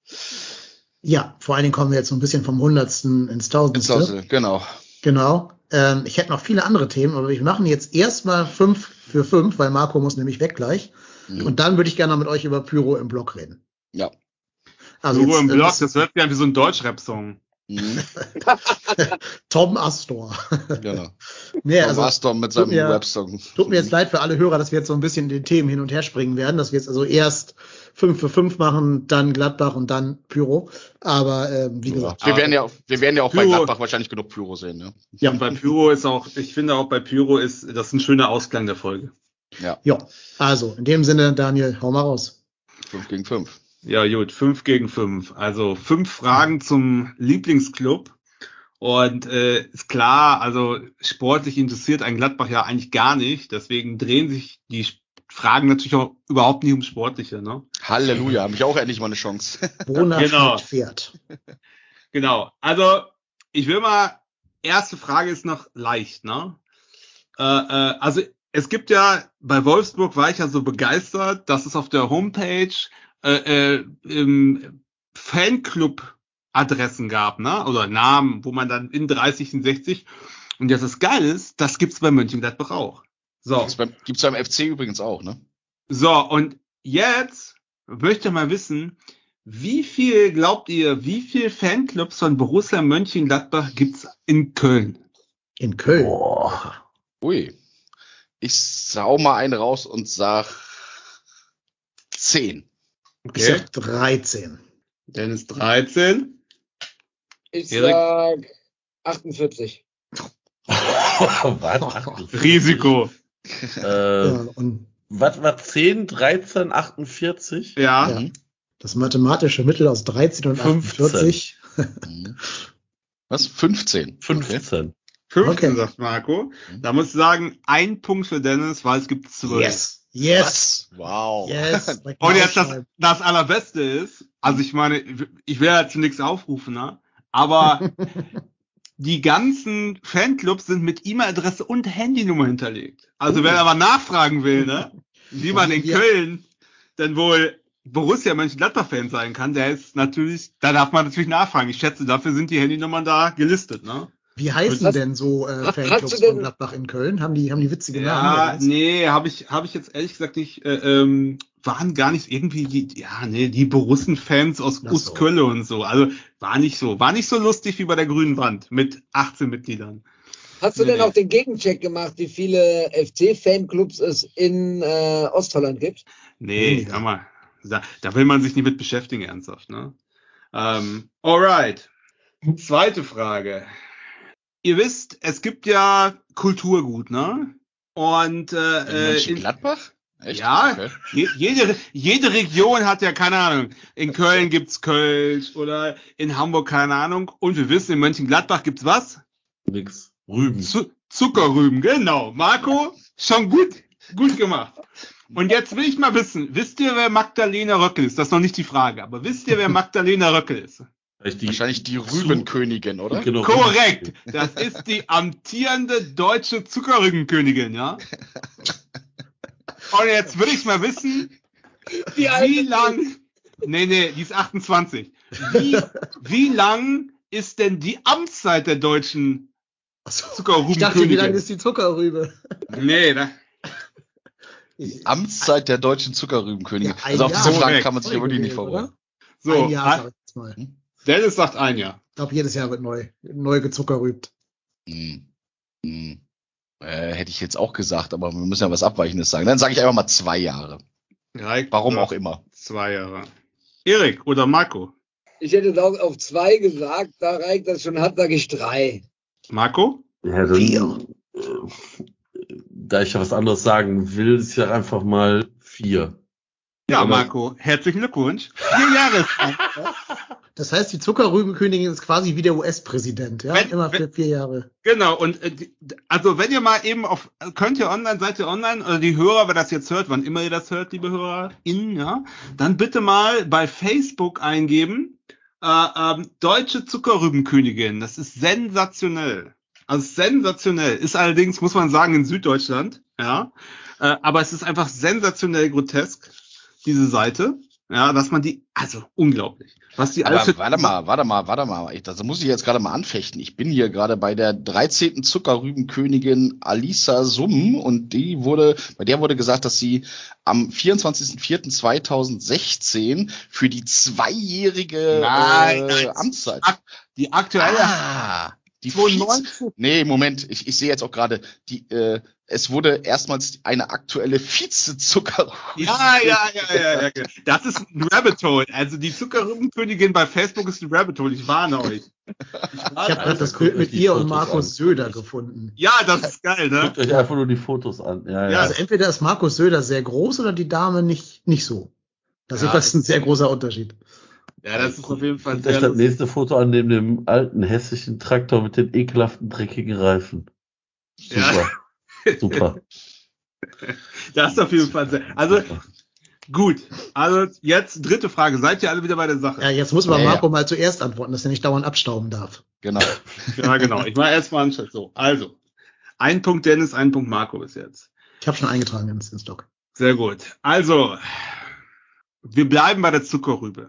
Ja, vor allen Dingen kommen wir jetzt so ein bisschen vom Hundertsten ins Tausendste. Tausendste, genau. Genau. Ähm, ich hätte noch viele andere Themen, aber wir machen jetzt erstmal fünf für fünf, weil Marco muss nämlich weg gleich. Mhm. Und dann würde ich gerne noch mit euch über Pyro im Blog reden. Ja. Also Pyro im Blog, das hört sich an wie so ein Deutschrap-Song. Mhm. Tom Astor. Genau. Nee, Tom also, Astor mit seinem mir, Rap-Song. Tut mir jetzt leid für alle Hörer, dass wir jetzt so ein bisschen den Themen hin und her springen werden, dass wir jetzt also erst fünf für fünf machen, dann Gladbach und dann Pyro. Aber ähm, wie gesagt. Wir werden ja, wir werden ja auch Pyro, bei Gladbach wahrscheinlich genug Pyro sehen. Ne? Ja, und bei Pyro ist auch, ich finde auch bei Pyro ist das ein schöner Ausklang der Folge. Ja. Ja, also in dem Sinne, Daniel, hau mal raus. Fünf gegen fünf. Ja, gut, fünf gegen fünf. Also fünf Fragen zum Lieblingsclub. Und äh, ist klar, also sportlich interessiert ein Gladbach ja eigentlich gar nicht. Deswegen drehen sich die Fragen natürlich auch überhaupt nicht ums Sportliche. Ne? Halleluja, habe ich auch endlich mal eine Chance. Brunner Genau. Pferd. Genau, also ich will mal, erste Frage ist noch leicht. Ne? Äh, äh, also es gibt ja, bei Wolfsburg war ich ja so begeistert, dass es auf der Homepage äh, äh, im Fanclub-Adressen gab, ne? Oder Namen, wo man dann in dreißig, in sechzig. Und das ist geil ist, das gibt's bei Mönchengladbach auch. So. Gibt's beim, gibt's beim F C übrigens auch, ne? So, und jetzt möchte ich mal wissen, wie viel, glaubt ihr, wie viel Fanclubs von Borussia Mönchengladbach gibt's in Köln? In Köln. Boah. Ui. Ich sau mal einen raus und sag zehn. Ich sag dreizehn. Dennis dreizehn. Ich Erik? sag achtundvierzig. was? Risiko. Äh, Ja, und was war zehn, dreizehn, achtundvierzig? Ja. ja, das mathematische Mittel aus dreizehn und fünfzehn. achtundvierzig. Mhm. Was? fünfzehn. fünfzehn. fünfzehn, Okay. sagt Marco. Da muss ich sagen, ein Punkt für Dennis, weil es gibt zwölf. Yes. Yes. Was? Wow. Yes. Und jetzt das, das Allerbeste ist, also ich meine, ich will ja zu nichts aufrufen, ne? Aber die ganzen Fanclubs sind mit E-Mail-Adresse und Handynummer hinterlegt. Also wer aber nachfragen will, ne, wie man in Ja. Köln denn wohl Borussia Mönchengladbach-Fan sein kann, der ist natürlich, da darf man natürlich nachfragen. Ich schätze, dafür sind die Handynummern da gelistet, ne? Wie heißen Was- denn so äh, hast Fanclubs du denn- von Gladbach in Köln? Haben die, haben die witzige Ja, Namen? oder was? nee, habe ich, habe ich jetzt ehrlich gesagt nicht, äh, ähm, waren gar nicht irgendwie die, ja, nee, die Borussen-Fans aus Ach so. Uskölle und so. Also war nicht so, war nicht so lustig wie bei der Grünen Wand mit achtzehn Mitgliedern. Hast du Nee, denn nee. auch den Gegencheck gemacht, wie viele F C-Fanclubs es in äh, Ostholland gibt? Nee, Weniger. kann man, da, da will man sich nicht mit beschäftigen, ernsthaft, ne? Ähm, alright. Zweite Frage. Ihr wisst, es gibt ja Kulturgut, ne? Und In äh, äh, in, Mönchengladbach? Echt? Ja, Okay. je, jede, jede Region hat ja, keine Ahnung, in Köln gibt's Kölsch oder in Hamburg, keine Ahnung. Und wir wissen, in Mönchengladbach gibt's was? Nix. Rüben. Zu, Zuckerrüben, genau. Marco, schon gut, gut gemacht. Und jetzt will ich mal wissen, wisst ihr, wer Magdalena Röckel ist? Das ist noch nicht die Frage, aber wisst ihr, wer Magdalena Röckel ist? Vielleicht die, Wahrscheinlich die Rübenkönigin, oder? Genau, Korrekt, das ist die amtierende deutsche Zuckerrübenkönigin, ja? Und jetzt will ich mal wissen, Die alte- wie lang, nee, nee, die ist achtundzwanzig. Wie, wie lang ist denn die Amtszeit der deutschen Achso, Zuckerrübenkönigin? ich dachte, wie lang ist die Zuckerrübe? Nee, da, Die Amtszeit der deutschen Zuckerrübenkönigin. Ja, ein also auf Jahr. diese Frage Korrekt. kann man sich ja wirklich nicht vorbereiten. so, Ein Jahr, ah, sag ich jetzt mal. Ich Dennis sagt ein Jahr. glaube, jedes Jahr wird neu, neu gezuckerrübt. Hm. Hm. Äh, hätte ich jetzt auch gesagt, aber wir müssen ja was Abweichendes sagen. Dann sage ich einfach mal zwei Jahre. Reik Warum sagt auch immer. Zwei Jahre. Erik oder Marco? Ich hätte es auch auf zwei gesagt, da Reik das schon hat, sage ich drei. Marco? Ja, dann, äh, da ich ja was anderes sagen will, ist ja einfach mal vier. Ja, Aber- Marco, herzlichen Glückwunsch. Vier Jahre. Das heißt, die Zuckerrübenkönigin ist quasi wie der U S-Präsident, ja? Wenn- Immer für wenn- vier Jahre. Genau, und äh, die- also wenn ihr mal eben auf, könnt ihr online, seid ihr online, oder die Hörer, wer das jetzt hört, wann immer ihr das hört, liebe HörerInnen, ja, dann bitte mal bei Facebook eingeben, äh, ähm, deutsche Zuckerrübenkönigin, das ist sensationell. Also sensationell, ist allerdings, muss man sagen, in Süddeutschland, ja, äh, aber es ist einfach sensationell grotesk, diese Seite, ja, dass man die, also unglaublich, was die alles Aber für- warte mal, warte mal, warte mal. Ich, das muss ich jetzt gerade mal anfechten. Ich bin hier gerade bei der dreizehnten Zuckerrübenkönigin Alisa Summ und die wurde, bei der wurde gesagt, dass sie am vierundzwanzigsten vierten zweitausendsechzehn für die zweijährige Nein, äh, nein. Amtszeit. Ak- die aktuelle Ah, die zweiundneunzig. Vize Nee, Moment, ich, ich sehe jetzt auch gerade, die, äh, es wurde erstmals eine aktuelle Vize-Zuckerrübenkönigin. Ja, ja, ja, ja, ja. Das ist ein Rabbit Hole. Also die Zuckerrübenkönigin bei Facebook ist ein Rabbit Hole. Ich warne euch. Ich habe gerade das Bild mit die ihr und Fotos Markus an. Söder gefunden. Ja, das ist geil, ne? Guckt euch einfach nur die Fotos an. Ja, Ja, ja. Also entweder ist Markus Söder sehr groß oder die Dame nicht, nicht so. Das Ja, ist jedenfalls ein sehr großer Unterschied. Ja, das ist auf jeden Fall Und echt sehr das nächste Foto an dem, dem alten hessischen Traktor mit den ekelhaften, dreckigen Reifen. Super. Ja. Super. Das ist auf jeden Fall sehr. Also, gut. Also, jetzt dritte Frage. Seid ihr alle wieder bei der Sache? Ja, jetzt muss aber Ja, ja. Marco mal zuerst antworten, dass er nicht dauernd abstauben darf. Genau. Ja, genau. Ich mache erstmal einen Schritt. So, also. Ein Punkt Dennis, ein Punkt Marco bis jetzt. Ich habe schon eingetragen ins, ins Doc. Sehr gut. Also, wir bleiben bei der Zuckerrübe.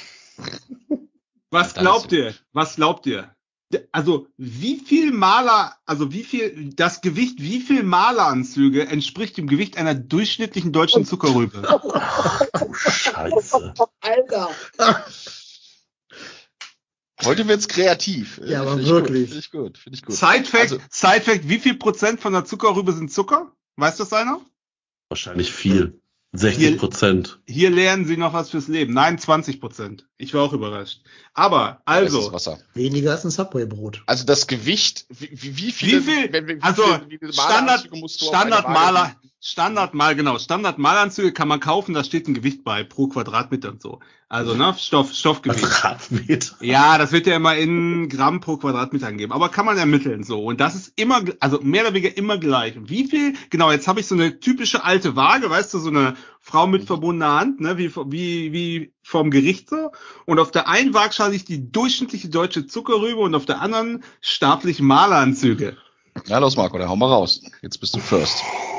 Was glaubt ihr? Was glaubt ihr? Also, wie viel Maler, also wie viel, das Gewicht, wie viel Maleranzüge entspricht dem Gewicht einer durchschnittlichen deutschen Zuckerrübe? Oh, Scheiße. Alter. Heute wird's kreativ. Ja, aber Finde ich wirklich. Gut, Finde ich gut. Finde ich gut. Side-Fact, Also, Side-Fact, wie viel Prozent von der Zuckerrübe sind Zucker? Weiß das einer? Wahrscheinlich viel. sechzig Prozent. Hier lernen Sie noch was fürs Leben. Nein, zwanzig Prozent. Ich war auch überrascht. Aber, das ist also, Wasser. Weniger als ein Subway-Brot. Also das Gewicht, wie, wie, wie viele, wie viel, wenn- wie also, viele- wie viele Standard, Maleranzüge musst du auf eine Waage Standardmaler, legen? Standardmal, genau, Standardmalanzüge kann man kaufen, da steht ein Gewicht bei, pro Quadratmeter und so. Also, ne, Stoff, Stoffgewicht. Quadratmeter. Ja, das wird ja immer in Gramm pro Quadratmeter angegeben, aber kann man ermitteln so. Und das ist immer, also mehr oder weniger immer gleich. Und wie viel, genau, jetzt habe ich so eine typische alte Waage, weißt du, so eine Frau mit verbundener Hand, ne, wie, wie, wie vom Gericht so. Und auf der einen Waagschale liegt die durchschnittliche deutsche Zuckerrübe und auf der anderen stapel ich Maleranzüge. Ja, los Marco, dann hau mal raus. Jetzt bist du first.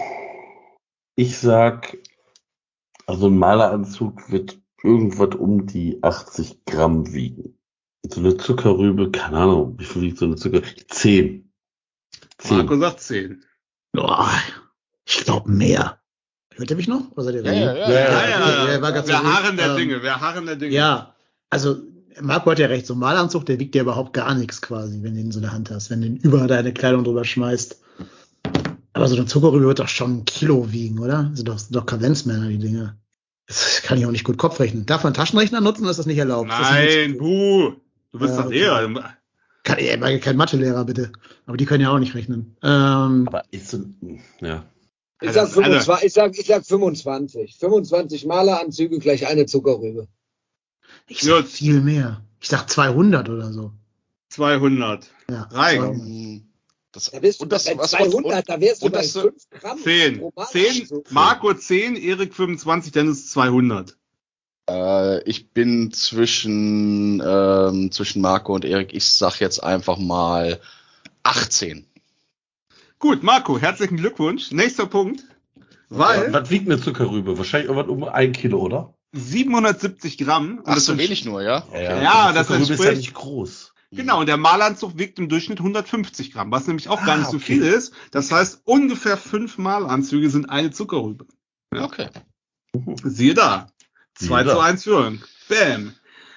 Ich sag, also ein Maleranzug wird irgendwas um die achtzig Gramm wiegen. So eine Zuckerrübe, keine Ahnung, wie viel wiegt so eine Zuckerrübe? zehn. Marco sagt zehn. Boah, ich glaube mehr. Hört ihr mich noch? Oder seid ihr Ja, ready? ja, ja. Ja, ja, ja, ja, war ja. ganz Wir so ruhig. harren der Ähm, Dinge, wir harren der Dinge. Ja, also Marco hat ja recht, so ein Maleranzug, der wiegt dir überhaupt gar nichts quasi, wenn du ihn so in der Hand hast, wenn du ihn über deine Kleidung drüber schmeißt. Aber so eine Zuckerrübe wird doch schon ein Kilo wiegen, oder? Das sind doch, sind doch Kavenzmänner, die Dinge. Das kann ich auch nicht gut Kopf rechnen. Darf man einen Taschenrechner nutzen, oder ist das nicht erlaubt? Ist das Nein, nicht- buh. Du bist Ja, doch okay. Lehrer. Kann ich ja kein Mathelehrer, bitte. Aber die können ja auch nicht rechnen. Ähm, Aber ist so, ja. Ich Also- sag, fünfundzwanzig, ich sag, ich sag fünfundzwanzig. fünfundzwanzig Maleranzüge gleich eine Zuckerrübe. ich sag Gut. viel mehr. Ich sag zweihundert oder so. zweihundert. Ja. Reicht. Ähm, Das, Da bist du und das, bei was, zweihundert, da wärst du und bei das, fünf Gramm. zehn. pro zehn. Maleranzug. Marco zehn, Erik fünfundzwanzig, Dennis zweihundert. Äh, ich bin zwischen, ähm, zwischen Marco und Erik. Ich sag jetzt einfach mal achtzehn. Gut, Marco, herzlichen Glückwunsch. Nächster Punkt. Weil Was wiegt eine Zuckerrübe? Wahrscheinlich irgendwas um ein Kilo, oder? siebenhundertsiebzig Gramm. Und Ach, das so ents- wenig nur, ja? Ja, Die das Zuckerrübe ist ja entspricht- nicht groß. Genau, und der Malanzug wiegt im Durchschnitt hundertfünfzig Gramm, was nämlich auch gar Ah, nicht so okay. viel ist. Das heißt, ungefähr fünf Malanzüge sind eine Zuckerrübe. Ja. Okay. Siehe da. Siehe zwei da. zu eins Führung. Bam.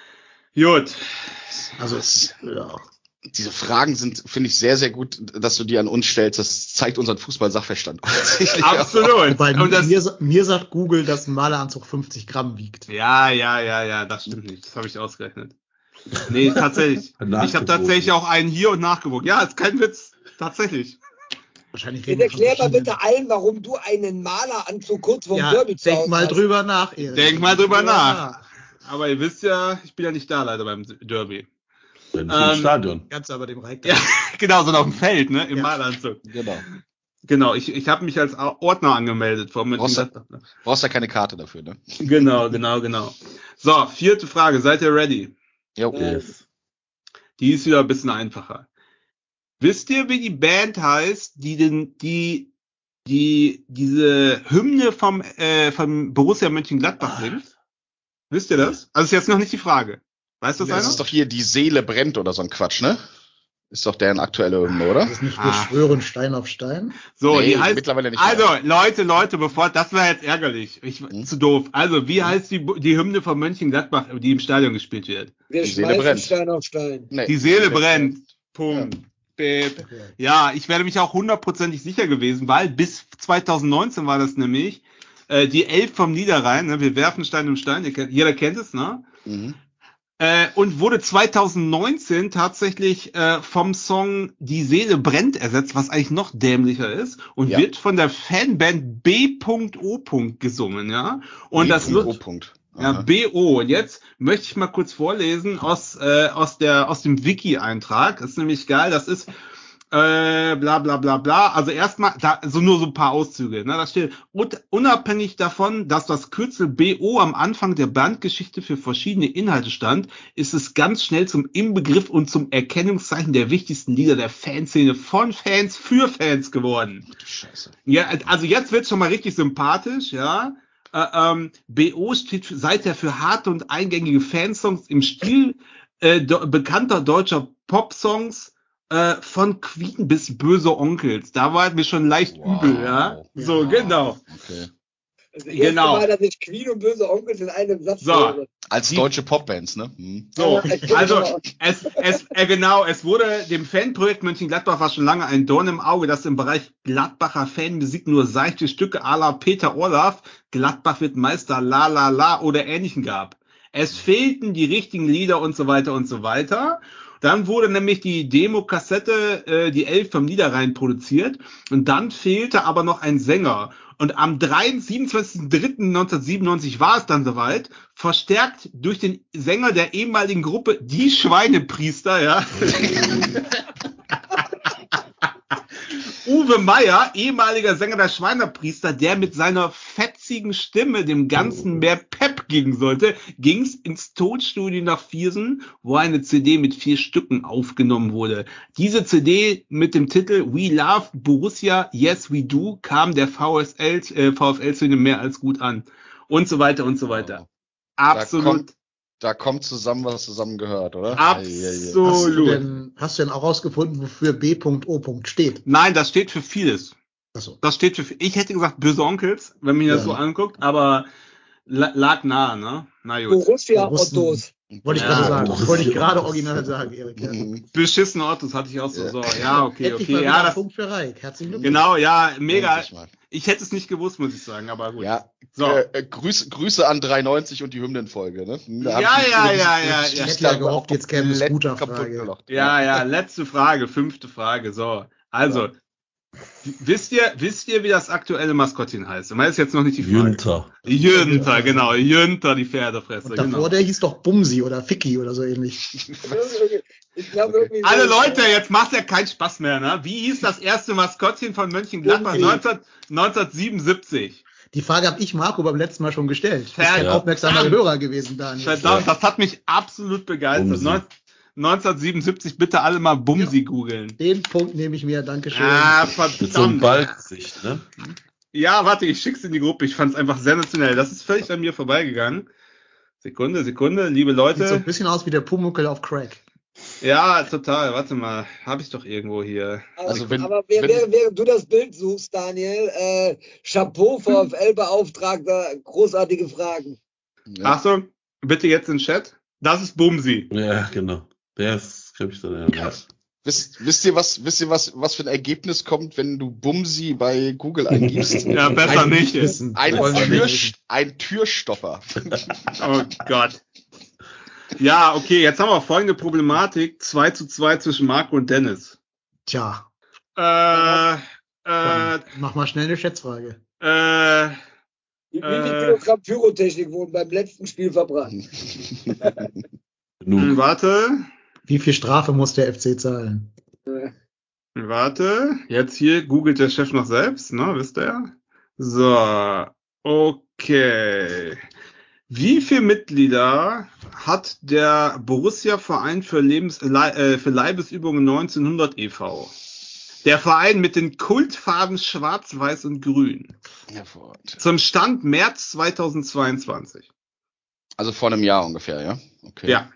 Gut. Also, ja. Diese Fragen sind, finde ich, sehr, sehr gut, dass du die an uns stellst. Das zeigt unseren Fußball-Sachverstand. Tatsächlich. Absolut. Wobei Und das, mir, sa- mir sagt Google, dass ein Maleranzug fünfzig Gramm wiegt. ja, ja, ja, ja, das stimmt nicht. Das habe ich ausgerechnet. Nee, tatsächlich. Ich habe Nachgewogen. tatsächlich auch einen hier und nachgewogen. Ja, ist kein Witz. Tatsächlich. Wahrscheinlich Jetzt reden wir von erklär mal verschiedenen- bitte allen, warum du einen Maleranzug kurz vorm Ja, Derby zu denk Hause mal hast. drüber nach, Erik. Denk mal drüber nach. Aber ihr wisst ja, ich bin ja nicht da leider beim Derby. Nicht Ähm, im Stadion. Ganz aber dem Reik. Ja, genau, so auf dem Feld, ne? Im Ja. Malanzug. Genau. Genau, ich, ich habe mich als Ordner angemeldet. Vom Brauchst du- Brauchst ja keine Karte dafür, ne? Genau, genau, genau. So, vierte Frage. Seid ihr ready? Jo. Yes. Die ist wieder ein bisschen einfacher. Wisst ihr, wie die Band heißt, die den, die, die, diese Hymne vom, äh, vom Borussia Mönchengladbach singt? Wisst ihr das? Also ist jetzt noch nicht die Frage. Weiß das Das einer? ist doch hier die Seele brennt oder so ein Quatsch, ne? Ist doch deren aktuelle Hymne, oder? Das ist nicht, wir Ah. schwören Stein auf Stein. So, Nee, die heißt, mittlerweile nicht also, mehr. Leute, Leute, bevor, das wäre jetzt ärgerlich. Ich, Hm? zu doof. Also, wie heißt die, die Hymne von Mönchengladbach, die im Stadion gespielt wird? Wir Die Seele schmeißen brennt. Stein auf Stein. Nee. Die Seele brennt. Punkt. Beep. Okay. Ja, ich wäre mich auch hundertprozentig sicher gewesen, weil bis zweitausendneunzehn war das nämlich äh, die Elf vom Niederrhein, ne? Wir werfen Stein um Stein, ihr kennt, jeder kennt es, ne? Mhm. Äh, und wurde zweitausendneunzehn tatsächlich äh, vom Song Die Seele brennt ersetzt, was eigentlich noch dämlicher ist, und Ja. wird von der Fanband B O gesungen, ja? Und B. das O. wird Punkt. Ja, Aha. B O. Und jetzt möchte ich mal kurz vorlesen aus, äh, aus, der, aus dem Wiki-Eintrag. Das ist nämlich geil. Das ist äh, bla bla bla bla. Also erstmal, da so nur so ein paar Auszüge. Ne? Da steht, und unabhängig davon, dass das Kürzel B O am Anfang der Bandgeschichte für verschiedene Inhalte stand, ist es ganz schnell zum Inbegriff und zum Erkennungszeichen der wichtigsten Lieder der Fanszene von Fans für Fans geworden. Ach du Scheiße. Ja, also jetzt wird's schon mal richtig sympathisch, ja. Äh, ähm, B O steht für, seither für harte und eingängige Fansongs im Stil äh, do, bekannter deutscher Popsongs äh, von Queen bis Böse Onkels. Da war es mir schon leicht Wow. übel, ja. So, Ja. genau. Okay. Das erste Genau. Mal, dass ich Queen und böse Onkels in einem Satz So. höre. Als deutsche Popbands, ne? Hm. So, Ja, ich- also es, es, äh, genau, es wurde dem Fanprojekt Mönchengladbach war schon lange ein Dorn im Auge, dass im Bereich Gladbacher Fanmusik nur seichte Stücke à la Peter Orloff, Gladbach wird Meister, la la la oder ähnlichen gab. Es fehlten die richtigen Lieder und so weiter und so weiter. Dann wurde nämlich die Demo-Kassette, äh, die Elf vom Niederrhein produziert und dann fehlte aber noch ein Sänger. Und am siebenundzwanzigsten dritten neunzehnhundertsiebenundneunzig war es dann soweit, verstärkt durch den Sänger der ehemaligen Gruppe Die Schweinepriester, ja. Uwe Meier, ehemaliger Sänger der Schweinepriester, der mit seiner fetzigen Stimme dem Ganzen mehr Pep geben sollte, ging's ins Tonstudio nach Viersen, wo eine C D mit vier Stücken aufgenommen wurde. Diese C D mit dem Titel We Love Borussia, Yes We Do kam der V S L, äh, VfL-Szene mehr als gut an. Und so weiter und so weiter. Absolut. Da kommt, da kommt zusammen, was zusammen gehört, oder? Absolut. Hast du denn, hast du denn auch rausgefunden, wofür B O steht? Nein, das steht für vieles. Achso. Das steht für, ich hätte gesagt böse Onkels, wenn man mir das Ja. so anguckt, aber la- lag nah, ne? Na gut. Borussia Borussen. Ottos. Wollte ich Ja, gerade sagen. Borussia. Wollte ich gerade original sagen, Erik. Ja. Mhm. Beschissene Autos hatte ich auch so. Ja. So, ja, okay, Endlich mal okay. wieder Ja, ein das, Punkt für Reik. Herzlichen Glückwunsch. genau, ja, mega. Endlich mal. Ich hätte es nicht gewusst, muss ich sagen, aber gut. Ja, So. äh, äh, Grüße, Grüße an dreiundneunzig und die Hymnenfolge, ne? Da Ja, hab ich- ja, ich- ja, ich- ja, ich- ja. Ich ich hätte ja da gehofft, jetzt käme eine komplett Scooter-Frage. kaputt gelacht. Ja, ja, letzte Frage, fünfte Frage. So, also, w- wisst ihr, wisst ihr, wie das aktuelle Maskottchen heißt? Und das ist jetzt noch nicht die Frage. Jünter. Jünter, genau, Jünter, die Pferdefresse. Und davor, Genau. der hieß doch Bumsi oder Ficky oder so ähnlich. Ich glaube irgendwie. Alle so- Leute, jetzt macht ja keinen Spaß mehr, ne? Wie hieß das erste Maskottchen von Mönchengladbach Bumsi. neunzehn, neunzehnhundertsiebenundsiebzig? Die Frage habe ich Marco beim letzten Mal schon gestellt. Du bist ein Verdammt. aufmerksamer Hörer gewesen, Daniel. Verdammt, das hat mich absolut begeistert. Bumsi. Neun- neunzehnhundertsiebenundsiebzig, bitte alle mal Bumsi googeln. Den Punkt nehme ich mir, Dankeschön. Ah, Mit so einem verdammt. Ballgesicht, ne? Ja, warte, ich schick's in die Gruppe. Ich fand's einfach sensationell. Das ist völlig an mir vorbeigegangen. Sekunde, Sekunde, liebe Sieht so Leute. ein bisschen aus wie der Pumuckl auf Crack. Ja, total. Warte mal. Hab ich doch irgendwo hier. Aber, Also wenn- aber wer- wenn- wer- während du das Bild suchst, Daniel, äh, Chapeau, VfL-Beauftragter, großartige Fragen. Ja. Achtung, bitte jetzt in den Chat. Das ist Bumsi. Ja, genau. Der ist, glaube ich, dann ja. Wisst, wisst ihr, was, wisst ihr, was, was für ein Ergebnis kommt, wenn du Bumsi bei Google eingibst? Ja, besser nicht. wissen. Ein, Wollen wir Tür, nicht. ein Türstopper. Oh Gott. Ja, okay, jetzt haben wir folgende Problematik. zwei zu zwei zwischen Marco und Dennis. Tja, Äh, äh, dann mach mal schnell eine Schätzfrage. äh, Wie, wie Äh. viel Kilogramm Pyrotechnik wurden beim letzten Spiel verbrannt? Genug. warte, Wie viel Strafe muss der F C zahlen? warte. Jetzt hier googelt der Chef noch selbst, ne, wisst ihr? So, okay. Wie viele Mitglieder hat der Borussia-Verein für, Lebens Le äh, für Leibesübungen neunzehnhundert e V? Der Verein mit den Kultfarben Schwarz, Weiß und Grün. Hervorragend. Zum Stand März zweitausendzweiundzwanzig. Also vor einem Jahr ungefähr, ja? Okay. Ja.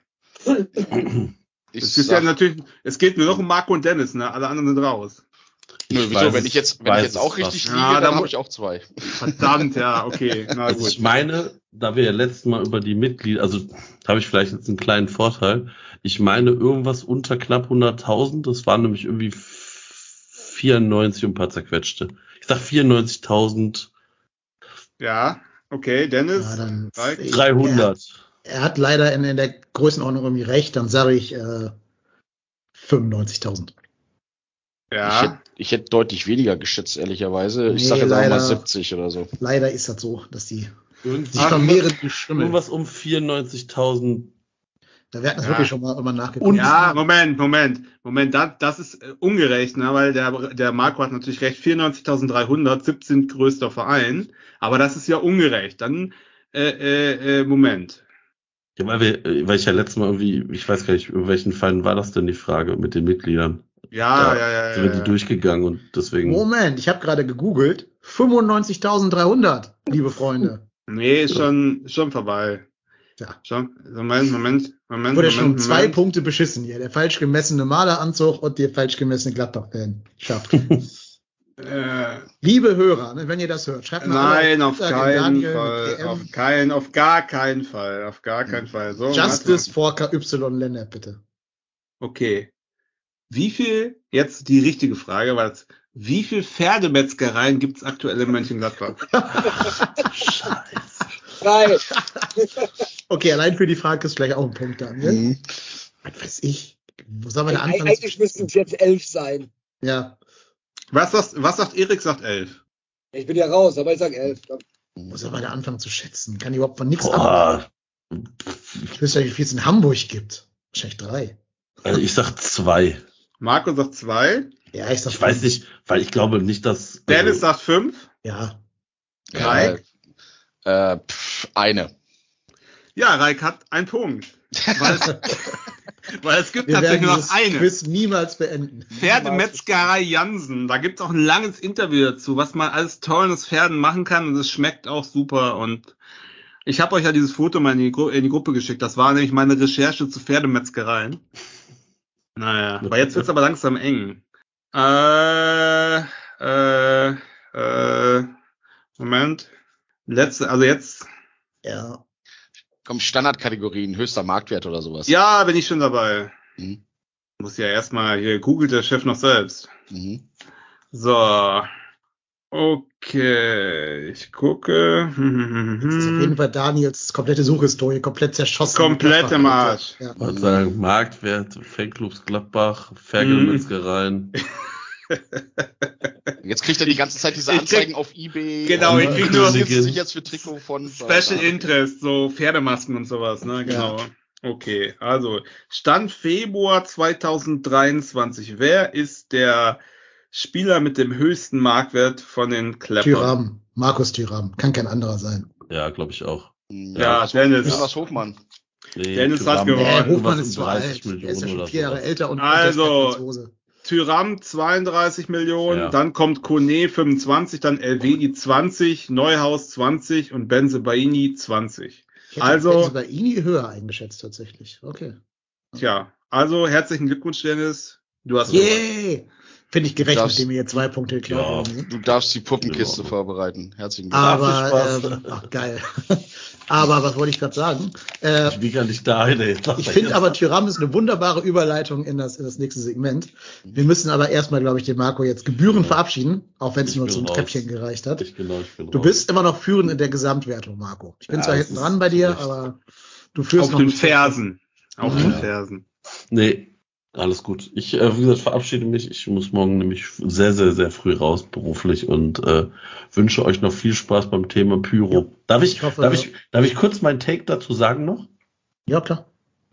Ich Es ist ja sag, natürlich, es geht nur noch um Marco und Dennis, ne? Alle anderen sind raus. nö, Ich wieso, weiß wenn es- ich jetzt, wenn weiß ich jetzt es auch fast. richtig Ja, liege, da dann mu- habe ich auch zwei. Verdammt, ja, okay. Na Also gut. ich meine, da wir ja letztes Mal über die Mitglieder, also habe ich vielleicht jetzt einen kleinen Vorteil. Ich meine irgendwas unter knapp hunderttausend. Das waren nämlich irgendwie vierundneunzig und ein paar zerquetschte. Ich sag vierundneunzigtausend Ja, okay, Dennis. Ja, dann Reik? dreihundert. Er, er hat leider in, in der Größenordnung irgendwie recht, dann sage ich äh, fünfundneunzigtausend. Ich, Ja, hätte, ich hätte deutlich weniger geschätzt, ehrlicherweise. Ich Nee, sage jetzt auch mal leider. siebzig oder so. Leider ist das so, dass die Irgendwie Sich vermehren die Schimmel. irgendwas um vierundneunzigtausend. Da werden das Ja. wirklich schon mal immer nachgeguckt. Und- Ja, Moment, Moment, Moment, das, das ist äh, ungerecht, ne? Weil der, der Marco hat natürlich recht, vierundneunzigtausenddreihundert, siebzehnter größter Verein, aber das ist ja ungerecht. Dann, äh, äh, äh, Moment. Ja, weil, wir, äh, weil ich ja letztes Mal irgendwie, ich weiß gar nicht, in welchen Fällen war das denn die Frage mit den Mitgliedern? Ja, Da ja, ja, Sind ja. wir die ja. durchgegangen und deswegen. Moment, ich habe gerade gegoogelt. fünfundneunzigtausenddreihundert, liebe Freunde. Nee, ist schon, schon vorbei. Ja. Schon, Moment, Moment, Moment, Wurde Moment, schon zwei Moment. Punkte beschissen hier. Der falsch gemessene Maleranzug und der falsch gemessene Gladbach-Fan. Schafft. Äh, Liebe Hörer, ne, wenn ihr das hört, schreibt mal nein, alle auf Twitter, den keinen Daniel, Fall, P M. auf keinen, auf gar keinen Fall, auf gar keinen Fall. So, Justice warte. for K Y Lennart, bitte. Okay. Wie viel, jetzt die richtige Frage, weil es, wie viel Pferdemetzgereien gibt es aktuell in Mönchengladbach? Drei. Okay, allein für die Frage ist vielleicht auch ein Punkt, Daniel. Mhm. Was weiß ich? Wo soll man da anfangen? Eigentlich müssten es jetzt elf sein. Ja, Was, was, was sagt Erik? Sagt elf. Ich bin ja raus, aber ich sag elf. wo soll man da anfangen zu schätzen? Kann ich überhaupt von nichts ab. Boah, Ich weiß ja, wie viel es in Hamburg gibt. Wahrscheinlich drei. also ich sag zwei. Marco sagt zwei. Ja, ich sag Ich weiß fünf. nicht, weil ich glaube nicht, dass. Dennis also, sagt fünf. Ja, Ja, äh, pff, eine. Ja, Raik hat einen Punkt. Weil es, weil es gibt wir werden tatsächlich nur dieses noch eine. Quiz niemals beenden. Pferdemetzgerei Jansen. Da gibt's auch ein langes Interview dazu, was man alles tolles Pferden machen kann. Und es schmeckt auch super. Und ich habe euch ja dieses Foto mal in die, Gru in die Gruppe geschickt. Das war nämlich meine Recherche zu Pferdemetzgereien. Naja, aber jetzt wird's aber langsam eng. Äh, äh, äh, Moment. Letzte, also jetzt. Ja. Komm, Standardkategorien, höchster Marktwert oder sowas. Ja, bin ich schon dabei. Mhm. Muss ja erstmal, hier googelt der Chef noch selbst. Mhm. So. Okay, ich gucke. Das ist auf jeden Fall Daniels komplette Suchhistorie, komplett zerschossen. Komplett im Arsch. Ja. Ich wollte sagen, Marktwert, Fanclubs Gladbach, Ferkelmetzgereien. Jetzt kriegt er die ganze Zeit diese Ich krieg- Anzeigen auf eBay. Genau, ich krieg nur- Was interessiert sich jetzt für Trikot von Special Interest, so Pferdemasken und sowas, ne? Genau. Okay, also Stand Februar zweitausenddreiundzwanzig. Wer ist der Spieler mit dem höchsten Marktwert von den Clappern? Thüram, Markus Thüram, kann kein anderer sein. Ja, glaube ich auch. Ja, Dennis. Jonas Hofmann. Nee, Dennis Thuram hat gewonnen. Nee, irgendwas Hofmann um ist zu dreißig alt. Der ist ja Millionen schon oder vier Jahre sowas. älter und Also, und der ist Franzose. Tyram zweiunddreißig Millionen, Ja. dann kommt Kone fünfundzwanzig, dann Elvedi zwanzig, Neuhaus zwanzig und Benzebaini zwanzig. Ich hätte Also- also bei Ini höher eingeschätzt tatsächlich. Okay. Tja, also herzlichen Glückwunsch, Dennis. Du hast gewonnen. Yay! Finde ich gerecht, Das- nachdem mir hier zwei Punkte geklaut Ja. worden sind. Du darfst die Puppenkiste Ja. vorbereiten. Herzlichen Glückwunsch. Aber, Spaß. ähm, ach, geil. Aber was wollte ich gerade sagen? Äh, Ich wiege nicht da ein, ey. ich finde aber, Tyram ist eine wunderbare Überleitung in das, in das nächste Segment. Wir müssen aber erstmal, glaube ich, den Marco jetzt gebührend verabschieden, auch wenn es Ich nur bin zum raus. Treppchen gereicht hat. Ich genau, ich bin Du raus. bist immer noch führend in der Gesamtwertung, Marco. Ich bin Ja, zwar das hinten ist dran bei dir, recht. aber du führst Auf noch den mit- Fersen. Auf Mhm. den Ja. Fersen. Nee, alles gut. Ich, äh, wie gesagt, verabschiede mich. Ich muss morgen nämlich sehr, sehr, sehr früh raus beruflich und äh, wünsche euch noch viel Spaß beim Thema Pyro. Darf ich, Ich hoffe, darf ich, darf ich kurz meinen Take dazu sagen noch? Ja, klar.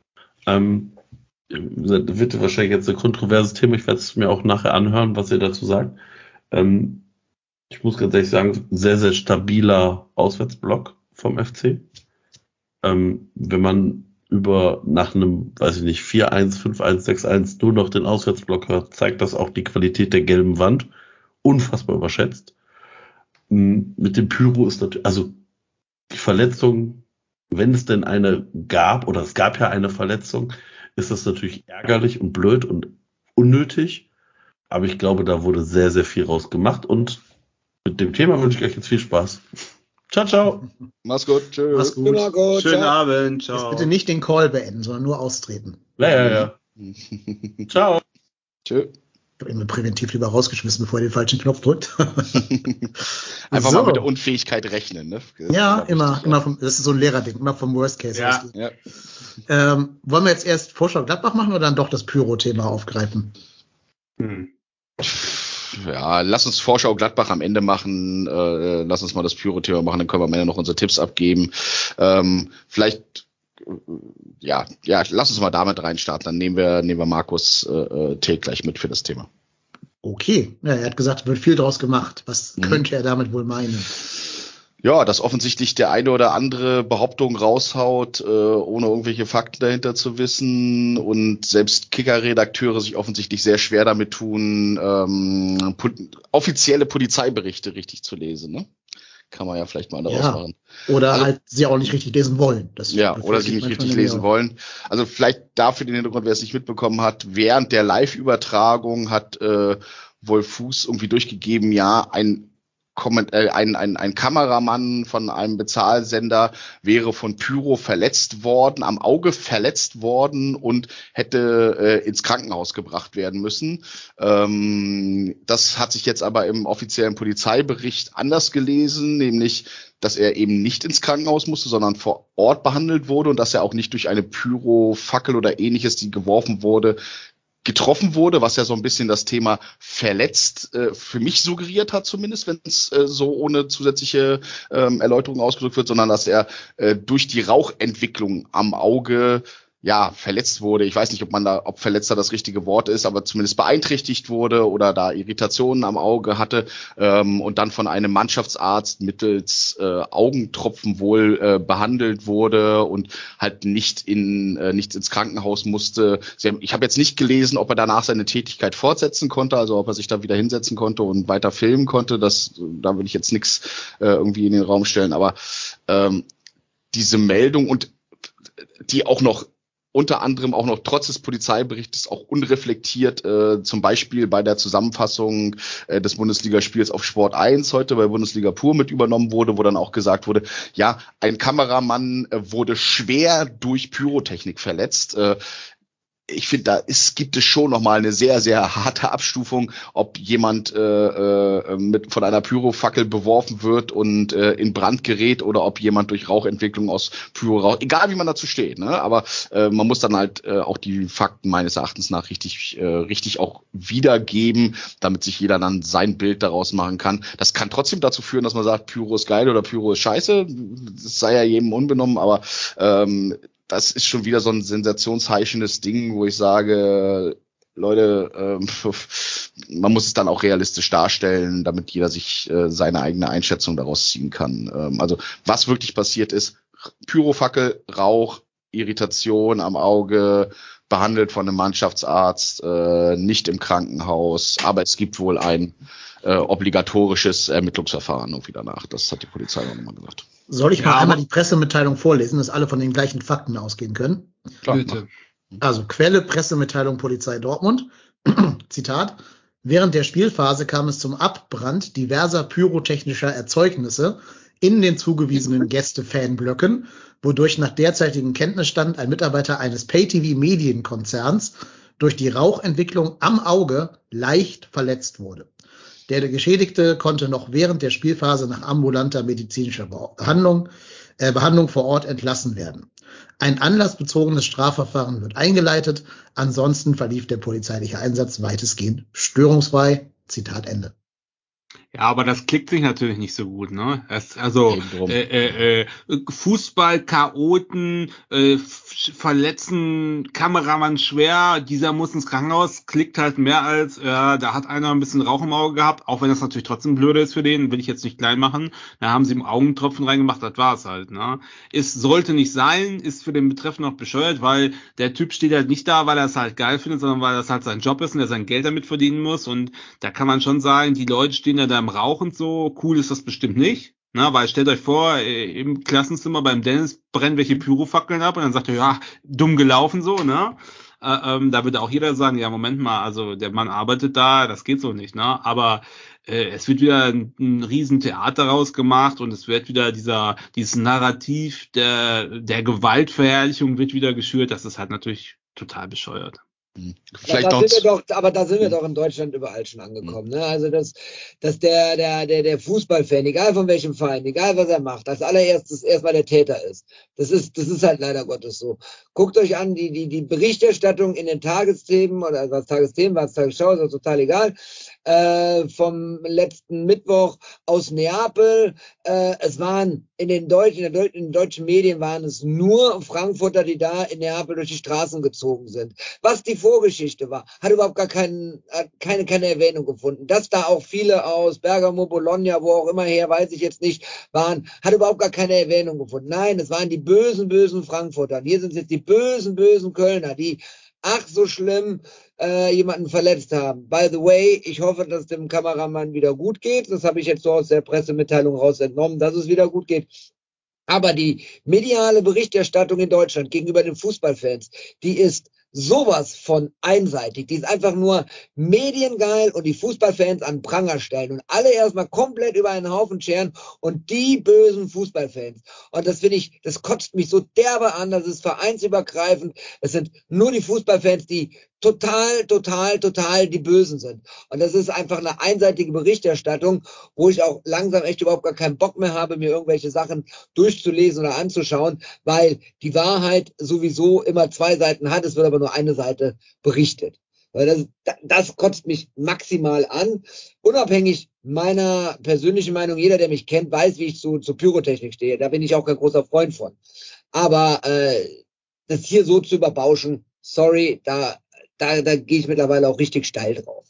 Ähm, wie gesagt, wird wahrscheinlich jetzt ein kontroverses Thema. Ich werde es mir auch nachher anhören, was ihr dazu sagt. Ähm, ich muss ganz ehrlich sagen, sehr, sehr stabiler Auswärtsblock vom F C. Ähm, wenn man über nach einem, weiß ich nicht, vier eins, fünf eins, sechs eins nur noch den Auswärtsblock hört, zeigt das auch die Qualität der gelben Wand. Unfassbar überschätzt. M, Mit dem Pyro ist natürlich, also die Verletzung, wenn es denn eine gab, oder es gab ja eine Verletzung, ist das natürlich ärgerlich und blöd und unnötig. Aber ich glaube, da wurde sehr, sehr viel rausgemacht und mit dem Thema wünsche ich euch jetzt viel Spaß. Ciao, ciao. Mach's gut. Tschüss. Mach's gut. Genau, gut. Schönen Ciao. Abend. Jetzt Ciao. bitte nicht den Call beenden, sondern nur austreten. Ja, ja, ja. Ciao. Tschö. Ich habe ihn mir präventiv lieber rausgeschmissen, bevor er den falschen Knopf drückt. Einfach So. mal mit der Unfähigkeit rechnen, ne? Das Ja, ist immer, wichtig, immer vom, das ist so ein Lehrerding, immer vom Worst Case Ja. ausgehen. Ja. Ähm, wollen wir jetzt erst Vorschau Gladbach machen oder dann doch das Pyro-Thema aufgreifen? Hm. ja, lass uns Vorschau Gladbach am Ende machen. Äh, lass uns mal das Pyro-Thema machen, dann können wir am Ende noch unsere Tipps abgeben. Ähm, vielleicht, äh, ja, ja, lass uns mal damit reinstarten. Dann nehmen wir, nehmen wir Markus äh, Take gleich mit für das Thema. Okay, ja, er hat gesagt, wird viel draus gemacht. Was mhm. könnte er damit wohl meinen? Ja, dass offensichtlich der eine oder andere Behauptung raushaut, äh, ohne irgendwelche Fakten dahinter zu wissen, und selbst Kicker-Redakteure sich offensichtlich sehr schwer damit tun, ähm, po- offizielle Polizeiberichte richtig zu lesen, ne? Kann man ja vielleicht mal daraus Ja. machen. Oder Also- halt sie auch nicht richtig lesen wollen. Das Ja, befürchte oder sie ich nicht manchmal richtig nämlich lesen auch. wollen. Also vielleicht dafür den Hintergrund, wer es nicht mitbekommen hat, während der Live-Übertragung hat äh, Wolf Fuß irgendwie durchgegeben, ja, ein Komment- äh, ein, ein, ein Kameramann von einem Bezahlsender wäre von Pyro verletzt worden, am Auge verletzt worden und hätte äh, ins Krankenhaus gebracht werden müssen. Ähm, das hat sich jetzt aber im offiziellen Polizeibericht anders gelesen, nämlich, dass er eben nicht ins Krankenhaus musste, sondern vor Ort behandelt wurde und dass er auch nicht durch eine Pyrofackel oder ähnliches, die geworfen wurde, getroffen wurde, was ja so ein bisschen das Thema verletzt äh, für mich suggeriert hat, zumindest, wenn es äh, so ohne zusätzliche ähm, Erläuterung ausgedrückt wird, sondern dass er äh, durch die Rauchentwicklung am Auge ja verletzt wurde. Ich weiß nicht, ob man da, ob Verletzter das richtige Wort ist, aber zumindest beeinträchtigt wurde oder da Irritationen am Auge hatte ähm, und dann von einem Mannschaftsarzt mittels äh, Augentropfen wohl äh, behandelt wurde und halt nicht in äh, nicht ins Krankenhaus musste. Sie haben, ich habe jetzt nicht gelesen, ob er danach seine Tätigkeit fortsetzen konnte, also ob er sich da wieder hinsetzen konnte und weiter filmen konnte. Das, da will ich jetzt nichts äh, irgendwie in den Raum stellen, aber ähm, diese Meldung, und die auch noch unter anderem auch noch trotz des Polizeiberichtes auch unreflektiert, äh, zum Beispiel bei der Zusammenfassung äh, des Bundesligaspiels auf Sport eins heute bei Bundesliga Pur mit übernommen wurde, wo dann auch gesagt wurde, ja, ein Kameramann äh, wurde schwer durch Pyrotechnik verletzt. Äh, ich finde, da ist, gibt es schon nochmal eine sehr, sehr harte Abstufung, ob jemand äh, äh, mit von einer Pyrofackel beworfen wird und äh, in Brand gerät oder ob jemand durch Rauchentwicklung aus Pyrorauch, egal wie man dazu steht, ne? Aber äh, man muss dann halt äh, auch die Fakten meines Erachtens nach richtig, äh, richtig auch wiedergeben, damit sich jeder dann sein Bild daraus machen kann. Das kann trotzdem dazu führen, dass man sagt, Pyro ist geil oder Pyro ist scheiße. Das sei ja jedem unbenommen, aber ähm, das ist schon wieder so ein sensationsheischendes Ding, wo ich sage, Leute, ähm, man muss es dann auch realistisch darstellen, damit jeder sich äh, seine eigene Einschätzung daraus ziehen kann. Ähm, also was wirklich passiert ist, Pyrofackel, Rauch, Irritation am Auge, behandelt von einem Mannschaftsarzt, äh, nicht im Krankenhaus, aber es gibt wohl ein äh, obligatorisches Ermittlungsverfahren irgendwie danach. Das hat die Polizei auch nochmal gesagt. Soll ich Ja, mal einmal aber- die Pressemitteilung vorlesen, dass alle von den gleichen Fakten ausgehen können? Klar, Bitte. Also Quelle Pressemitteilung Polizei Dortmund. Zitat: Während der Spielphase kam es zum Abbrand diverser pyrotechnischer Erzeugnisse in den zugewiesenen Gäste-Fanblöcken, wodurch nach derzeitigem Kenntnisstand ein Mitarbeiter eines Pay-T V-Medienkonzerns durch die Rauchentwicklung am Auge leicht verletzt wurde. Der Geschädigte konnte noch während der Spielphase nach ambulanter medizinischer Behandlung, äh, Behandlung vor Ort entlassen werden. Ein anlassbezogenes Strafverfahren wird eingeleitet. Ansonsten verlief der polizeiliche Einsatz weitestgehend störungsfrei. Zitat Ende. Ja, aber das klickt sich natürlich nicht so gut, ne? Es, also Eben drum. äh, äh, äh, Fußball-Chaoten äh, f- verletzen Kameramann schwer, dieser muss ins Krankenhaus, klickt halt mehr als, äh, da hat einer ein bisschen Rauch im Auge gehabt, auch wenn das natürlich trotzdem blöde ist für den, will ich jetzt nicht klein machen. Da haben sie ihm Augentropfen reingemacht, das war's halt, ne? Es sollte nicht sein, ist für den Betreffenden auch bescheuert, weil der Typ steht halt nicht da, weil er es halt geil findet, sondern weil das halt sein Job ist und er sein Geld damit verdienen muss, und da kann man schon sagen, die Leute stehen ja da im Rauch und so, cool ist das bestimmt nicht. Na, weil stellt euch vor, äh, im Klassenzimmer beim Dennis brennen welche Pyrofackeln ab und dann sagt er, ja, dumm gelaufen so, ne? Äh, ähm, da würde auch jeder sagen, ja, Moment mal, also der Mann arbeitet da, das geht so nicht, ne? Aber äh, es wird wieder ein, ein riesen Theater rausgemacht und es wird wieder dieser, dieses Narrativ der, der Gewaltverherrlichung wird wieder geschürt. Das ist halt natürlich total bescheuert. Vielleicht da noch sind wir doch, aber da sind wir doch in Deutschland überall schon angekommen. Ne? Also dass, dass der, der, der, der Fußballfan, egal von welchem Verein, egal was er macht, als allererstes erstmal der Täter ist. Das ist, das ist halt leider Gottes so. Guckt euch an, die, die, die Berichterstattung in den Tagesthemen oder was Tagesthemen, was Tagesschau, ist auch total egal. äh, vom letzten Mittwoch aus Neapel. Äh, es waren in den deutschen, in, Deu in den deutschen Medien waren es nur Frankfurter, die da in Neapel durch die Straßen gezogen sind. Was die Vorgeschichte war, hat überhaupt gar keinen, keine, keine Erwähnung gefunden. Dass da auch viele aus Bergamo, Bologna, wo auch immer her, weiß ich jetzt nicht, waren, hat überhaupt gar keine Erwähnung gefunden. Nein, es waren die bösen, bösen Frankfurter. Und hier sind es jetzt die bösen, bösen Kölner, die ach so schlimm äh, jemanden verletzt haben. By the way, ich hoffe, dass dem Kameramann wieder gut geht. Das habe ich jetzt so aus der Pressemitteilung raus entnommen, dass es wieder gut geht. Aber die mediale Berichterstattung in Deutschland gegenüber den Fußballfans, die ist sowas von einseitig. Die ist einfach nur mediengeil und die Fußballfans an Pranger stellen und alle erstmal komplett über einen Haufen scheren und die bösen Fußballfans. Und das finde ich, das kotzt mich so derbe an, das ist vereinsübergreifend. Es sind nur die Fußballfans, die total, total, total die Bösen sind. Und das ist einfach eine einseitige Berichterstattung, wo ich auch langsam echt überhaupt gar keinen Bock mehr habe, mir irgendwelche Sachen durchzulesen oder anzuschauen, weil die Wahrheit sowieso immer zwei Seiten hat, es wird aber nur eine Seite berichtet. Weil das, das kotzt mich maximal an. Unabhängig meiner persönlichen Meinung, jeder, der mich kennt, weiß, wie ich zu, zu Pyrotechnik stehe. Da bin ich auch kein großer Freund von. Aber äh, das hier so zu überbauschen, sorry, da Da, da gehe ich mittlerweile auch richtig steil drauf.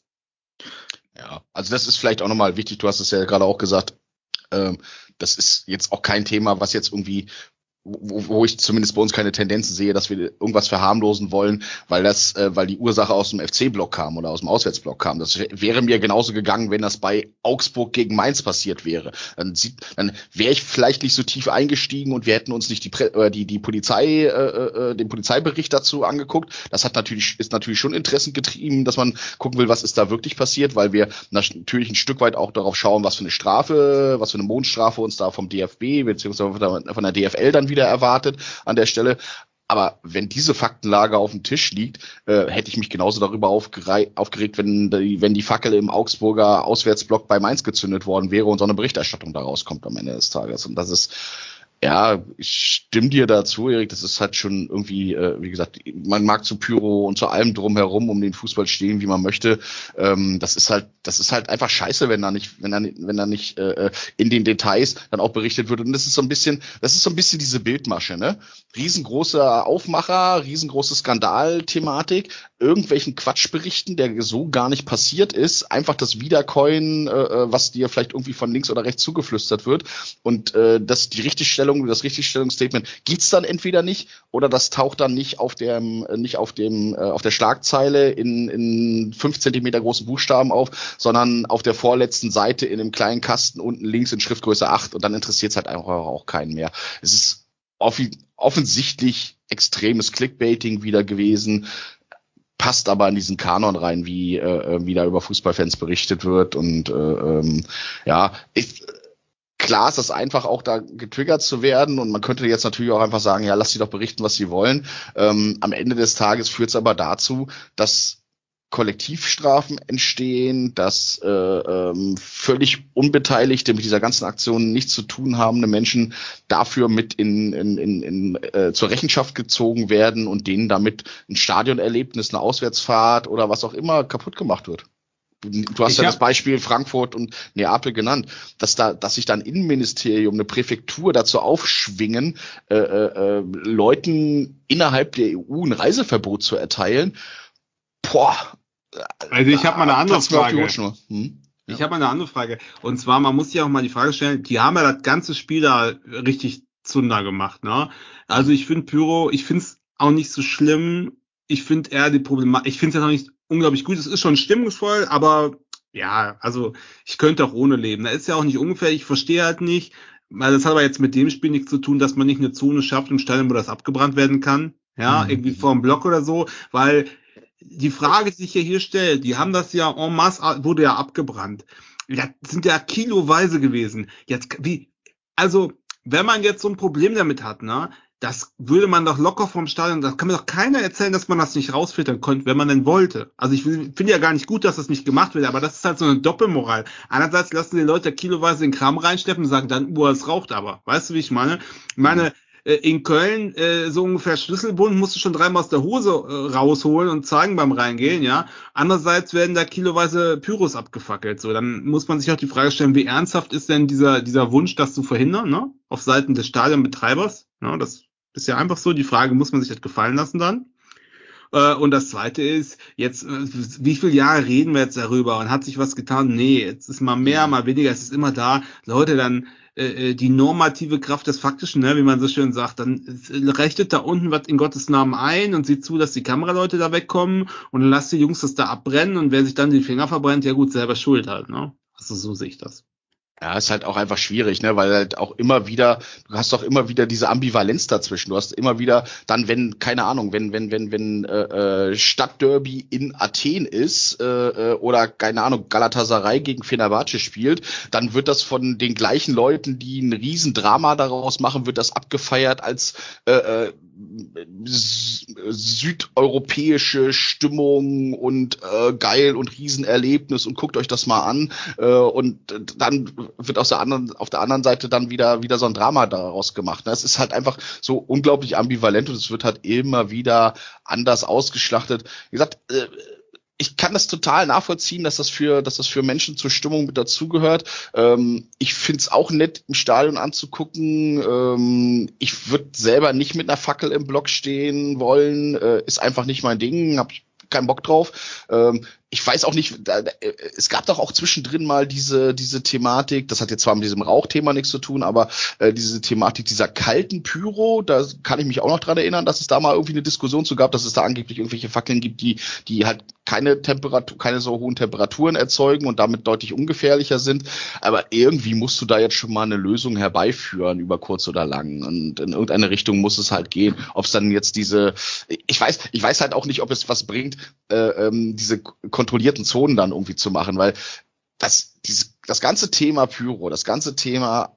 Ja, also das ist vielleicht auch nochmal wichtig, du hast es ja gerade auch gesagt, ähm, das ist jetzt auch kein Thema, was jetzt irgendwie, wo, wo ich zumindest bei uns keine Tendenzen sehe, dass wir irgendwas verharmlosen wollen, weil das, äh, weil die Ursache aus dem F C-Block kam oder aus dem Auswärtsblock kam. Das wäre mir genauso gegangen, wenn das bei Augsburg gegen Mainz passiert wäre. Dann sieht, dann wäre ich vielleicht nicht so tief eingestiegen und wir hätten uns nicht die äh, die die Polizei äh, äh, den Polizeibericht dazu angeguckt. Das hat natürlich ist natürlich schon Interessen getrieben, dass man gucken will, was ist da wirklich passiert, weil wir natürlich ein Stück weit auch darauf schauen, was für eine Strafe, was für eine Mondstrafe uns da vom D F B beziehungsweise von der D F L dann wieder erwartet an der Stelle. Aber wenn diese Faktenlage auf dem Tisch liegt, äh, hätte ich mich genauso darüber aufgeregt, aufgeregt, wenn die, wenn die Fackel im Augsburger Auswärtsblock bei Mainz gezündet worden wäre und so eine Berichterstattung daraus kommt am Ende des Tages. Und das ist, ja, ich stimme dir dazu, Erik, das ist halt schon irgendwie, äh, wie gesagt, man mag zu Pyro und zu allem drumherum um den Fußball stehen, wie man möchte. Ähm, das ist halt, das ist halt einfach scheiße, wenn da nicht, wenn da, wenn da nicht äh, in den Details dann auch berichtet wird. Und das ist so ein bisschen, das ist so ein bisschen diese Bildmasche, ne? Riesengroßer Aufmacher, riesengroße Skandalthematik, irgendwelchen Quatschberichten, der so gar nicht passiert ist, einfach das Wiedercoin, äh, was dir vielleicht irgendwie von links oder rechts zugeflüstert wird und äh, das die Richtigstellung das Richtigstellungsstatement gibt's dann entweder nicht oder das taucht dann nicht auf dem nicht auf dem äh, auf der Schlagzeile in in fünf Zentimeter großen Buchstaben auf, sondern auf der vorletzten Seite in einem kleinen Kasten unten links in Schriftgröße acht und dann interessiert's halt einfach auch keinen mehr. Es ist offi- offensichtlich extremes Clickbaiting wieder gewesen. Passt aber in diesen Kanon rein, wie äh, wie da über Fußballfans berichtet wird und äh, ähm, ja, ich klar ist das einfach auch da getriggert zu werden und man könnte jetzt natürlich auch einfach sagen, ja, lass sie doch berichten, was sie wollen. Ähm, am Ende des Tages führt es aber dazu, dass Kollektivstrafen entstehen, dass äh, ähm, völlig Unbeteiligte mit dieser ganzen Aktion nichts zu tun habende Menschen dafür mit in, in, in, in äh, zur Rechenschaft gezogen werden und denen damit ein Stadionerlebnis, eine Auswärtsfahrt oder was auch immer kaputt gemacht wird. Du hast ich ja das Beispiel Frankfurt und Neapel genannt, dass da, dass sich dann Innenministerium, eine Präfektur dazu aufschwingen, äh, äh, Leuten innerhalb der E U ein Reiseverbot zu erteilen. Boah. Also ich habe mal eine andere Frage. Hm? Ich ja. habe mal eine andere Frage. Und zwar, man muss sich auch mal die Frage stellen, die haben ja das ganze Spiel da richtig Zunder gemacht, ne? Also ich finde Pyro, ich finde es auch nicht so schlimm. Ich finde eher die Problematik, ich finde es ja noch nicht unglaublich gut. Es ist schon stimmungsvoll, aber ja, also ich könnte auch ohne leben. Da ist ja auch nicht ungefähr, ich verstehe halt nicht, weil das hat aber jetzt mit dem Spiel nichts zu tun, dass man nicht eine Zone schafft im Stadion, wo das abgebrannt werden kann. Ja, mhm. irgendwie vor dem Block oder so, weil die Frage, die sich ja hier stellt, die haben das ja en masse, wurde ja abgebrannt. Das sind ja kiloweise gewesen. Jetzt, wie, also, wenn man jetzt so ein Problem damit hat, ne, das würde man doch locker vom Stadion, das kann mir doch keiner erzählen, dass man das nicht rausfiltern konnte, wenn man denn wollte. Also ich finde ja gar nicht gut, dass das nicht gemacht wird, aber das ist halt so eine Doppelmoral. Einerseits lassen die Leute kiloweise den Kram reinsteppen und sagen dann, boah, es raucht aber. Weißt du, wie ich meine? Ich meine, äh, in Köln äh, so ungefähr Schlüsselbund musst du schon dreimal aus der Hose äh, rausholen und zeigen beim Reingehen, ja. Andererseits werden da kiloweise Pyros abgefackelt, so. Dann muss man sich auch die Frage stellen, wie ernsthaft ist denn dieser dieser Wunsch, das zu verhindern, ne? Auf Seiten des Stadionbetreibers, ne? Das ist ja einfach so. Die Frage muss man sich halt gefallen lassen dann. Und das Zweite ist, jetzt, wie viele Jahre reden wir jetzt darüber und hat sich was getan? Nee, jetzt ist mal mehr, mal weniger, es ist immer da. Leute, dann äh, die normative Kraft des Faktischen, ne, wie man so schön sagt, dann rechnet da unten was in Gottes Namen ein und sieht zu, dass die Kameraleute da wegkommen und dann lasst die Jungs das da abbrennen und wer sich dann die Finger verbrennt, ja gut, selber schuld halt, ne? Also so sehe ich das. Ja, ist halt auch einfach schwierig, ne, weil halt auch immer wieder, du hast doch immer wieder diese Ambivalenz dazwischen. Du hast immer wieder dann, wenn, keine Ahnung, wenn, wenn, wenn, wenn äh, Stadtderby in Athen ist äh, oder, keine Ahnung, Galatasaray gegen Fenerbahce spielt, dann wird das von den gleichen Leuten, die ein Riesendrama daraus machen, wird das abgefeiert als äh, äh, südeuropäische Stimmung und äh, geil und Riesenerlebnis und guckt euch das mal an äh, und dann wird aus der anderen, auf der anderen Seite dann wieder wieder so ein Drama daraus gemacht. Es ist halt einfach so unglaublich ambivalent und es wird halt immer wieder anders ausgeschlachtet. Wie gesagt, äh, ich kann das total nachvollziehen, dass das für, dass das für Menschen zur Stimmung mit dazugehört. Ähm, ich find's auch nett, im Stadion anzugucken. Ähm, ich würde selber nicht mit einer Fackel im Block stehen wollen. Äh, ist einfach nicht mein Ding. Hab ich keinen Bock drauf. Ähm, ich weiß auch nicht, da, da, es gab doch auch zwischendrin mal diese diese Thematik, das hat jetzt zwar mit diesem Rauchthema nichts zu tun, aber äh, diese Thematik dieser kalten Pyro, da kann ich mich auch noch dran erinnern, dass es da mal irgendwie eine Diskussion zu gab, dass es da angeblich irgendwelche Fackeln gibt, die die halt keine Temperatur, keine so hohen Temperaturen erzeugen und damit deutlich ungefährlicher sind. Aber irgendwie musst du da jetzt schon mal eine Lösung herbeiführen, über kurz oder lang. Und in irgendeine Richtung muss es halt gehen. Ob es dann jetzt diese, ich weiß, ich weiß halt auch nicht, ob es was bringt, äh, ähm, diese kontrollierten Zonen dann irgendwie zu machen, weil das, dieses, das ganze Thema Pyro, das ganze Thema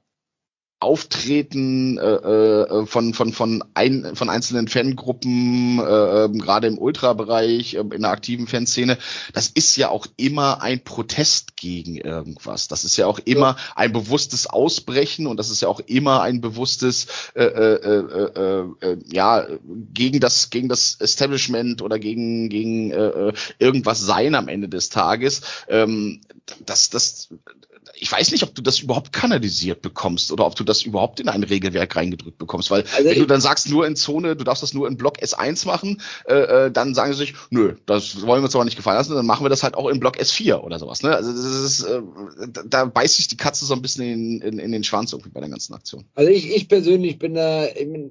Auftreten äh, äh, von von von ein, von einzelnen Fangruppen, äh, gerade im Ultrabereich, äh, in der aktiven Fanszene, das ist ja auch immer ein Protest gegen irgendwas. Das ist ja auch immer ja. ein bewusstes Ausbrechen und das ist ja auch immer ein bewusstes äh, äh, äh, äh, ja gegen das gegen das Establishment oder gegen gegen äh, irgendwas sein am Ende des Tages. Ähm, das das Ich weiß nicht, ob du das überhaupt kanalisiert bekommst oder ob du das überhaupt in ein Regelwerk reingedrückt bekommst, weil also wenn du dann sagst, nur in Zone, du darfst das nur in Block S eins machen, äh, dann sagen sie sich, nö, das wollen wir uns aber nicht gefallen lassen, dann machen wir das halt auch in Block S vier oder sowas. Ne? Also das ist, äh, da beißt sich die Katze so ein bisschen in, in, in den Schwanz irgendwie bei der ganzen Aktion. Also ich, ich persönlich bin da,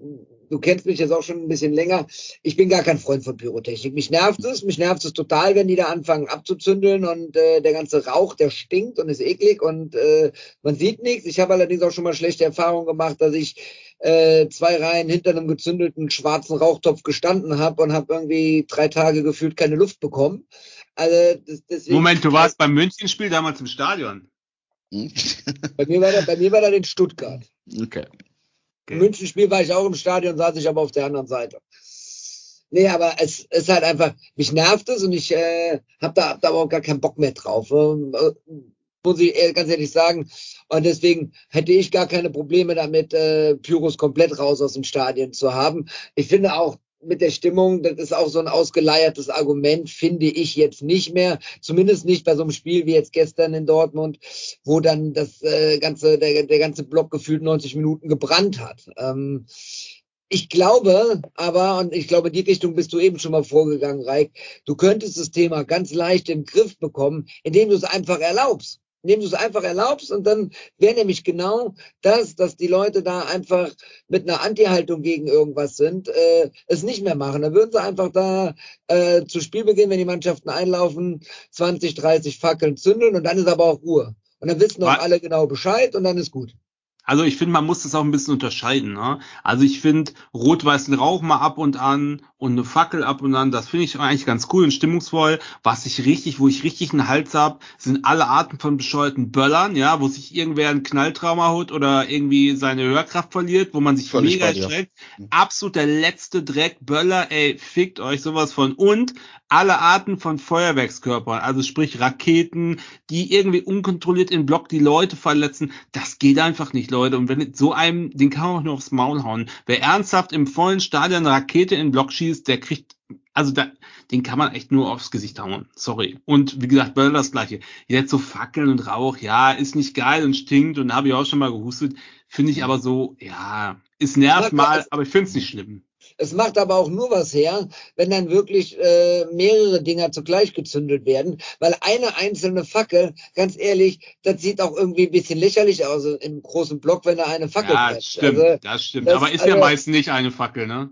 du kennst mich jetzt auch schon ein bisschen länger, ich bin gar kein Freund von Pyrotechnik. Mich nervt es, mich nervt es total, wenn die da anfangen abzuzündeln und äh, der ganze Rauch, der stinkt und ist eklig und äh, man sieht nichts. Ich habe allerdings auch schon mal schlechte Erfahrungen gemacht, dass ich äh, zwei Reihen hinter einem gezündelten schwarzen Rauchtopf gestanden habe und habe irgendwie drei Tage gefühlt keine Luft bekommen. Also das, deswegen, Moment, du warst beim Münchenspiel damals im Stadion? Hm? bei mir war der, bei mir war der in Stuttgart. Okay. Im okay. Münchenspiel war ich auch im Stadion, saß ich aber auf der anderen Seite. Nee, aber es ist halt einfach, mich nervt es und ich äh, habe da, hab da aber auch gar keinen Bock mehr drauf. Ähm, äh, muss ich ganz ehrlich sagen. Und deswegen hätte ich gar keine Probleme damit, äh, Pyros komplett raus aus dem Stadion zu haben. Ich finde auch, mit der Stimmung, das ist auch so ein ausgeleiertes Argument, finde ich jetzt nicht mehr. Zumindest nicht bei so einem Spiel wie jetzt gestern in Dortmund, wo dann das äh, ganze, der, der ganze Block gefühlt neunzig Minuten gebrannt hat. Ähm, ich glaube aber, und ich glaube, in die Richtung bist du eben schon mal vorgegangen, Raik, du könntest das Thema ganz leicht in den Griff bekommen, indem du es einfach erlaubst. Indem du es einfach erlaubst und dann wäre nämlich genau das, dass die Leute da einfach mit einer Anti-Haltung gegen irgendwas sind, äh, es nicht mehr machen. Dann würden sie einfach da äh, zu Spielbeginn, wenn die Mannschaften einlaufen, zwanzig, dreißig Fackeln zündeln und dann ist aber auch Ruhe. Und dann wissen auch alle genau Bescheid und dann ist gut. Also ich finde, man muss das auch ein bisschen unterscheiden. Ne? Also ich finde, rot-weißen Rauch mal ab und an und eine Fackel ab und an, das finde ich eigentlich ganz cool und stimmungsvoll. Was ich richtig, wo ich richtig einen Hals hab, sind alle Arten von bescheuerten Böllern, ja, wo sich irgendwer ein Knalltrauma holt oder irgendwie seine Hörkraft verliert, wo man sich Völlig mega erschreckt. Absolut der letzte Dreck, Böller, ey, fickt euch sowas von. Und alle Arten von Feuerwerkskörpern, also sprich Raketen, die irgendwie unkontrolliert im Block die Leute verletzen, das geht einfach nicht, Leute. Und wenn so einem, den kann man auch nur aufs Maul hauen. Wer ernsthaft im vollen Stadion eine Rakete in den Block schießt, der kriegt, also da, den kann man echt nur aufs Gesicht hauen. Sorry. Und wie gesagt, Böller das Gleiche. Jetzt so Fackeln und Rauch, ja, ist nicht geil und stinkt und habe ich auch schon mal gehustet. Finde ich aber so, ja, es nervt mal, aber ich finde es nicht schlimm. Es macht aber auch nur was her, wenn dann wirklich äh, mehrere Dinger zugleich gezündet werden, weil eine einzelne Fackel, ganz ehrlich, das sieht auch irgendwie ein bisschen lächerlich aus im großen Block, wenn da eine Fackel Ja, brennt. stimmt, also, das stimmt. das, aber ist also, ja meist nicht eine Fackel, ne?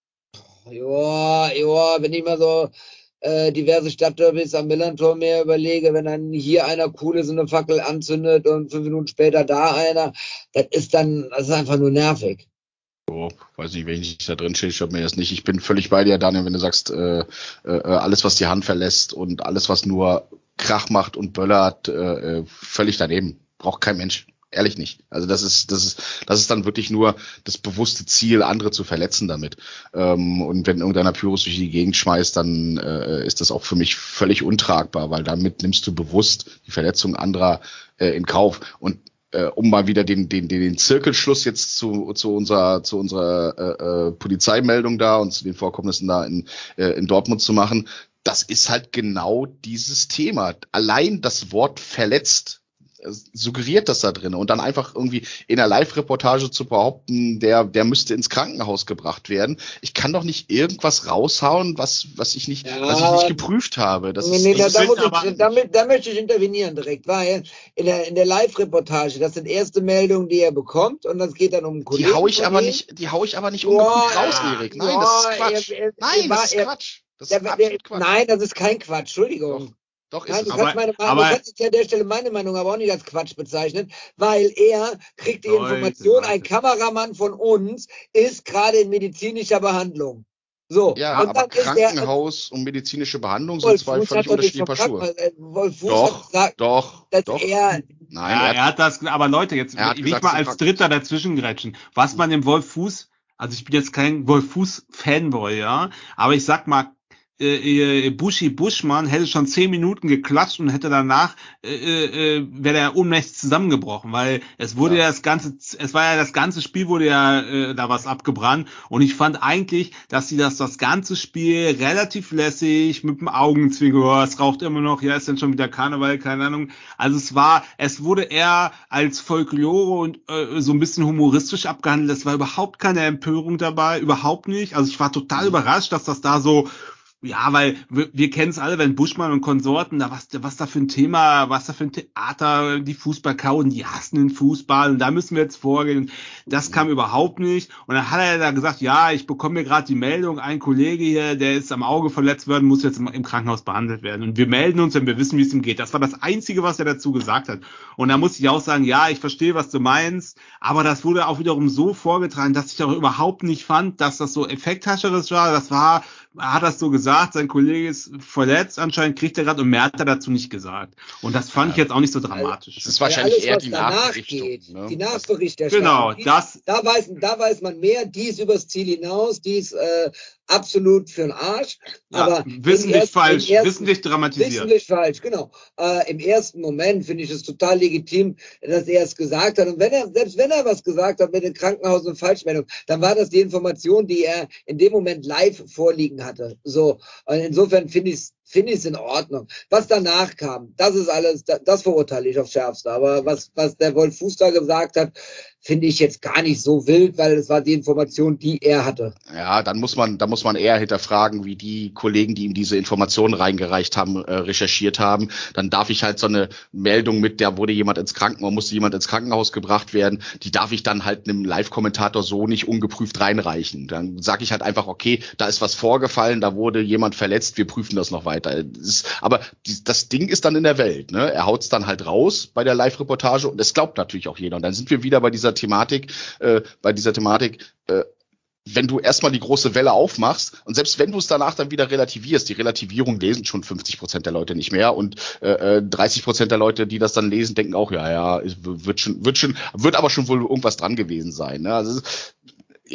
Ja, ja, wenn ich mal so äh, diverse Stadtderbys am Millantor mir überlege, wenn dann hier einer cool ist und eine Fackel anzündet und fünf Minuten später da einer, das ist dann, das ist einfach nur nervig. Oh, weiß nicht, wenn ich da drin stehe, stört mir das nicht. Ich bin völlig bei dir, Daniel, wenn du sagst, äh, äh, alles, was die Hand verlässt und alles, was nur Krach macht und böllert, äh, völlig daneben. Braucht kein Mensch. Ehrlich nicht. Also das ist, das ist, das ist dann wirklich nur das bewusste Ziel, andere zu verletzen damit. Ähm, und wenn irgendeiner Pyros durch die Gegend schmeißt, dann äh, ist das auch für mich völlig untragbar, weil damit nimmst du bewusst die Verletzung anderer äh, in Kauf. Und äh, um mal wieder den, den, den, den Zirkelschluss jetzt zu, zu unserer, zu unserer äh, äh, Polizeimeldung da und zu den Vorkommnissen da in, äh, in Dortmund zu machen, das ist halt genau dieses Thema. Allein das Wort verletzt suggeriert das da drin und dann einfach irgendwie in einer Live-Reportage zu behaupten, der der müsste ins Krankenhaus gebracht werden. Ich kann doch nicht irgendwas raushauen, was was ich nicht Ja, was ich nicht geprüft habe. Das nee, ist, nee, das da, ist da, muss aber- ich, damit, da möchte ich intervenieren direkt, weil in der, in der Live-Reportage, das sind erste Meldungen, die er bekommt und das geht dann um einen Kollegen. die hau ich von aber ihm. nicht, die hau ich aber nicht Ja, ungeprüft raus, ja, Erik. Nein, das ist ja, Quatsch. er- er- Nein, er das war- ist er- Quatsch. Das Der, ist der, absolut Quatsch. nein, das ist kein Quatsch, Entschuldigung. Doch, ist Nein, du es. aber- kannst, meine, aber- du kannst jetzt an der Stelle meine Meinung aber auch nicht als Quatsch bezeichnen, weil er kriegt die Leute, Information, Leute. ein Kameramann von uns ist gerade in medizinischer Behandlung. So, Ja, und aber dann ist er, Krankenhaus und medizinische Behandlung sind Wolf zwei Fuß völlig hat doch nicht vom unterschiedliche Paar Schuhe. Krankenhaus, äh, Wolf Fuß Doch, hat gesagt, doch, dass doch. er, Nein, Ja, er er hat das, aber Leute, jetzt Er hat will gesagt, ich mal zum als Kranken- Dritter dazwischen grätschen. Was man dem Wolf Fuß, also ich bin jetzt kein Wolf Fuß Fanboy, ja, aber ich sag mal, äh, äh, Buschi Buschmann hätte schon zehn Minuten geklatscht und hätte danach, äh, äh, wäre er ohnmächtig zusammengebrochen, weil es wurde ja. Ja. das ganze, es war ja das ganze Spiel wurde ja äh, da was abgebrannt und ich fand eigentlich, dass sie das das ganze Spiel relativ lässig mit dem Augenzwinkern, oh, es raucht immer noch, ja, ist dann schon wieder Karneval, keine Ahnung. Also es war, es wurde eher als Folklore und äh, so ein bisschen humoristisch abgehandelt. Es war überhaupt keine Empörung dabei, überhaupt nicht. Also ich war total überrascht, dass das da so, ja, weil wir, wir kennen es alle, wenn Buschmann und Konsorten, da was, was da für ein Thema, was da für ein Theater, die Fußballkauen, die hassen den Fußball und da müssen wir jetzt vorgehen. Das kam überhaupt nicht. Und dann hat er da gesagt, ja, ich bekomme mir gerade die Meldung, ein Kollege hier, der ist am Auge verletzt worden, muss jetzt im, im Krankenhaus behandelt werden. Und wir melden uns, wenn wir wissen, wie es ihm geht. Das war das Einzige, was er dazu gesagt hat. Und da muss ich auch sagen, ja, ich verstehe, was du meinst, aber das wurde auch wiederum so vorgetragen, dass ich auch überhaupt nicht fand, dass das so effekthascherisch war. Das war, er hat das so gesagt, sein Kollege ist verletzt, anscheinend kriegt er gerade und mehr hat er dazu nicht gesagt. Und das fand ich jetzt auch nicht so dramatisch. Das ist ja, wahrscheinlich alles, eher was die danach Nachberichtung. geht, Ne? die Nachberichterstattung. Genau, die, das, da weiß, da weiß man mehr, die ist übers Ziel hinaus, die ist äh, absolut für den Arsch. ja, Aber wissentlich im ersten- falsch, im ersten- wissentlich dramatisiert. Wissentlich falsch, genau. Äh, Im ersten Moment finde ich es total legitim, dass er es gesagt hat. Und wenn er, selbst wenn er was gesagt hat mit dem Krankenhaus und Falschmeldung, dann war das die Information, die er in dem Moment live vorliegen hatte. So, und insofern finde ich es finde ich es in Ordnung. Was danach kam, das ist alles, das, das verurteile ich aufs Schärfste. Aber was, was der Wolf Fuß da gesagt hat, finde ich jetzt gar nicht so wild, weil es war die Information, die er hatte. Ja, dann muss man, da muss man eher hinterfragen, wie die Kollegen, die ihm diese Informationen reingereicht haben, äh, recherchiert haben. Dann darf ich halt so eine Meldung mit, da wurde jemand ins Krankenhaus, musste jemand ins Krankenhaus gebracht werden, die darf ich dann halt einem Live-Kommentator so nicht ungeprüft reinreichen. Dann sage ich halt einfach, okay, da ist was vorgefallen, da wurde jemand verletzt, wir prüfen das noch weiter. Das ist, aber die, das Ding ist dann in der Welt, ne? Er haut's dann halt raus bei der Live-Reportage und das glaubt natürlich auch jeder. Und dann sind wir wieder bei dieser Thematik, äh, bei dieser Thematik, äh, wenn du erstmal die große Welle aufmachst und selbst wenn du es danach dann wieder relativierst, die Relativierung lesen schon fünfzig Prozent der Leute nicht mehr und äh, dreißig Prozent der Leute, die das dann lesen, denken auch, ja, ja, es wird schon, wird schon, wird aber schon wohl irgendwas dran gewesen sein. Ne? Also, ja,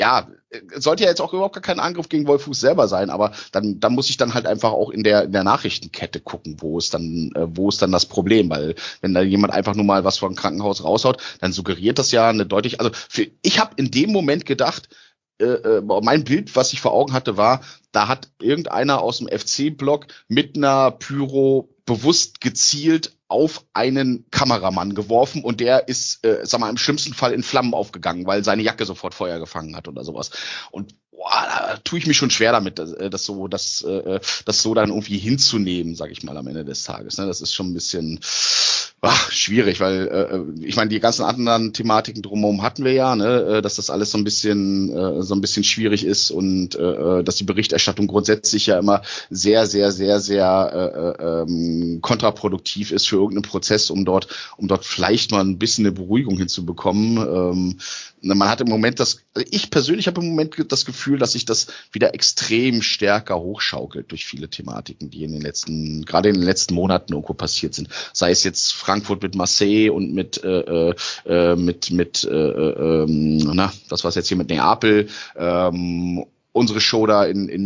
sollte ja jetzt auch überhaupt gar kein Angriff gegen Wolf Fuß selber sein, aber dann, dann muss ich dann halt einfach auch in der, in der Nachrichtenkette gucken, wo ist dann, äh, wo ist dann das Problem, weil wenn da jemand einfach nur mal was vom Krankenhaus raushaut, dann suggeriert das ja eine deutlich, also für, ich habe in dem Moment gedacht, äh, äh, mein Bild, was ich vor Augen hatte, war, da hat irgendeiner aus dem F C-Block mit einer Pyro bewusst gezielt auf einen Kameramann geworfen und der ist, äh, sag mal, im schlimmsten Fall in Flammen aufgegangen, weil seine Jacke sofort Feuer gefangen hat oder sowas. Und boah, da tue ich mich schon schwer damit, das, das so, das, äh, das so dann irgendwie hinzunehmen, sag ich mal, am Ende des Tages. Ne? Das ist schon ein bisschen ach, schwierig, weil äh, ich meine, die ganzen anderen Thematiken drumherum hatten wir ja, ne, dass das alles so ein bisschen äh, so ein bisschen schwierig ist und äh, dass die Berichterstattung grundsätzlich ja immer sehr, sehr, sehr, sehr äh, ähm, kontraproduktiv ist für irgendeinen Prozess, um dort, um dort vielleicht mal ein bisschen eine Beruhigung hinzubekommen. Ähm, man hat im Moment das, also ich persönlich habe im Moment das Gefühl, dass sich das wieder extrem stärker hochschaukelt durch viele Thematiken, die in den letzten, gerade in den letzten Monaten irgendwo passiert sind. Sei es jetzt Frankfurt mit Marseille und mit äh, äh, mit mit äh, äh, na, was war's jetzt hier mit Neapel, ähm, unsere Show da in, in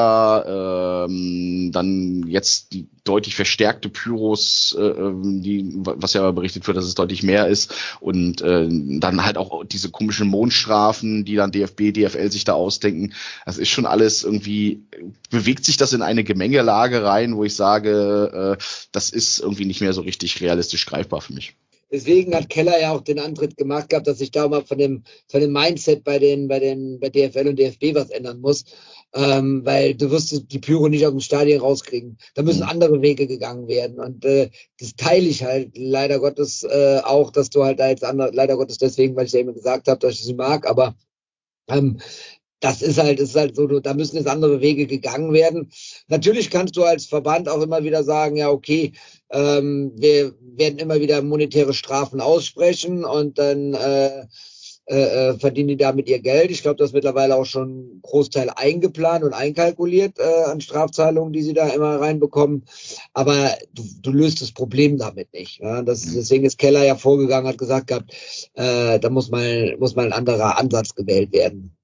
Nizza, ähm, dann jetzt die deutlich verstärkte Pyros, äh, die, was ja berichtet wird, dass es deutlich mehr ist und äh, dann halt auch diese komischen Mondstrafen, die dann D F B, D F L sich da ausdenken. Das ist schon alles irgendwie, bewegt sich das in eine Gemengelage rein, wo ich sage, äh, das ist irgendwie nicht mehr so richtig realistisch greifbar für mich. Deswegen hat Keller ja auch den Antritt gemacht gehabt, dass sich da mal von dem, von dem Mindset bei den, bei den, bei D F L und D F B was ändern muss. Ähm, weil du wirst die Pyro nicht aus dem Stadion rauskriegen. Da müssen mhm. andere Wege gegangen werden. Und äh, das teile ich halt leider Gottes äh, auch, dass du halt da jetzt andere, leider Gottes deswegen, weil ich ja immer gesagt habe, dass ich sie mag, aber ähm, das ist halt, ist halt so, da müssen jetzt andere Wege gegangen werden. Natürlich kannst du als Verband auch immer wieder sagen, ja, okay, ähm, wir werden immer wieder monetäre Strafen aussprechen und dann äh, äh, verdienen die damit ihr Geld. Ich glaube, das ist mittlerweile auch schon ein Großteil eingeplant und einkalkuliert äh, an Strafzahlungen, die sie da immer reinbekommen. Aber du, du löst das Problem damit nicht. Ja? Das, deswegen ist Keller ja vorgegangen, hat gesagt gehabt, äh, da muss mal, muss mal ein anderer Ansatz gewählt werden.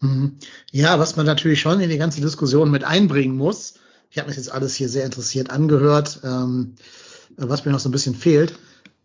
Ja, was man natürlich schon in die ganze Diskussion mit einbringen muss, ich habe mich jetzt alles hier sehr interessiert angehört, ähm, was mir noch so ein bisschen fehlt,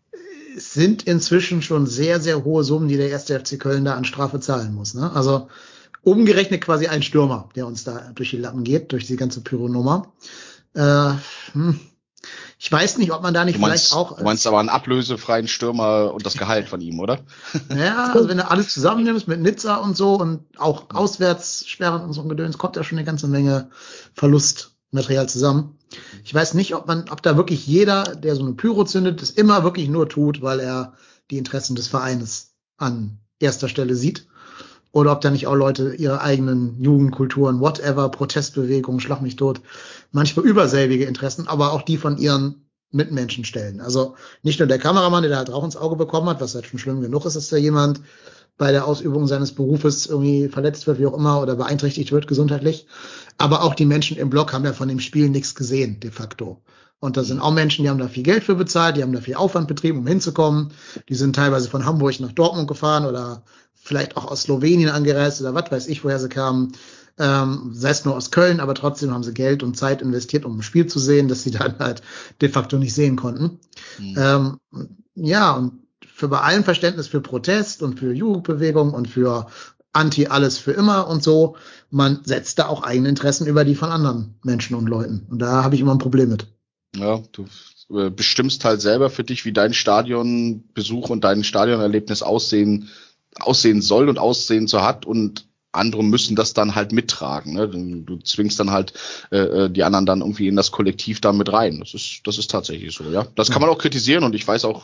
es sind inzwischen schon sehr, sehr hohe Summen, die der erste F C Köln da an Strafe zahlen muss. Ne? Also umgerechnet quasi ein Stürmer, der uns da durch die Lappen geht, durch die ganze Pyro-Nummer. Äh, hm. Ich weiß nicht, ob man da nicht du meinst, vielleicht auch... Du meinst aber einen ablösefreien Stürmer und das Gehalt von ihm, oder? Ja, also wenn du alles zusammennimmst mit Nizza und so und auch Auswärtssperren und so ein Gedöns, kommt da schon eine ganze Menge Verlustmaterial zusammen. Ich weiß nicht, ob man, ob da wirklich jeder, der so eine Pyro zündet, das immer wirklich nur tut, weil er die Interessen des Vereines an erster Stelle sieht. Oder ob da nicht auch Leute ihre eigenen Jugendkulturen, whatever, Protestbewegungen, schlag mich tot, manchmal überselbige Interessen, aber auch die von ihren Mitmenschen stellen. Also nicht nur der Kameramann, der da halt Rauch ins Auge bekommen hat, was halt schon schlimm genug ist, dass da jemand bei der Ausübung seines Berufes irgendwie verletzt wird, wie auch immer, oder beeinträchtigt wird gesundheitlich. Aber auch die Menschen im Block haben ja von dem Spiel nichts gesehen, de facto. Und da sind auch Menschen, die haben da viel Geld für bezahlt, die haben da viel Aufwand betrieben, um hinzukommen. Die sind teilweise von Hamburg nach Dortmund gefahren oder vielleicht auch aus Slowenien angereist oder was weiß ich, woher sie kamen. Ähm, sei es nur aus Köln, aber trotzdem haben sie Geld und Zeit investiert, um ein Spiel zu sehen, das sie dann halt de facto nicht sehen konnten. Mhm. Ähm, ja, und für bei allem Verständnis für Protest und für Jugendbewegung und für Anti alles für immer und so, man setzt da auch eigene Interessen über die von anderen Menschen und Leuten. Und da habe ich immer ein Problem mit. Ja, du äh, bestimmst halt selber für dich, wie dein Stadionbesuch und dein Stadionerlebnis aussehen, aussehen soll und aussehen so hat, und andere müssen das dann halt mittragen. Ne? Du, du zwingst dann halt äh, die anderen dann irgendwie in das Kollektiv da mit rein. Das ist, das ist tatsächlich so, ja. Das kann man auch kritisieren, und ich weiß auch,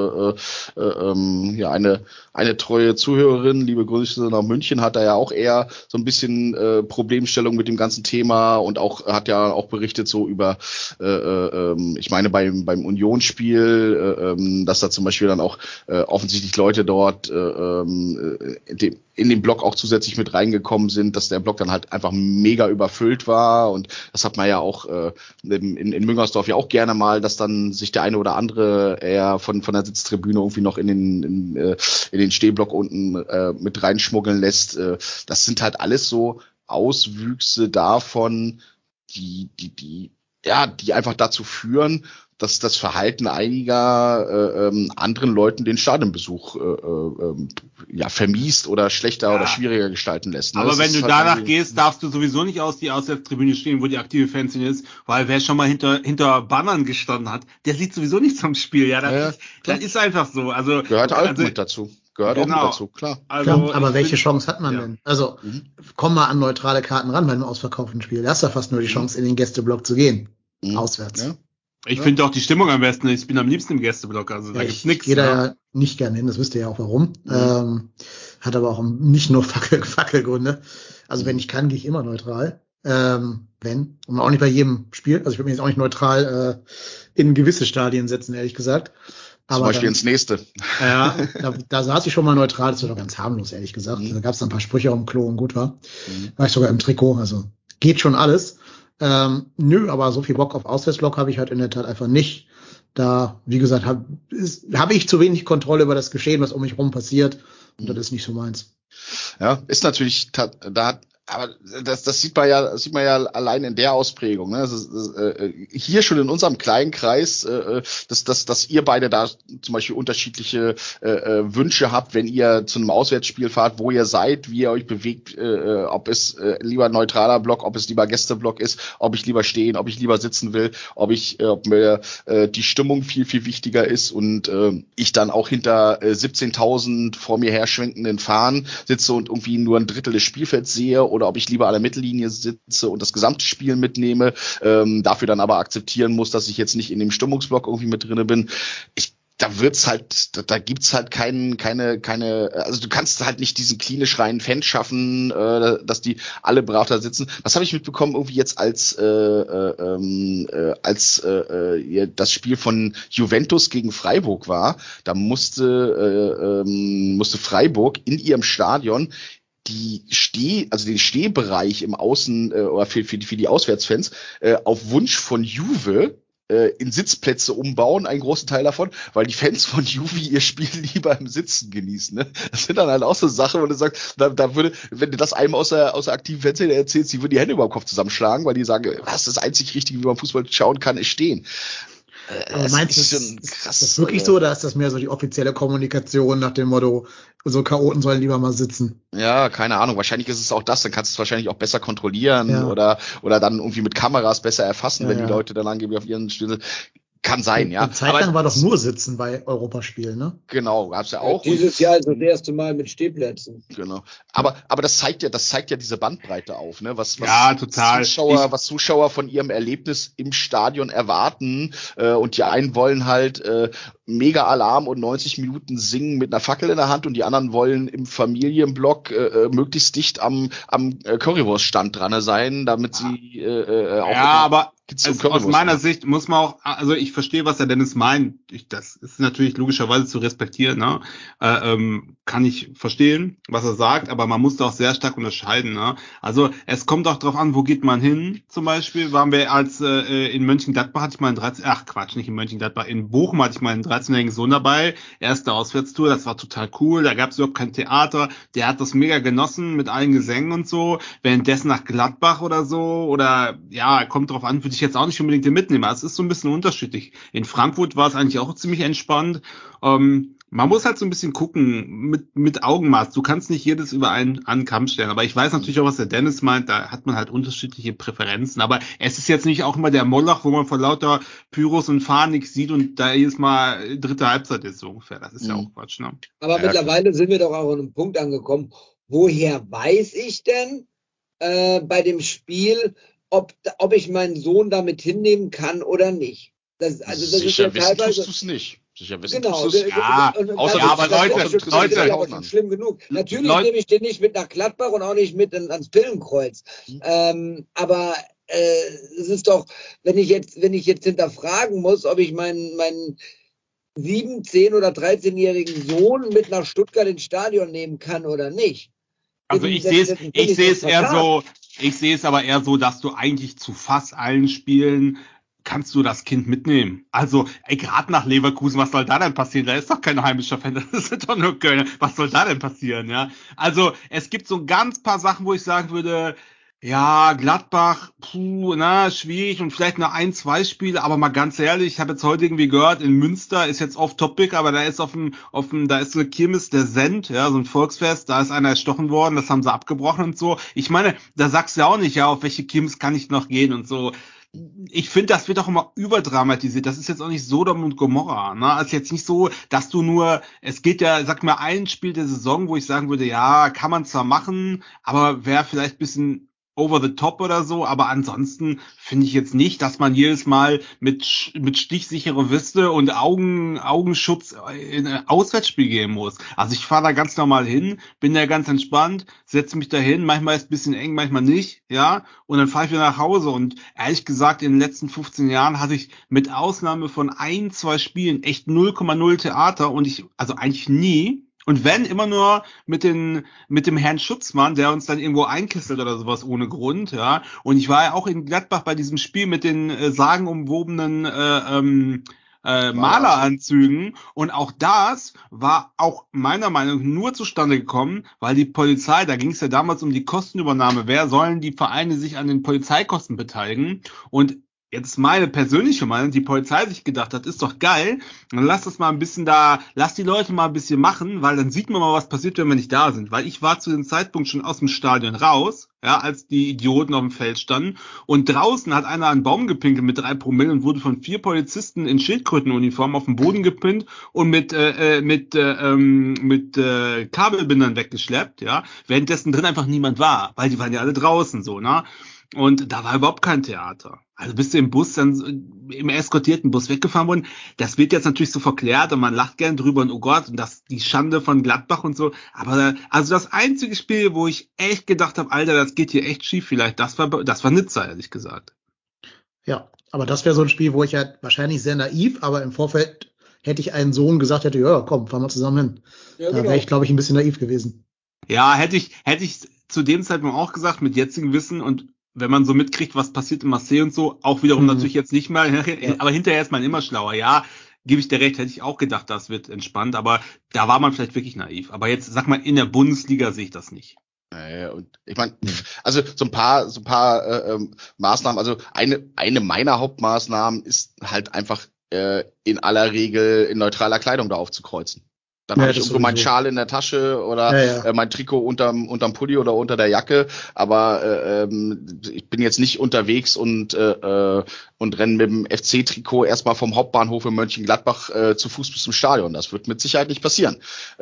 äh, äh, äh, ja, eine eine treue Zuhörerin, liebe Grüße nach München, hat da ja auch eher so ein bisschen äh, Problemstellung mit dem ganzen Thema und auch hat ja auch berichtet so über, äh, äh, ich meine beim beim Unionsspiel, äh, dass da zum Beispiel dann auch äh, offensichtlich Leute dort äh, äh, in dem in dem Block auch zusätzlich mit rein reingekommen sind, dass der Block dann halt einfach mega überfüllt war. Und das hat man ja auch äh, in, in Müngersdorf ja auch gerne mal, dass dann sich der eine oder andere eher von von der Sitztribüne irgendwie noch in den in, äh, in den Stehblock unten äh, mit reinschmuggeln lässt. Äh, das sind halt alles so Auswüchse davon, die die die ja die einfach dazu führen, dass das Verhalten einiger äh, ähm, anderen Leuten den Stadionbesuch äh, äh, ja vermiest oder schlechter ja. oder schwieriger gestalten lässt. Ne? Aber das wenn du halt danach gehst, darfst du sowieso nicht aus die Auswärtstribüne stehen, wo die aktive Fanszene ist, weil wer schon mal hinter hinter Bannern gestanden hat, der sieht sowieso nichts vom Spiel. Ja, das, Ja, ist, das ist einfach so. Also gehört auch also, mit dazu. Gehört genau. auch mit dazu, klar. Also, Klar, aber welche bin, Chance hat man ja. denn? Also, Mhm. komm mal an neutrale Karten ran bei einem ausverkauften Spiel. Da hast du ja fast nur die Chance, in den Gästeblock zu gehen. Mhm. Auswärts. Ja. Ich Ja. finde auch die Stimmung am besten. Ich bin am liebsten im Gästeblock. Also da Ja, gibt's ich nichts. gehe da Ne? ja nicht gerne hin, das wisst ihr ja auch warum. Mhm. Ähm, hat aber auch nicht nur Fackel, Fackelgründe. Also Mhm. wenn ich kann, gehe ich immer neutral. Ähm, wenn. Und auch nicht bei jedem Spiel. Also ich würde mich jetzt auch nicht neutral äh, in gewisse Stadien setzen, ehrlich gesagt. Zum Aber Beispiel dann, ins nächste. ja, da, da saß ich schon mal neutral, das war doch ganz harmlos, ehrlich gesagt. Mhm. Da gab es ein paar Sprüche auf dem Klo und gut war. Mhm. War ich sogar im Trikot, also geht schon alles. Ähm, nö, aber so viel Bock auf Auswärtsblock habe ich halt in der Tat einfach nicht. Da, wie gesagt, habe hab ich zu wenig Kontrolle über das Geschehen, was um mich rum passiert. Und das ist nicht so meins. Ja, ist natürlich ta- da, aber das, das sieht man ja, das sieht man ja allein in der Ausprägung. Ne? Das ist, das, äh, hier schon in unserem kleinen Kreis, äh, dass, dass, dass ihr beide da zum Beispiel unterschiedliche äh, Wünsche habt, wenn ihr zu einem Auswärtsspiel fahrt, wo ihr seid, wie ihr euch bewegt, äh, ob es äh, lieber ein neutraler Block, ob es lieber Gästeblock ist, ob ich lieber stehen, ob ich lieber sitzen will, ob ich, äh, ob mir äh, die Stimmung viel viel wichtiger ist und äh, ich dann auch hinter äh, siebzehntausend vor mir her schwenkenden Fahnen sitze und irgendwie nur ein Drittel des Spielfelds sehe oder ob ich lieber an der Mittellinie sitze und das gesamte Spiel mitnehme, ähm, dafür dann aber akzeptieren muss, dass ich jetzt nicht in dem Stimmungsblock irgendwie mit drinne bin. Ich Da wird's halt, da, da gibt's halt keinen, keine, keine, also du kannst halt nicht diesen klinisch reinen Fan schaffen, äh, dass die alle brav da sitzen. Das habe ich mitbekommen, irgendwie jetzt als äh, äh, äh, als äh, äh, das Spiel von Juventus gegen Freiburg war. Da musste äh, ähm, musste Freiburg in ihrem Stadion die Steh, also den Stehbereich im Außen äh, oder für, für, die, für die Auswärtsfans äh, auf Wunsch von Juve äh, in Sitzplätze umbauen, einen großen Teil davon, weil die Fans von Juve ihr Spiel lieber im Sitzen genießen. Ne? Das sind dann halt auch so Sachen, wo du sagst, da, da würde, wenn du das einem aus der, aus der aktiven Fanszene erzählst, die würden die Hände über den Kopf zusammenschlagen, weil die sagen, was, das einzig Richtige, wie man Fußball schauen kann, ist stehen. Aber meinst du, ist, ist das wirklich so, oder ist das mehr so die offizielle Kommunikation nach dem Motto, so Chaoten sollen lieber mal sitzen? Ja, keine Ahnung. Wahrscheinlich ist es auch das. Dann kannst du es wahrscheinlich auch besser kontrollieren Ja. oder oder dann irgendwie mit Kameras besser erfassen, Ja, wenn ja. die Leute dann angeblich auf ihren Stühlen. Kann sein, ja. Eine Zeit lang war doch nur Sitzen bei Europaspielen, ne? Genau, gab's ja auch. Dieses Jahr ist das erste Mal mit Stehplätzen. Genau. Aber, aber das zeigt ja, das zeigt ja diese Bandbreite auf, ne? Was, was Ja, total. Zuschauer, Ich- was Zuschauer von ihrem Erlebnis im Stadion erwarten. Äh, und die einen wollen halt äh, mega Alarm und neunzig Minuten singen mit einer Fackel in der Hand und die anderen wollen im Familienblock äh, möglichst dicht am, am äh, Currywurststand dran sein, damit sie äh, äh, auch Ja, aber Kids und es, aus Currywurst meiner machen. Sicht muss man auch, also ich verstehe, was der Dennis meint. Ich, das ist natürlich logischerweise zu respektieren, ne? Äh, ähm, kann ich verstehen, was er sagt, aber man muss da auch sehr stark unterscheiden, ne? Also es kommt auch drauf an, wo geht man hin. Zum Beispiel waren wir als äh, in Mönchengladbach hatte ich mal einen dreizehn, ach Quatsch, nicht in Mönchengladbach, in Bochum hatte ich mal einen dreizehnjährigen Sohn dabei, erste Auswärtstour, das war total cool, da gab es überhaupt kein Theater, der hat das mega genossen mit allen Gesängen und so, währenddessen nach Gladbach oder so, oder ja, kommt drauf an, würde ich jetzt auch nicht unbedingt mitnehmen, also es ist so ein bisschen unterschiedlich. In Frankfurt war es eigentlich auch ziemlich entspannt, ähm, man muss halt so ein bisschen gucken, mit, mit Augenmaß. Du kannst nicht jedes über einen an den Kamm stellen. Aber ich weiß natürlich auch, was der Dennis meint. Da hat man halt unterschiedliche Präferenzen. Aber es ist jetzt nicht auch immer der Moloch, wo man vor lauter Pyros und Fahnen nichts sieht und da jedes Mal dritte Halbzeit ist, so ungefähr. Das ist ja Mhm. auch Quatsch, ne? Aber Ja, mittlerweile sind wir doch auch an einem Punkt angekommen. Woher weiß ich denn äh, bei dem Spiel, ob, ob ich meinen Sohn damit hinnehmen kann oder nicht? Das, also das Sicher ist ja wissen teilweise. tust du es nicht. Sicher wissen Genau. tust du es. Ja, und- und außer das du- ist- aber das ist Leute, ja schon- das Leute. ist ja aber schon schlimm genug. Natürlich Leute- nehme ich den nicht mit nach Gladbach und auch nicht mit in, ans Pillenkreuz. Mhm. Ähm, aber äh, es ist doch, wenn ich jetzt, wenn ich jetzt hinterfragen muss, ob ich meinen, meinen sieben, zehn oder dreizehnjährigen Sohn mit nach Stuttgart ins Stadion nehmen kann oder nicht, Also ich sehe es, ich sehe es eher so, ich sehe es aber eher so, dass du eigentlich zu fast allen Spielen kannst du das Kind mitnehmen. Also, ey, gerade nach Leverkusen, was soll da denn passieren? Da ist doch kein heimischer Fan, das sind doch nur Kölner. Was soll da denn passieren, ja? Also, es gibt so ganz paar Sachen, wo ich sagen würde, ja, Gladbach, puh, na, schwierig und vielleicht nur ein, zwei Spiele, aber mal ganz ehrlich, ich habe jetzt heute irgendwie gehört, in Münster ist jetzt off-topic, aber da ist auf dem, auf dem, da ist so eine Kirmes, der Send, ja, so ein Volksfest, da ist einer erstochen worden, das haben sie abgebrochen und so. Ich meine, da sagst du ja auch nicht, ja, auf welche Kirmes kann ich noch gehen und so. Ich finde, das wird auch immer überdramatisiert. Das ist jetzt auch nicht Sodom und Gomorra. Ne? Also jetzt nicht so, dass du nur, es geht ja, sag mal, ein Spiel der Saison, wo ich sagen würde, ja, kann man zwar machen, aber wäre vielleicht ein bisschen over the top oder so, aber ansonsten finde ich jetzt nicht, dass man jedes Mal mit mit stichsichere Weste und Augen Augenschutz in ein Auswärtsspiel gehen muss. Also ich fahre da ganz normal hin, bin da ganz entspannt, setze mich da hin, manchmal ist es ein bisschen eng, manchmal nicht, ja, und dann fahre ich wieder nach Hause und ehrlich gesagt, in den letzten fünfzehn Jahren hatte ich mit Ausnahme von ein, zwei Spielen echt null Komma null Theater und ich, also eigentlich nie. Und wenn, immer nur mit den, mit dem Herrn Schutzmann, der uns dann irgendwo einkisselt oder sowas ohne Grund, ja. Und ich war ja auch in Gladbach bei diesem Spiel mit den äh, sagenumwobenen äh, ähm, äh, Maleranzügen. Und auch das war auch meiner Meinung nach nur zustande gekommen, weil die Polizei, da ging es ja damals um die Kostenübernahme, wer sollen die Vereine sich an den Polizeikosten beteiligen? Und jetzt meine persönliche Meinung, die Polizei sich gedacht hat, ist doch geil, dann lass das mal ein bisschen da, lass die Leute mal ein bisschen machen, weil dann sieht man mal, was passiert, wenn wir nicht da sind. Weil ich war zu dem Zeitpunkt schon aus dem Stadion raus, ja, als die Idioten auf dem Feld standen. Und draußen hat einer einen Baum gepinkelt mit drei Promille und wurde von vier Polizisten in Schildkrötenuniform auf den Boden gepinnt und mit äh, mit äh, ähm, mit äh, Kabelbindern weggeschleppt, ja, währenddessen drin einfach niemand war, weil die waren ja alle draußen so, ne? Und da war überhaupt kein Theater. Also bist du im Bus, dann im eskortierten Bus weggefahren worden. Das wird jetzt natürlich so verklärt und man lacht gern drüber und oh Gott, und das die Schande von Gladbach und so. Aber also das einzige Spiel, wo ich echt gedacht habe, Alter, das geht hier echt schief vielleicht, das war das war Nizza, ehrlich gesagt. Ja, aber das wäre so ein Spiel, wo ich halt wahrscheinlich sehr naiv, aber im Vorfeld hätte ich einen Sohn gesagt, hätte, ja, komm, fahren wir zusammen hin. Ja, da wäre ich, glaube ich, ein bisschen naiv gewesen. Ja, hätte ich, hätte ich zu dem Zeitpunkt auch gesagt, mit jetzigem Wissen und wenn man so mitkriegt, was passiert in Marseille und so, auch wiederum mhm. natürlich jetzt nicht mal, aber hinterher ist man immer schlauer. Ja, gebe ich dir recht, hätte ich auch gedacht, das wird entspannt, aber da war man vielleicht wirklich naiv. Aber jetzt, sag mal, in der Bundesliga sehe ich das nicht. Naja, und ich meine, also so ein paar, so ein paar äh, ähm, Maßnahmen, also eine, eine meiner Hauptmaßnahmen ist halt einfach äh, in aller Regel in neutraler Kleidung da aufzukreuzen. Dann ja, habe ich irgendwo meinen Schal in der Tasche oder ja, ja. Äh, mein Trikot unterm, unterm Pulli oder unter der Jacke. Aber äh, ähm, ich bin jetzt nicht unterwegs und äh, und renne mit dem F C-Trikot erstmal vom Hauptbahnhof in Mönchengladbach äh, zu Fuß bis zum Stadion. Das wird mit Sicherheit nicht passieren.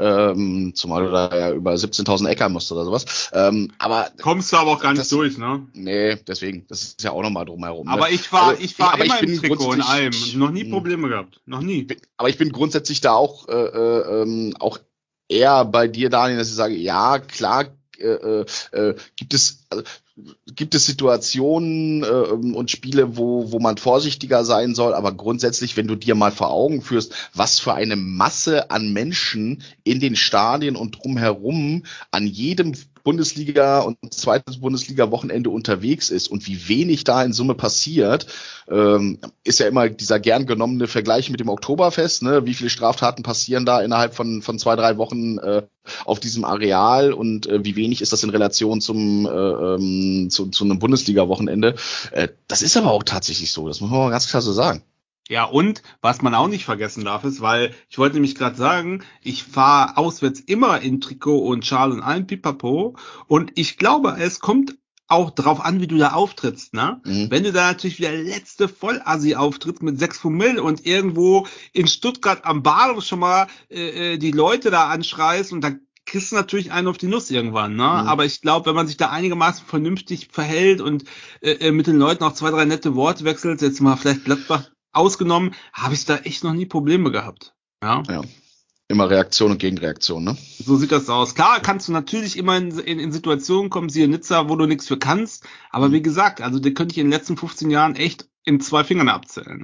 Ähm, zumal du da ja über siebzehntausend Äcker musst oder sowas. Ähm, aber kommst du aber auch gar nicht das, durch, ne? Nee, deswegen. Das ist ja auch nochmal drumherum. Aber ne? ich war, also, ich war aber immer ich bin im Trikot in allem. Noch nie Probleme gehabt. Noch nie. Aber ich bin grundsätzlich da auch, äh, äh, auch eher bei dir, Daniel, dass ich sage, ja, klar, äh, äh, gibt es, also, gibt es Situationen äh, und Spiele, wo wo man vorsichtiger sein soll, aber grundsätzlich, wenn du dir mal vor Augen führst, was für eine Masse an Menschen in den Stadien und drumherum an jedem Bundesliga- und zweites Bundesliga-Wochenende unterwegs ist und wie wenig da in Summe passiert, ähm, ist ja immer dieser gern genommene Vergleich mit dem Oktoberfest, ne? Wie viele Straftaten passieren da innerhalb von von zwei, drei Wochen äh, auf diesem Areal und äh, wie wenig ist das in Relation zum äh, ähm, zu, zu einem Bundesliga-Wochenende. Äh, das ist aber auch tatsächlich so, das muss man mal ganz klar so sagen. Ja, und was man auch nicht vergessen darf, ist, weil ich wollte nämlich gerade sagen, ich fahre auswärts immer in Trikot und Schal und allem Pipapo und ich glaube, es kommt auch drauf an, wie du da auftrittst, ne? Mhm. Wenn du da natürlich wieder letzte Vollassi auftrittst mit sechs Promille und irgendwo in Stuttgart am Bahnhof schon mal äh, die Leute da anschreist und dann kriegst du natürlich einen auf die Nuss irgendwann, ne? Mhm. Aber ich glaube, wenn man sich da einigermaßen vernünftig verhält und äh, mit den Leuten auch zwei, drei nette Worte wechselt, jetzt mal vielleicht Gladbach ausgenommen, habe ich da echt noch nie Probleme gehabt. Ja. ja. Immer Reaktion und Gegenreaktion, ne? So sieht das aus. Klar kannst du natürlich immer in, in, in Situationen kommen, siehe Nizza, wo du nichts für kannst. Aber wie gesagt, also die könnte ich in den letzten fünfzehn Jahren echt in zwei Fingern abzählen, ne?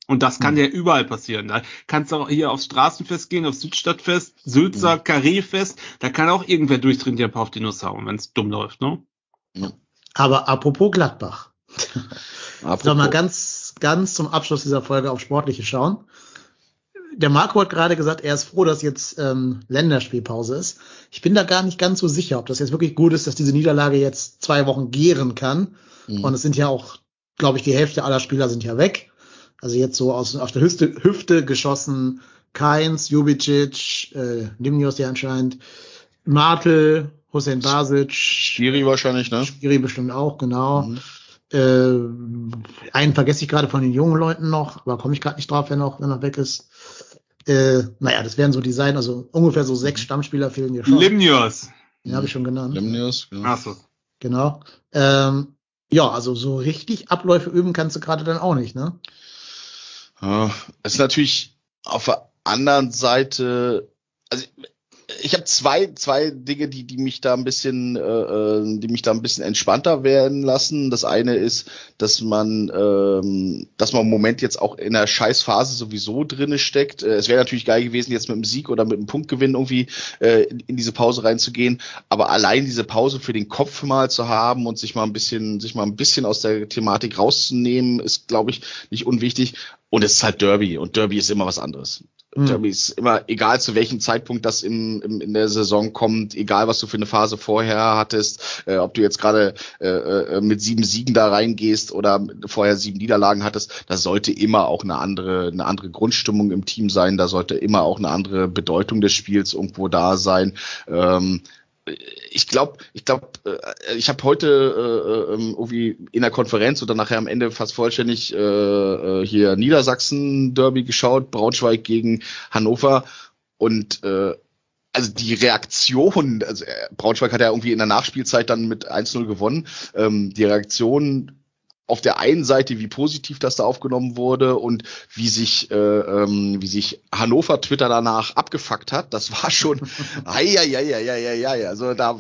Und das kann Mhm. ja überall passieren. Da kannst du auch hier aufs Straßenfest gehen, aufs Südstadtfest, Sülzer, Mhm. Carré-Fest. Da kann auch irgendwer durchdrehen, der ein paar auf die Nuss hauen, wenn es dumm läuft, ne? Aber apropos Gladbach. Apropos. Soll mal ganz, ganz zum Abschluss dieser Folge auf Sportliche schauen. Der Marco hat gerade gesagt, er ist froh, dass jetzt ähm, Länderspielpause ist. Ich bin da gar nicht ganz so sicher, ob das jetzt wirklich gut ist, dass diese Niederlage jetzt zwei Wochen gären kann. Mhm. Und es sind ja auch, glaube ich, die Hälfte aller Spieler sind ja weg. Also jetzt so aus auf der Hüfte, Hüfte geschossen. Kainz, Jubicic, äh, Limnios ja anscheinend, Martel, Hussein Basic, Schiri wahrscheinlich, ne? Schiri bestimmt auch, genau. Mhm. Äh, einen vergesse ich gerade von den jungen Leuten noch, aber komme ich gerade nicht drauf, wenn er wenn er weg ist. Äh, naja, das werden so die sein, also ungefähr so sechs Stammspieler fehlen dir schon. Limnios. Den habe ich schon genannt. Lemnius, genau. Achso. Genau. Ähm, ja, also so richtig Abläufe üben kannst du gerade dann auch nicht, ne? Ja, es ist natürlich auf der anderen Seite, also ich habe zwei zwei Dinge, die die mich da ein bisschen, äh, die mich da ein bisschen entspannter werden lassen. Das eine ist, dass man, ähm, dass man im Moment jetzt auch in der Scheißphase sowieso drinne steckt. Äh, es wäre natürlich geil gewesen, jetzt mit einem Sieg oder mit einem Punktgewinn irgendwie äh, in, in diese Pause reinzugehen. Aber allein diese Pause für den Kopf mal zu haben und sich mal ein bisschen, sich mal ein bisschen aus der Thematik rauszunehmen, ist, glaube ich, nicht unwichtig. Und es ist halt Derby und Derby ist immer was anderes. Mhm. Derby ist immer, egal zu welchem Zeitpunkt das im, im, in der Saison kommt, egal was du für eine Phase vorher hattest, äh, ob du jetzt gerade äh, äh, mit sieben Siegen da reingehst oder vorher sieben Niederlagen hattest, da sollte immer auch eine andere, eine andere Grundstimmung im Team sein, da sollte immer auch eine andere Bedeutung des Spiels irgendwo da sein. Ähm, Ich glaube, ich glaube, ich habe heute äh, irgendwie in der Konferenz oder nachher am Ende fast vollständig äh, hier Niedersachsen-Derby geschaut, Braunschweig gegen Hannover und äh, also die Reaktion, also äh, Braunschweig hat ja irgendwie in der Nachspielzeit dann mit eins null gewonnen, ähm, die Reaktion auf der einen Seite, wie positiv das da aufgenommen wurde und wie sich äh, ähm, wie sich Hannover Twitter danach abgefuckt hat, das war schon ja ja ja ja ja ja also da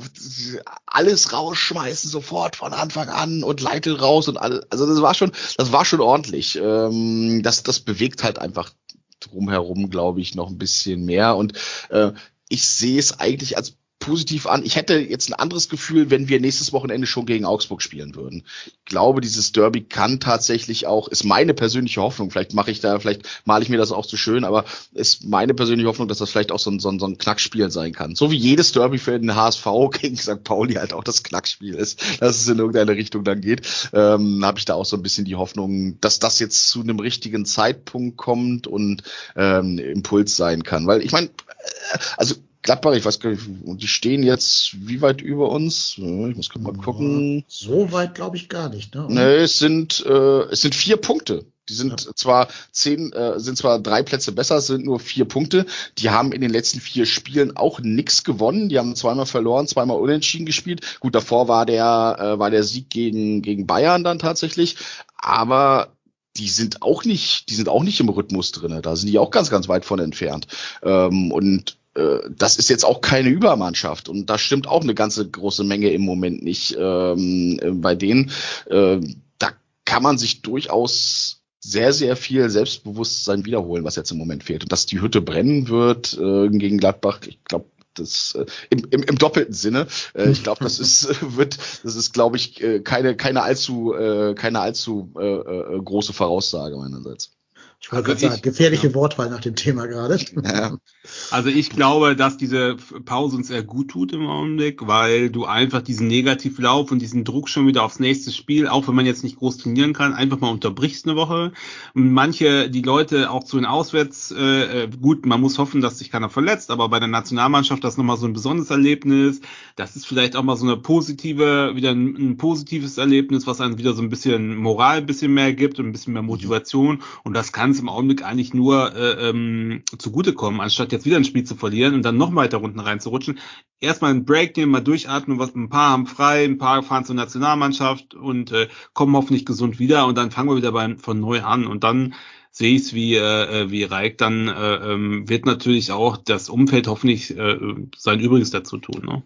alles rausschmeißen sofort von Anfang an und Leitl raus und alles, also das war schon das war schon ordentlich. Ähm, das das bewegt halt einfach drumherum, glaube ich, noch ein bisschen mehr und äh, ich sehe es eigentlich als positiv an. Ich hätte jetzt ein anderes Gefühl, wenn wir nächstes Wochenende schon gegen Augsburg spielen würden. Ich glaube, dieses Derby kann tatsächlich auch, ist meine persönliche Hoffnung, vielleicht mache ich da, vielleicht male ich mir das auch zu schön, aber ist meine persönliche Hoffnung, dass das vielleicht auch so ein, so ein, so ein Knackspiel sein kann. So wie jedes Derby für den H S V gegen Sankt Pauli halt auch das Knackspiel ist, dass es in irgendeine Richtung dann geht, ähm, habe ich da auch so ein bisschen die Hoffnung, dass das jetzt zu einem richtigen Zeitpunkt kommt und ähm, Impuls sein kann. Weil ich meine, also Gladbach, ich weiß gar nicht, die stehen jetzt wie weit über uns? Ich muss mal gucken. So weit glaube ich gar nicht, ne? Nee, es sind, äh, es sind vier Punkte. Die sind ja. zwar zehn, äh, sind zwar drei Plätze besser, es sind nur vier Punkte. Die haben in den letzten vier Spielen auch nix gewonnen. Die haben zweimal verloren, zweimal unentschieden gespielt. Gut, davor war der, äh, war der Sieg gegen, gegen Bayern dann tatsächlich. Aber die sind auch nicht, die sind auch nicht im Rhythmus drinne. Da sind die auch ganz, ganz weit von entfernt. Ähm, und das ist jetzt auch keine Übermannschaft und da stimmt auch eine ganze große Menge im Moment nicht ähm, bei denen. Äh, da kann man sich durchaus sehr, sehr viel Selbstbewusstsein wiederholen, was jetzt im Moment fehlt. Und dass die Hütte brennen wird äh, gegen Gladbach, ich glaube, das äh, im, im, im doppelten Sinne. Äh, ich glaube, das ist wird, das ist, glaube ich, keine keine allzu äh, keine allzu äh, äh, große Voraussage meinerseits. Ich wollte gerade sagen, gefährliche ja. Wortwahl nach dem Thema gerade. Ja. Also ich glaube, dass diese Pause uns sehr gut tut im Augenblick, weil du einfach diesen Negativlauf und diesen Druck schon wieder aufs nächste Spiel, auch wenn man jetzt nicht groß trainieren kann, einfach mal unterbrichst eine Woche. Und manche, die Leute auch zu den Auswärts, äh, gut, man muss hoffen, dass sich keiner verletzt, aber bei der Nationalmannschaft das nochmal so ein besonderes Erlebnis. Das ist vielleicht auch mal so eine positive, wieder ein, ein positives Erlebnis, was einem wieder so ein bisschen Moral ein bisschen mehr gibt und ein bisschen mehr Motivation. Und das kann es im Augenblick eigentlich nur äh, ähm, zugutekommen, anstatt jetzt wieder ein Spiel zu verlieren und dann noch weiter unten reinzurutschen. Erstmal einen Break nehmen, mal durchatmen, was ein paar haben frei, ein paar fahren zur Nationalmannschaft und äh, kommen hoffentlich gesund wieder und dann fangen wir wieder bei, von neu an und dann sehe ich es wie äh, wie Reik, dann äh, ähm, wird natürlich auch das Umfeld hoffentlich äh, sein Übriges dazu tun. Ne?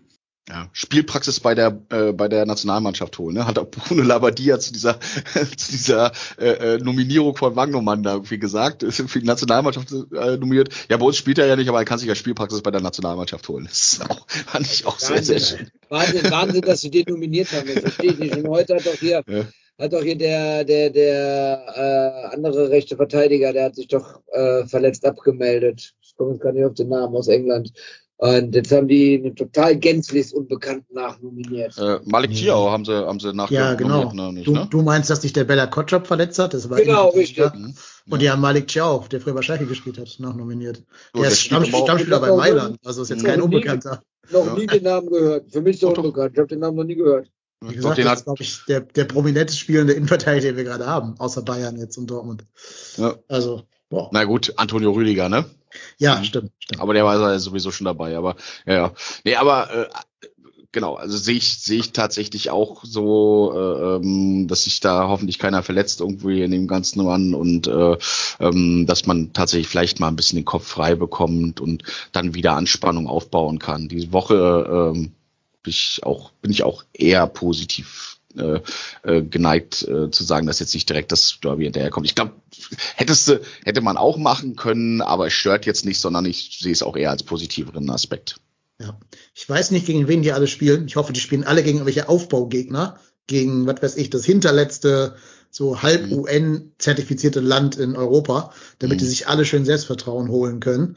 Ja, Spielpraxis bei der äh, bei der Nationalmannschaft holen, ne? Hat auch Bruno Labbadia zu dieser zu dieser äh, Nominierung von Wagnermann da irgendwie gesagt, ist für die Nationalmannschaft äh, nominiert. Ja, bei uns spielt er ja nicht, aber er kann sich ja Spielpraxis bei der Nationalmannschaft holen. Das ist auch, fand ich auch sehr, sehr schön. Wahnsinn, Wahnsinn, dass sie den nominiert haben. Das verstehe ich nicht. Und heute hat doch hier, ja. hat doch hier der der der äh, andere rechte Verteidiger, der hat sich doch äh, verletzt abgemeldet. Ich komme jetzt gar nicht auf den Namen, aus England. Und jetzt haben die einen total gänzlich Unbekannten nachnominiert. Äh, Malik Thiaw haben sie, haben sie nachnominiert. Ja, genau. Ne, nicht, du, ne? du meinst, dass sich der Bella Kotschap verletzt hat? Das war genau, richtig. Mhm. Und die haben Malik Thiaw, der früher bei Schalke gespielt hat, nachnominiert. So, der ist Stammspieler, Stammspieler bei Mailand. Also ist jetzt kein Unbekannter. Noch ja. nie den Namen gehört. Für mich so unbekannt. Ich habe den Namen noch nie gehört. Wie gesagt, Doch, das ist, glaube ich, der, der prominenteste spielende Innenverteidiger, den wir gerade haben, außer Bayern jetzt und Dortmund. Ja. Also, boah. Na gut, Antonio Rüdiger, ne? Ja, mhm. stimmt, stimmt. Aber der war ja sowieso schon dabei, aber ja, ja. Nee, aber äh, genau, also sehe ich sehe ich tatsächlich auch so, äh, ähm, dass sich da hoffentlich keiner verletzt irgendwie in dem ganzen Mann und äh, ähm, dass man tatsächlich vielleicht mal ein bisschen den Kopf frei bekommt und dann wieder Anspannung aufbauen kann. Diese Woche ähm, bin ich auch bin ich auch eher positiv Äh, äh, geneigt äh, zu sagen, dass jetzt nicht direkt das Derby hinterherkommt. Ich glaube, hättest du, hätte man auch machen können, aber es stört jetzt nicht, sondern ich sehe es auch eher als positiveren Aspekt. Ja, ich weiß nicht, gegen wen die alle spielen. Ich hoffe, die spielen alle gegen irgendwelche Aufbaugegner, gegen, was weiß ich, das hinterletzte, so halb mhm. U N-zertifizierte Land in Europa, damit mhm. die sich alle schön Selbstvertrauen holen können.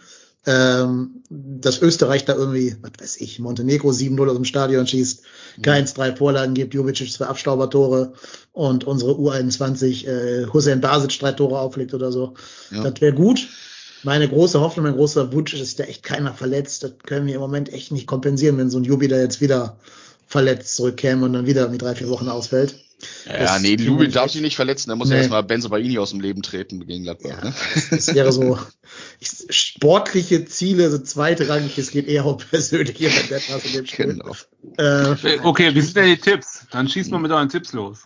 Ähm, dass Österreich da irgendwie, was weiß ich, Montenegro sieben null aus dem Stadion schießt, Keins drei Vorlagen gibt, Jovicic zwei Abstaubertore und unsere U einundzwanzig äh, Hussein Basic drei Tore auflegt oder so. Ja. Das wäre gut. Meine große Hoffnung, mein großer Wunsch ist, dass da echt keiner verletzt. Das können wir im Moment echt nicht kompensieren, wenn so ein Jubi da jetzt wieder verletzt zurückkäme und dann wieder mit drei, vier Wochen ausfällt. Ja, das nee, Jubi darf sich nicht verletzen, der muss nee. ja erstmal Benzobaini aus dem Leben treten gegen Gladbach. Ja, ne? das, das wäre so, ich, sportliche Ziele, so zweitrangig, es geht eher um persönliche Vendettas in dem Spiel. Genau. Äh, okay, wie sind denn die Tipps? Dann schießt mal mit euren Tipps los.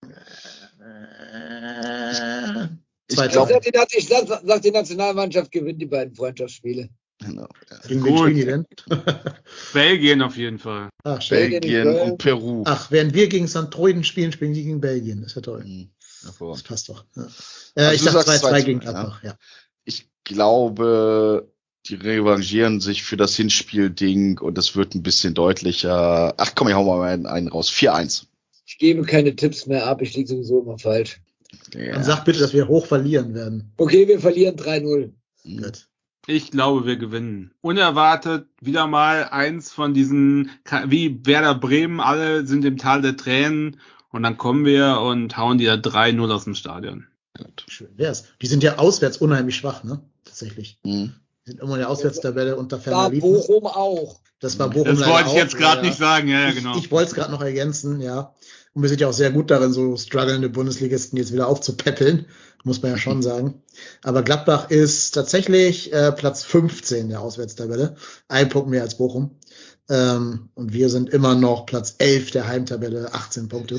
Äh, ich glaub, sag, die, ich sag, sag, die Nationalmannschaft gewinnt die beiden Freundschaftsspiele. Genau. Ja. Gegen wen spielen die denn? Belgien auf jeden Fall. Ach, Belgien und Peru. Ach, während wir gegen Sankt Troiden spielen, spielen die gegen Belgien. Das ist ja toll. Mhm. Das passt doch. Ja. Äh, also ich sag zwei zwei gegen Gladbach. Ja. Ja. Ich glaube, die revanchieren sich für das Hinspiel-Ding und es wird ein bisschen deutlicher. Ach komm, ich hau mal einen, einen raus. vier eins. Ich gebe keine Tipps mehr ab. Ich liege sowieso immer falsch. Ja. Dann sag bitte, dass wir hoch verlieren werden. Okay, wir verlieren drei null. Mhm. Gut. Ich glaube, wir gewinnen. Unerwartet wieder mal eins von diesen, wie Werder Bremen, alle sind im Tal der Tränen und dann kommen wir und hauen die da drei null aus dem Stadion. Schön wär's. Die sind ja auswärts unheimlich schwach, ne? Tatsächlich. Mhm. Die sind immer in der Auswärtstabelle unter Ferner Liefen. War Bochum auch. Das war Bochum Das wollte ich jetzt gerade ja. nicht sagen, ja, ja, genau. Ich, ich wollte es gerade noch ergänzen, ja. Und wir sind ja auch sehr gut darin, so strugglende Bundesligisten jetzt wieder aufzupäppeln, muss man ja schon sagen. Aber Gladbach ist tatsächlich äh, Platz fünfzehn der Auswärtstabelle, ein Punkt mehr als Bochum. Ähm, und wir sind immer noch Platz elf der Heimtabelle, achtzehn Punkte.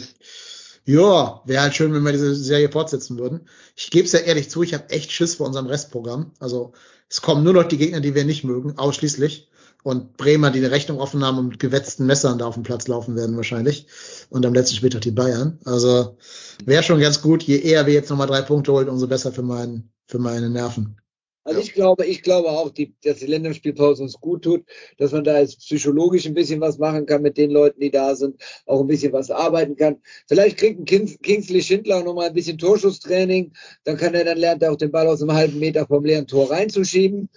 Ja, wäre halt schön, wenn wir diese Serie fortsetzen würden. Ich gebe es ja ehrlich zu, ich habe echt Schiss vor unserem Restprogramm. Also es kommen nur noch die Gegner, die wir nicht mögen, ausschließlich. Und Bremer, die eine Rechnung offen haben und mit gewetzten Messern da auf dem Platz laufen werden wahrscheinlich. Und am letzten Spieltag die Bayern. Also wäre schon ganz gut. Je eher wir jetzt nochmal drei Punkte holen, umso besser für, mein, für meine Nerven. Also ich glaube, ich glaube auch, die, dass die Länderspielpause uns gut tut, dass man da jetzt psychologisch ein bisschen was machen kann mit den Leuten, die da sind, auch ein bisschen was arbeiten kann. Vielleicht kriegt ein Kings, Kingsley Schindler auch nochmal ein bisschen Torschusstraining. Dann kann er, dann lernt er auch den Ball aus einem halben Meter vom leeren Tor reinzuschieben.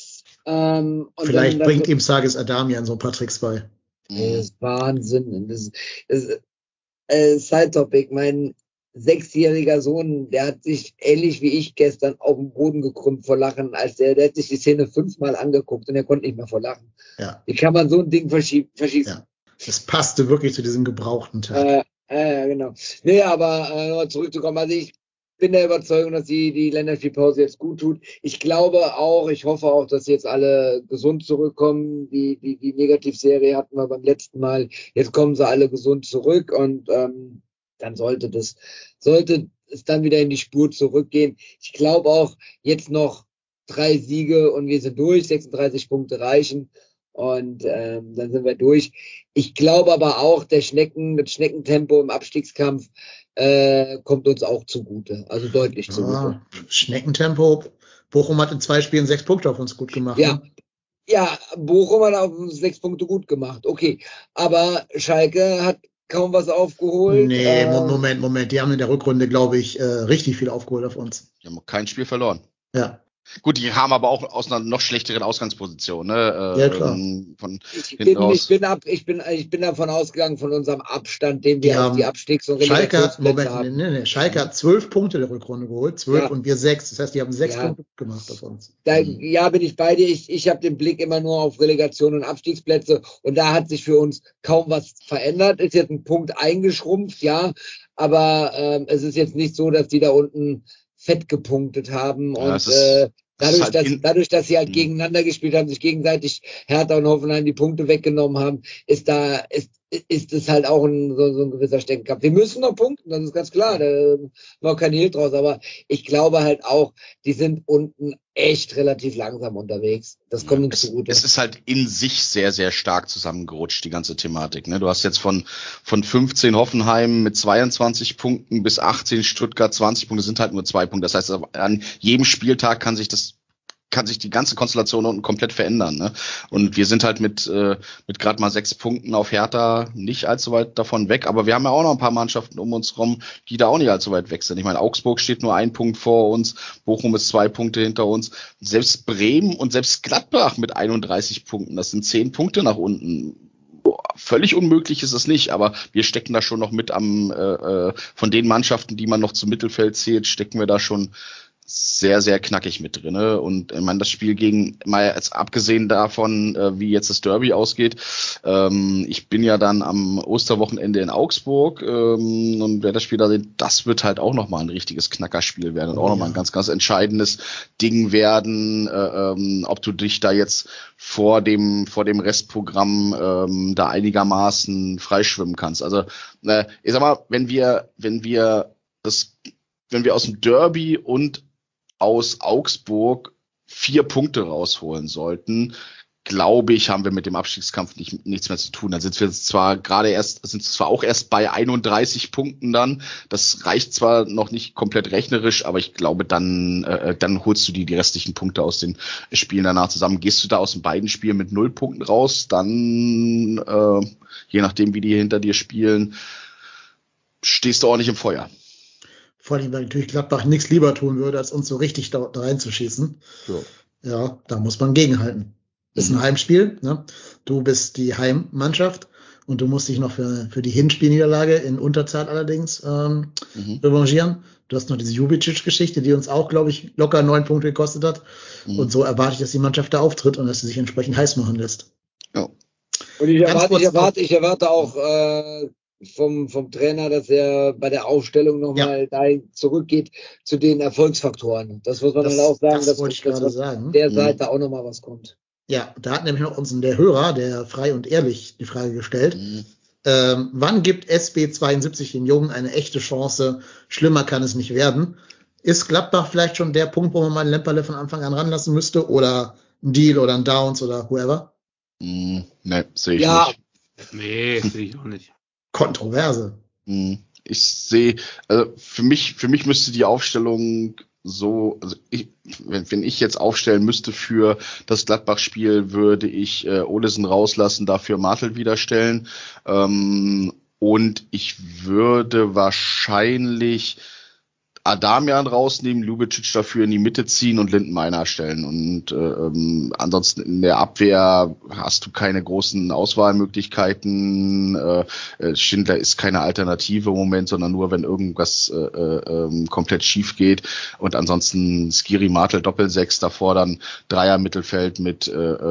Ähm, und Vielleicht dann, bringt dann, ihm Sagis Adamian so ein paar Tricks bei. Das ist Wahnsinn. Das, das, äh, Side-Topic. Mein sechsjähriger Sohn, der hat sich ähnlich wie ich gestern auf den Boden gekrümmt vor Lachen, als der, der hat sich die Szene fünfmal angeguckt und er konnte nicht mehr vor Lachen. Ja. Wie kann man so ein Ding verschieben? Ja. Das passte wirklich zu diesem gebrauchten Tag. Äh, äh, genau. Nee, aber äh, zurückzukommen. Also ich bin der Überzeugung, dass die, die Länderspielpause jetzt gut tut. Ich glaube auch, ich hoffe auch, dass jetzt alle gesund zurückkommen. Die, die, die Negativserie hatten wir beim letzten Mal. Jetzt kommen sie alle gesund zurück und ähm, dann sollte das, sollte es dann wieder in die Spur zurückgehen. Ich glaube auch, jetzt noch drei Siege und wir sind durch, sechsunddreißig Punkte reichen. Und ähm, dann sind wir durch. Ich glaube aber auch, der Schnecken, das Schneckentempo im Abstiegskampf äh, kommt uns auch zugute. Also deutlich zugute. Ja, Schneckentempo. Bochum hat in zwei Spielen sechs Punkte auf uns gut gemacht. Ja, Ne? ja, Bochum hat auf uns sechs Punkte gut gemacht. Okay, aber Schalke hat kaum was aufgeholt. Nee, Ähm, Mo- Moment, Moment. Die haben in der Rückrunde, glaube ich, äh, richtig viel aufgeholt auf uns. Die haben kein Spiel verloren. Ja. Gut, die haben aber auch aus einer noch schlechteren Ausgangsposition, ne? Äh, Ja, klar. ähm, Von Ich hinten bin, raus. ich, bin ab, ich, bin, ich bin davon ausgegangen, von unserem Abstand, den wir Die auf haben- die Abstiegs- und Schalke hat, Relegationsplätze Moment, nee, haben. nee, nee, Schalke hat zwölf Punkte der Rückrunde geholt, zwölf Ja. und wir sechs. Das heißt, die haben sechs Ja. Punkte gemacht auf uns. Da, Mhm. ja, bin ich bei dir. Ich, ich habe den Blick immer nur auf Relegation und Abstiegsplätze und da hat sich für uns kaum was verändert. Ist jetzt ein Punkt eingeschrumpft, ja, aber ähm, es ist jetzt nicht so, dass die da unten fett gepunktet haben Ja, und es ist- äh, es ist dadurch, halt dass, in- dadurch, dass sie halt Mhm. gegeneinander gespielt haben, sich gegenseitig Hertha und Hoffenheim die Punkte weggenommen haben, ist da ist ist es halt auch ein, so, so ein gewisser Steckenkampf. Wir müssen noch punkten, das ist ganz klar, da war kein Hehl draus, aber ich glaube halt auch, die sind unten echt relativ langsam unterwegs. Das kommt uns Es, zugute. es ist halt in sich sehr, sehr stark zusammengerutscht, die ganze Thematik. Ne? Du hast jetzt von, von fünfzehn Hoffenheim mit zweiundzwanzig Punkten bis achtzehn Stuttgart zwanzig Punkte, sind halt nur zwei Punkte. Das heißt, an jedem Spieltag kann sich das kann sich die ganze Konstellation unten komplett verändern. Ne? Und wir sind halt mit äh, mit gerade mal sechs Punkten auf Hertha nicht allzu weit davon weg. Aber wir haben ja auch noch ein paar Mannschaften um uns rum, die da auch nicht allzu weit weg sind. Ich meine, Augsburg steht nur ein Punkt vor uns, Bochum ist zwei Punkte hinter uns. Selbst Bremen und selbst Gladbach mit einunddreißig Punkten, das sind zehn Punkte nach unten. Boah, völlig unmöglich ist es nicht, aber wir stecken da schon noch mit am, äh, äh, von den Mannschaften, die man noch zum Mittelfeld zählt, stecken wir da schon sehr, sehr knackig mit drinne. Und ich meine, das Spiel gegen, mal jetzt abgesehen davon, äh, wie jetzt das Derby ausgeht, ähm, ich bin ja dann am Osterwochenende in Augsburg ähm, und wer das Spiel da sieht, das wird halt auch nochmal ein richtiges Knackerspiel werden und Oh, auch nochmal ja. ein ganz, ganz entscheidendes Ding werden, äh, ähm, ob du dich da jetzt vor dem, vor dem Restprogramm ähm, da einigermaßen freischwimmen kannst. Also, äh, ich sag mal, wenn wir, wenn wir das, wenn wir aus dem Derby und aus Augsburg vier Punkte rausholen sollten, glaube ich, haben wir mit dem Abstiegskampf nicht, nichts mehr zu tun. Dann sind wir zwar gerade erst, sind zwar auch erst bei einunddreißig Punkten dann. Das reicht zwar noch nicht komplett rechnerisch, aber ich glaube, dann, äh, dann holst du die, die restlichen Punkte aus den Spielen danach zusammen. Gehst du da aus den beiden Spielen mit null Punkten raus, dann, äh, je nachdem, wie die hinter dir spielen, stehst du auch nicht im Feuer. Vor allem, weil natürlich Gladbach nichts lieber tun würde, als uns so richtig da, da reinzuschießen. Ja. Ja, da muss man gegenhalten. Ist ein Mhm. Heimspiel, ne? Du bist die Heimmannschaft und du musst dich noch für, für die Hinspielniederlage in Unterzahl allerdings ähm, Mhm. revanchieren. Du hast noch diese Jubicic-Geschichte, die uns auch, glaube ich, locker neun Punkte gekostet hat. Mhm. Und so erwarte ich, dass die Mannschaft da auftritt und dass sie sich entsprechend heiß machen lässt. Ja. Und ich Ganz erwarte, kurz ich erwarte, ich erwarte auch äh, vom, vom Trainer, dass er bei der Aufstellung nochmal ja. dahin zurückgeht zu den Erfolgsfaktoren. Das muss man Das, dann auch sagen, das dass, wollte ich dass gerade von sagen. der Mhm. Seite auch nochmal was kommt. Ja, da hat nämlich noch uns der Hörer, der frei und ehrlich die Frage gestellt. Mhm. Ähm, wann gibt S B zweiundsiebzig den Jungen eine echte Chance? Schlimmer kann es nicht werden. Ist Gladbach vielleicht schon der Punkt, wo man mal einen Lemperle von Anfang an ranlassen müsste? Oder ein Deal oder ein Downs oder whoever? Mhm. Ne, sehe ich Ja. nicht. Nee, sehe ich auch nicht. Kontroverse. Mhm. Ich sehe, also für mich, für mich müsste die Aufstellung so, also ich, wenn, wenn ich jetzt aufstellen müsste für das Gladbach-Spiel, würde ich äh, Olesen rauslassen, dafür Martel wieder stellen. Ähm, und ich würde wahrscheinlich Adamian rausnehmen, Ljubicic dafür in die Mitte ziehen und Lindenmeiner stellen. Und äh, ähm, ansonsten in der Abwehr hast du keine großen Auswahlmöglichkeiten. Äh, Schindler ist keine Alternative im Moment, sondern nur, wenn irgendwas äh, äh, komplett schief geht. Und ansonsten Skiri, Martel, Doppelsechs, davor dann Dreier Mittelfeld mit äh,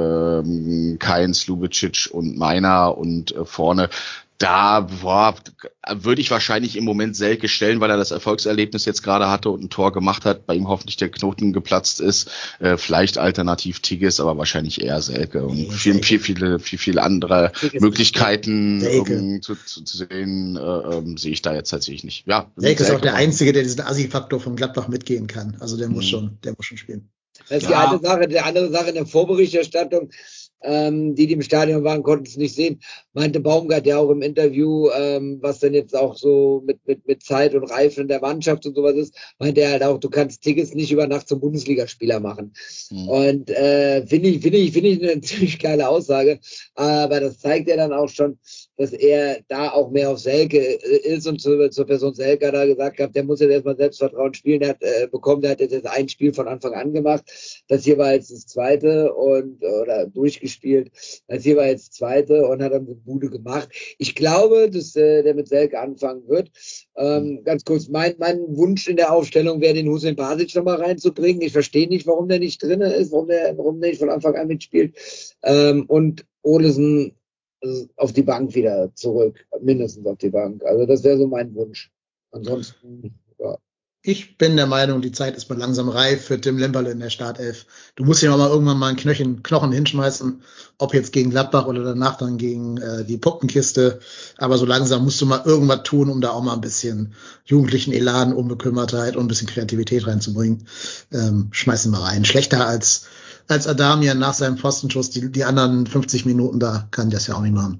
äh, Kainz, Ljubicic und Meiner und äh, vorne Da boah, würde ich wahrscheinlich im Moment Selke stellen, weil er das Erfolgserlebnis jetzt gerade hatte und ein Tor gemacht hat, bei ihm hoffentlich der Knoten geplatzt ist. Äh, vielleicht alternativ Tigges, aber wahrscheinlich eher Selke. Und Nee, viel, Selke. viel, viele, viel, viel andere Tigges Möglichkeiten Selke. um, zu, zu, zu sehen, äh, ähm, sehe ich da jetzt tatsächlich nicht. Ja, Selke ist auch der machen. Einzige, der diesen Assi-Faktor von Gladbach mitgehen kann. Also der muss Mhm. schon, der muss schon spielen. Das ist Ja. die eine Sache. Die andere Sache in der Vorberichterstattung Ähm, die, die im Stadion waren, konnten es nicht sehen. Meinte Baumgart ja auch im Interview, ähm, was denn jetzt auch so mit, mit, mit Zeit und Reife in der Mannschaft und sowas ist, meinte er halt auch, du kannst Tickets nicht über Nacht zum Bundesligaspieler machen. Mhm. Und äh, finde ich, finde ich, finde ich eine ziemlich geile Aussage. Aber das zeigt ja dann auch schon, dass er da auch mehr auf Selke ist und zu, zur Person Selke hat er gesagt gehabt, der muss jetzt erstmal Selbstvertrauen spielen, der hat äh, bekommen, der hat jetzt ein Spiel von Anfang an gemacht. Das hier war jetzt das zweite und oder durchgespielt. Das hier war jetzt das zweite und hat dann eine Bude gemacht. Ich glaube, dass äh, der mit Selke anfangen wird. Ähm, ganz kurz, mein, mein Wunsch in der Aufstellung wäre, den Hussein Basic nochmal reinzubringen. Ich verstehe nicht, warum der nicht drin ist, warum der, warum der nicht von Anfang an mitspielt. Ähm, und Olesen auf die Bank wieder zurück, mindestens auf die Bank. Also das wäre so mein Wunsch. Ansonsten, ja. Ich bin der Meinung, die Zeit ist mal langsam reif für Tim Lemperle in der Startelf. Du musst ihm aber irgendwann mal einen Knöchen, Knochen hinschmeißen, ob jetzt gegen Gladbach oder danach dann gegen äh, die Puppenkiste. Aber so langsam musst du mal irgendwas tun, um da auch mal ein bisschen jugendlichen Elan, Unbekümmertheit und ein bisschen Kreativität reinzubringen. Ähm, schmeiß ihn mal rein. Schlechter als als Adamian nach seinem Pfostenschuss. Die, die anderen fünfzig Minuten, da kann das ja auch nicht machen.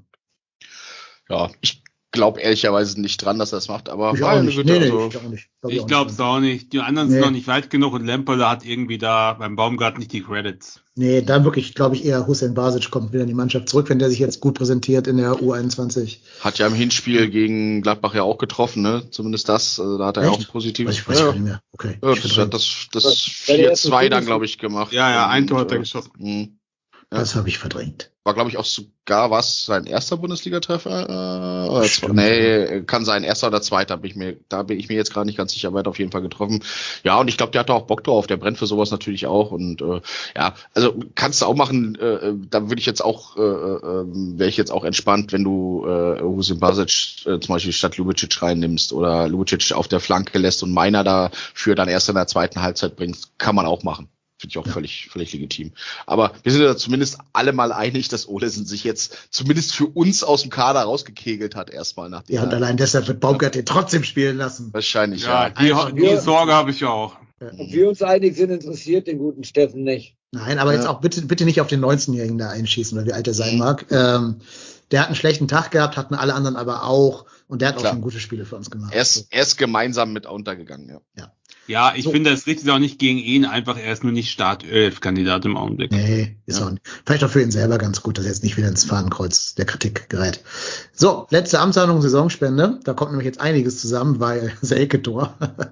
Ja, ich glaube ehrlicherweise nicht dran, dass er das macht, aber ich auch nicht. Güte, Nee, nee, also, ich auch nicht. Glaub ich auch glaube nicht. es auch nicht. Die anderen Nee. sind noch nicht weit genug und Lemperle hat irgendwie da beim Baumgart nicht die Credits. Nee, dann wirklich, glaube ich, eher Hussein Basic kommt wieder in die Mannschaft zurück, wenn der sich jetzt gut präsentiert in der U einundzwanzig. Hat ja im Hinspiel gegen Gladbach ja auch getroffen, ne? Zumindest das. Also da hat er ja auch ein Echt? positives. Weiß ich, weiß ich ja, gar nicht mehr. Okay. ja, Ich das verdrängt. hat das, das Was? vier zwei dann, glaube ich, gemacht. Ja, ja, ein Und, Tor hat er äh, geschossen. mh. Ja. Das habe ich verdrängt. War, glaube ich, auch sogar was sein erster Bundesliga-Treffer. Äh, oder Stimmt. nee, kann sein erster oder zweiter. Bin ich mir, da bin ich mir jetzt gerade nicht ganz sicher, aber er hat auf jeden Fall getroffen. Ja, und ich glaube, der hat da auch Bock drauf. Der brennt für sowas natürlich auch. Und äh, ja, also kannst du auch machen. Äh, da würde ich jetzt auch, äh, äh, wäre ich jetzt auch entspannt, wenn du äh, Hussein Basic äh, zum Beispiel statt Ljubicic reinnimmst oder Ljubicic auf der Flanke lässt und Meiner dafür dann erst in der zweiten Halbzeit bringst, kann man auch machen. Finde ich auch ja. völlig, völlig legitim. Aber wir sind ja zumindest alle mal einig, dass Olesen sich jetzt zumindest für uns aus dem Kader rausgekegelt hat, erstmal nach Ja, und allein deshalb wird Baumgart den trotzdem spielen lassen. Wahrscheinlich, Ja, ja. die, die Sorge habe ich auch. Ob wir uns einig sind, interessiert den guten Steffen nicht. Nein, aber Ja. jetzt auch bitte, bitte nicht auf den neunzehnjährigen da einschießen, oder wie alt er sein mag. Ähm, der hat einen schlechten Tag gehabt, hatten alle anderen aber auch. Und der hat Klar. auch schon gute Spiele für uns gemacht. Er ist, er ist gemeinsam mit untergegangen, ja. Ja. Ja, ich So. finde, das richtet auch nicht gegen ihn, einfach er ist nur nicht Startelf-Kandidat im Augenblick. Nee, ist Ja. auch nicht. Vielleicht auch für ihn selber ganz gut, dass er jetzt nicht wieder ins Fahnenkreuz der Kritik gerät. So, letzte Amtshandlung, Saisonspende. Da kommt nämlich jetzt einiges zusammen, weil Selke-Tor.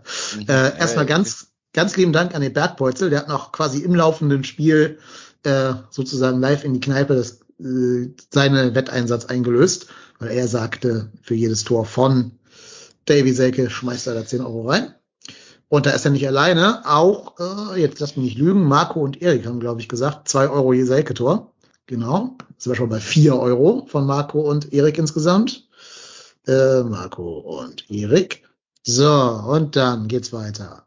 äh, erstmal ganz, ganz lieben Dank an den Bergbeutzel. Der hat noch quasi im laufenden Spiel äh, sozusagen live in die Kneipe das, äh, seine Wetteinsatz eingelöst, weil er sagte, für jedes Tor von Davy Selke schmeißt er da zehn Euro rein. Und da ist er nicht alleine, auch, äh, jetzt lass mich nicht lügen, Marco und Erik haben, glaube ich, gesagt, zwei Euro je Selke-Tor. Genau, sind wir schon bei vier Euro von Marco und Erik insgesamt. Äh, Marco und Erik. So, und dann geht's weiter.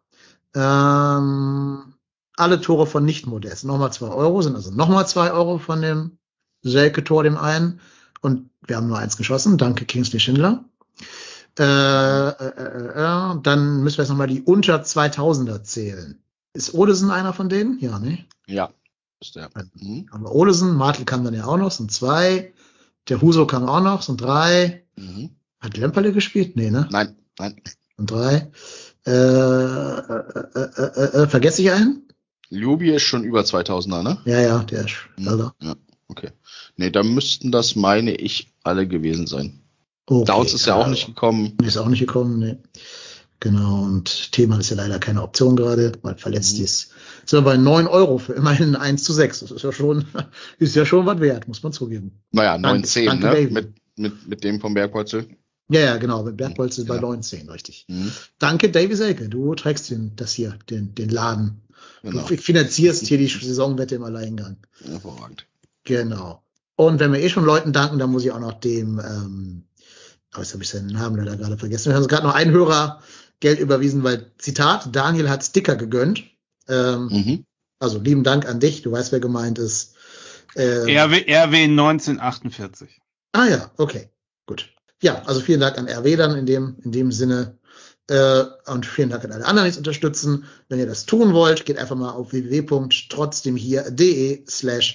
Ähm, alle Tore von Nicht-Modest, nochmal zwei Euro, sind also nochmal zwei Euro von dem Selke-Tor, dem einen. Und wir haben nur eins geschossen, danke Kingsley Schindler. Äh, äh, äh, äh, dann müssen wir jetzt nochmal die unter zweitausender zählen. Ist Olesen einer von denen? Ja, ne? Ja, ist der. Mhm. Aber Olesen, Martel kam dann ja auch noch, sind zwei. Der Huso kam auch noch, sind drei. Mhm. Hat Lemperle gespielt? Nee, ne? Nein, nein. Sind drei. Äh, äh, äh, äh, äh, vergesse ich einen? Ljubi ist schon über zweitausender, ne? Ja, ja, der ist Mhm. also. Ja, okay. Nee, da müssten das, meine ich, alle gewesen sein. Okay, Downs ist ja auch also. nicht gekommen. Ist auch nicht gekommen, ne. Genau, und Thiemann ist ja leider keine Option gerade, weil verletzt Mhm. ist. Sind wir bei neun Euro für immerhin eins zu sechs. Das ist ja schon, ist ja schon was wert, muss man zugeben. Naja, neun zehn, danke, ne? Baby. Mit, mit, mit dem vom Bergpolzel. Ja, ja, genau, mit Bergbolz ist bei Ja. neunzehn, richtig. Mhm. Danke, Davy Selke, du trägst den, das hier, den, den Laden. Genau. Du finanzierst hier die Saisonwette im Alleingang. Hervorragend. Genau. Und wenn wir eh schon Leuten danken, dann muss ich auch noch dem, ähm, oh, jetzt habe ich seinen Namen leider gerade vergessen. Wir haben uns gerade noch einen Hörer Geld überwiesen, weil, Zitat, Daniel hat Sticker gegönnt. Ähm, Mhm. Also lieben Dank an dich, du weißt, wer gemeint ist. Ähm, R W, R W neunzehnhundertachtundvierzig. Ah ja, okay, gut. Ja, also vielen Dank an R W dann in dem, in dem Sinne. Äh, und vielen Dank an alle anderen, die es unterstützen. Wenn ihr das tun wollt, geht einfach mal auf w w w punkt trotzdemhier punkt de slash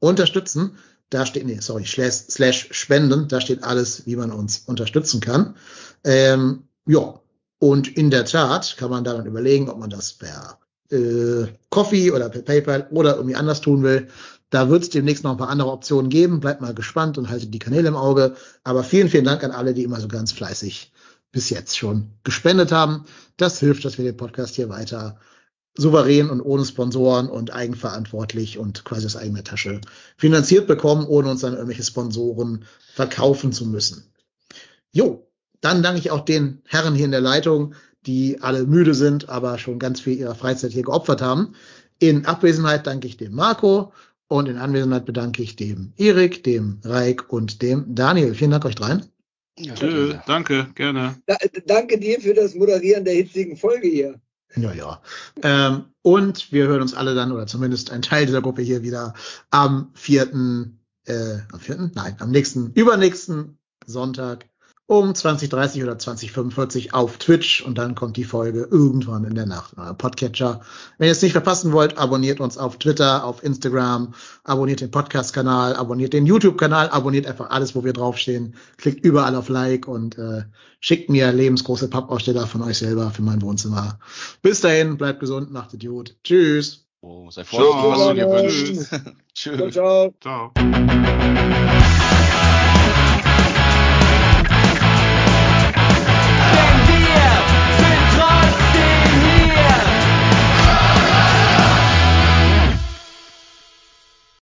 unterstützen. Da steht, nee, sorry, slash, slash spenden. Da steht alles, wie man uns unterstützen kann. Ähm, ja. Und in der Tat kann man dann überlegen, ob man das per äh, Coffee oder per PayPal oder irgendwie anders tun will. Da wird es demnächst noch ein paar andere Optionen geben. Bleibt mal gespannt und haltet die Kanäle im Auge. Aber vielen, vielen Dank an alle, die immer so ganz fleißig bis jetzt schon gespendet haben. Das hilft, dass wir den Podcast hier weiter souverän und ohne Sponsoren und eigenverantwortlich und quasi aus eigener Tasche finanziert bekommen, ohne uns dann irgendwelche Sponsoren verkaufen zu müssen. Jo, dann danke ich auch den Herren hier in der Leitung, die alle müde sind, aber schon ganz viel ihrer Freizeit hier geopfert haben. In Abwesenheit danke ich dem Marco und in Anwesenheit bedanke ich dem Erik, dem Raik und dem Daniel. Vielen Dank euch dreien. Ja, Tschö, danke, gerne. Da, danke dir für das Moderieren der hitzigen Folge hier. Ja, ja. Ähm, und wir hören uns alle dann, oder zumindest ein Teil dieser Gruppe hier wieder am vierten, äh, am vierten? Nein, am nächsten, übernächsten Sonntag um zwanzig dreißig oder zwanzig fünfundvierzig auf Twitch und dann kommt die Folge irgendwann in der Nacht. Äh, Podcatcher. Wenn ihr es nicht verpassen wollt, abonniert uns auf Twitter, auf Instagram, abonniert den Podcast-Kanal, abonniert den YouTube-Kanal, abonniert einfach alles, wo wir draufstehen, klickt überall auf Like und äh, schickt mir lebensgroße Pappaussteller von euch selber für mein Wohnzimmer. Bis dahin, bleibt gesund, macht Idiot. Tschüss. Oh, sei vorsichtig, was du dir Ciao. wünschst. Tschüss. Ciao, ciao. Ciao.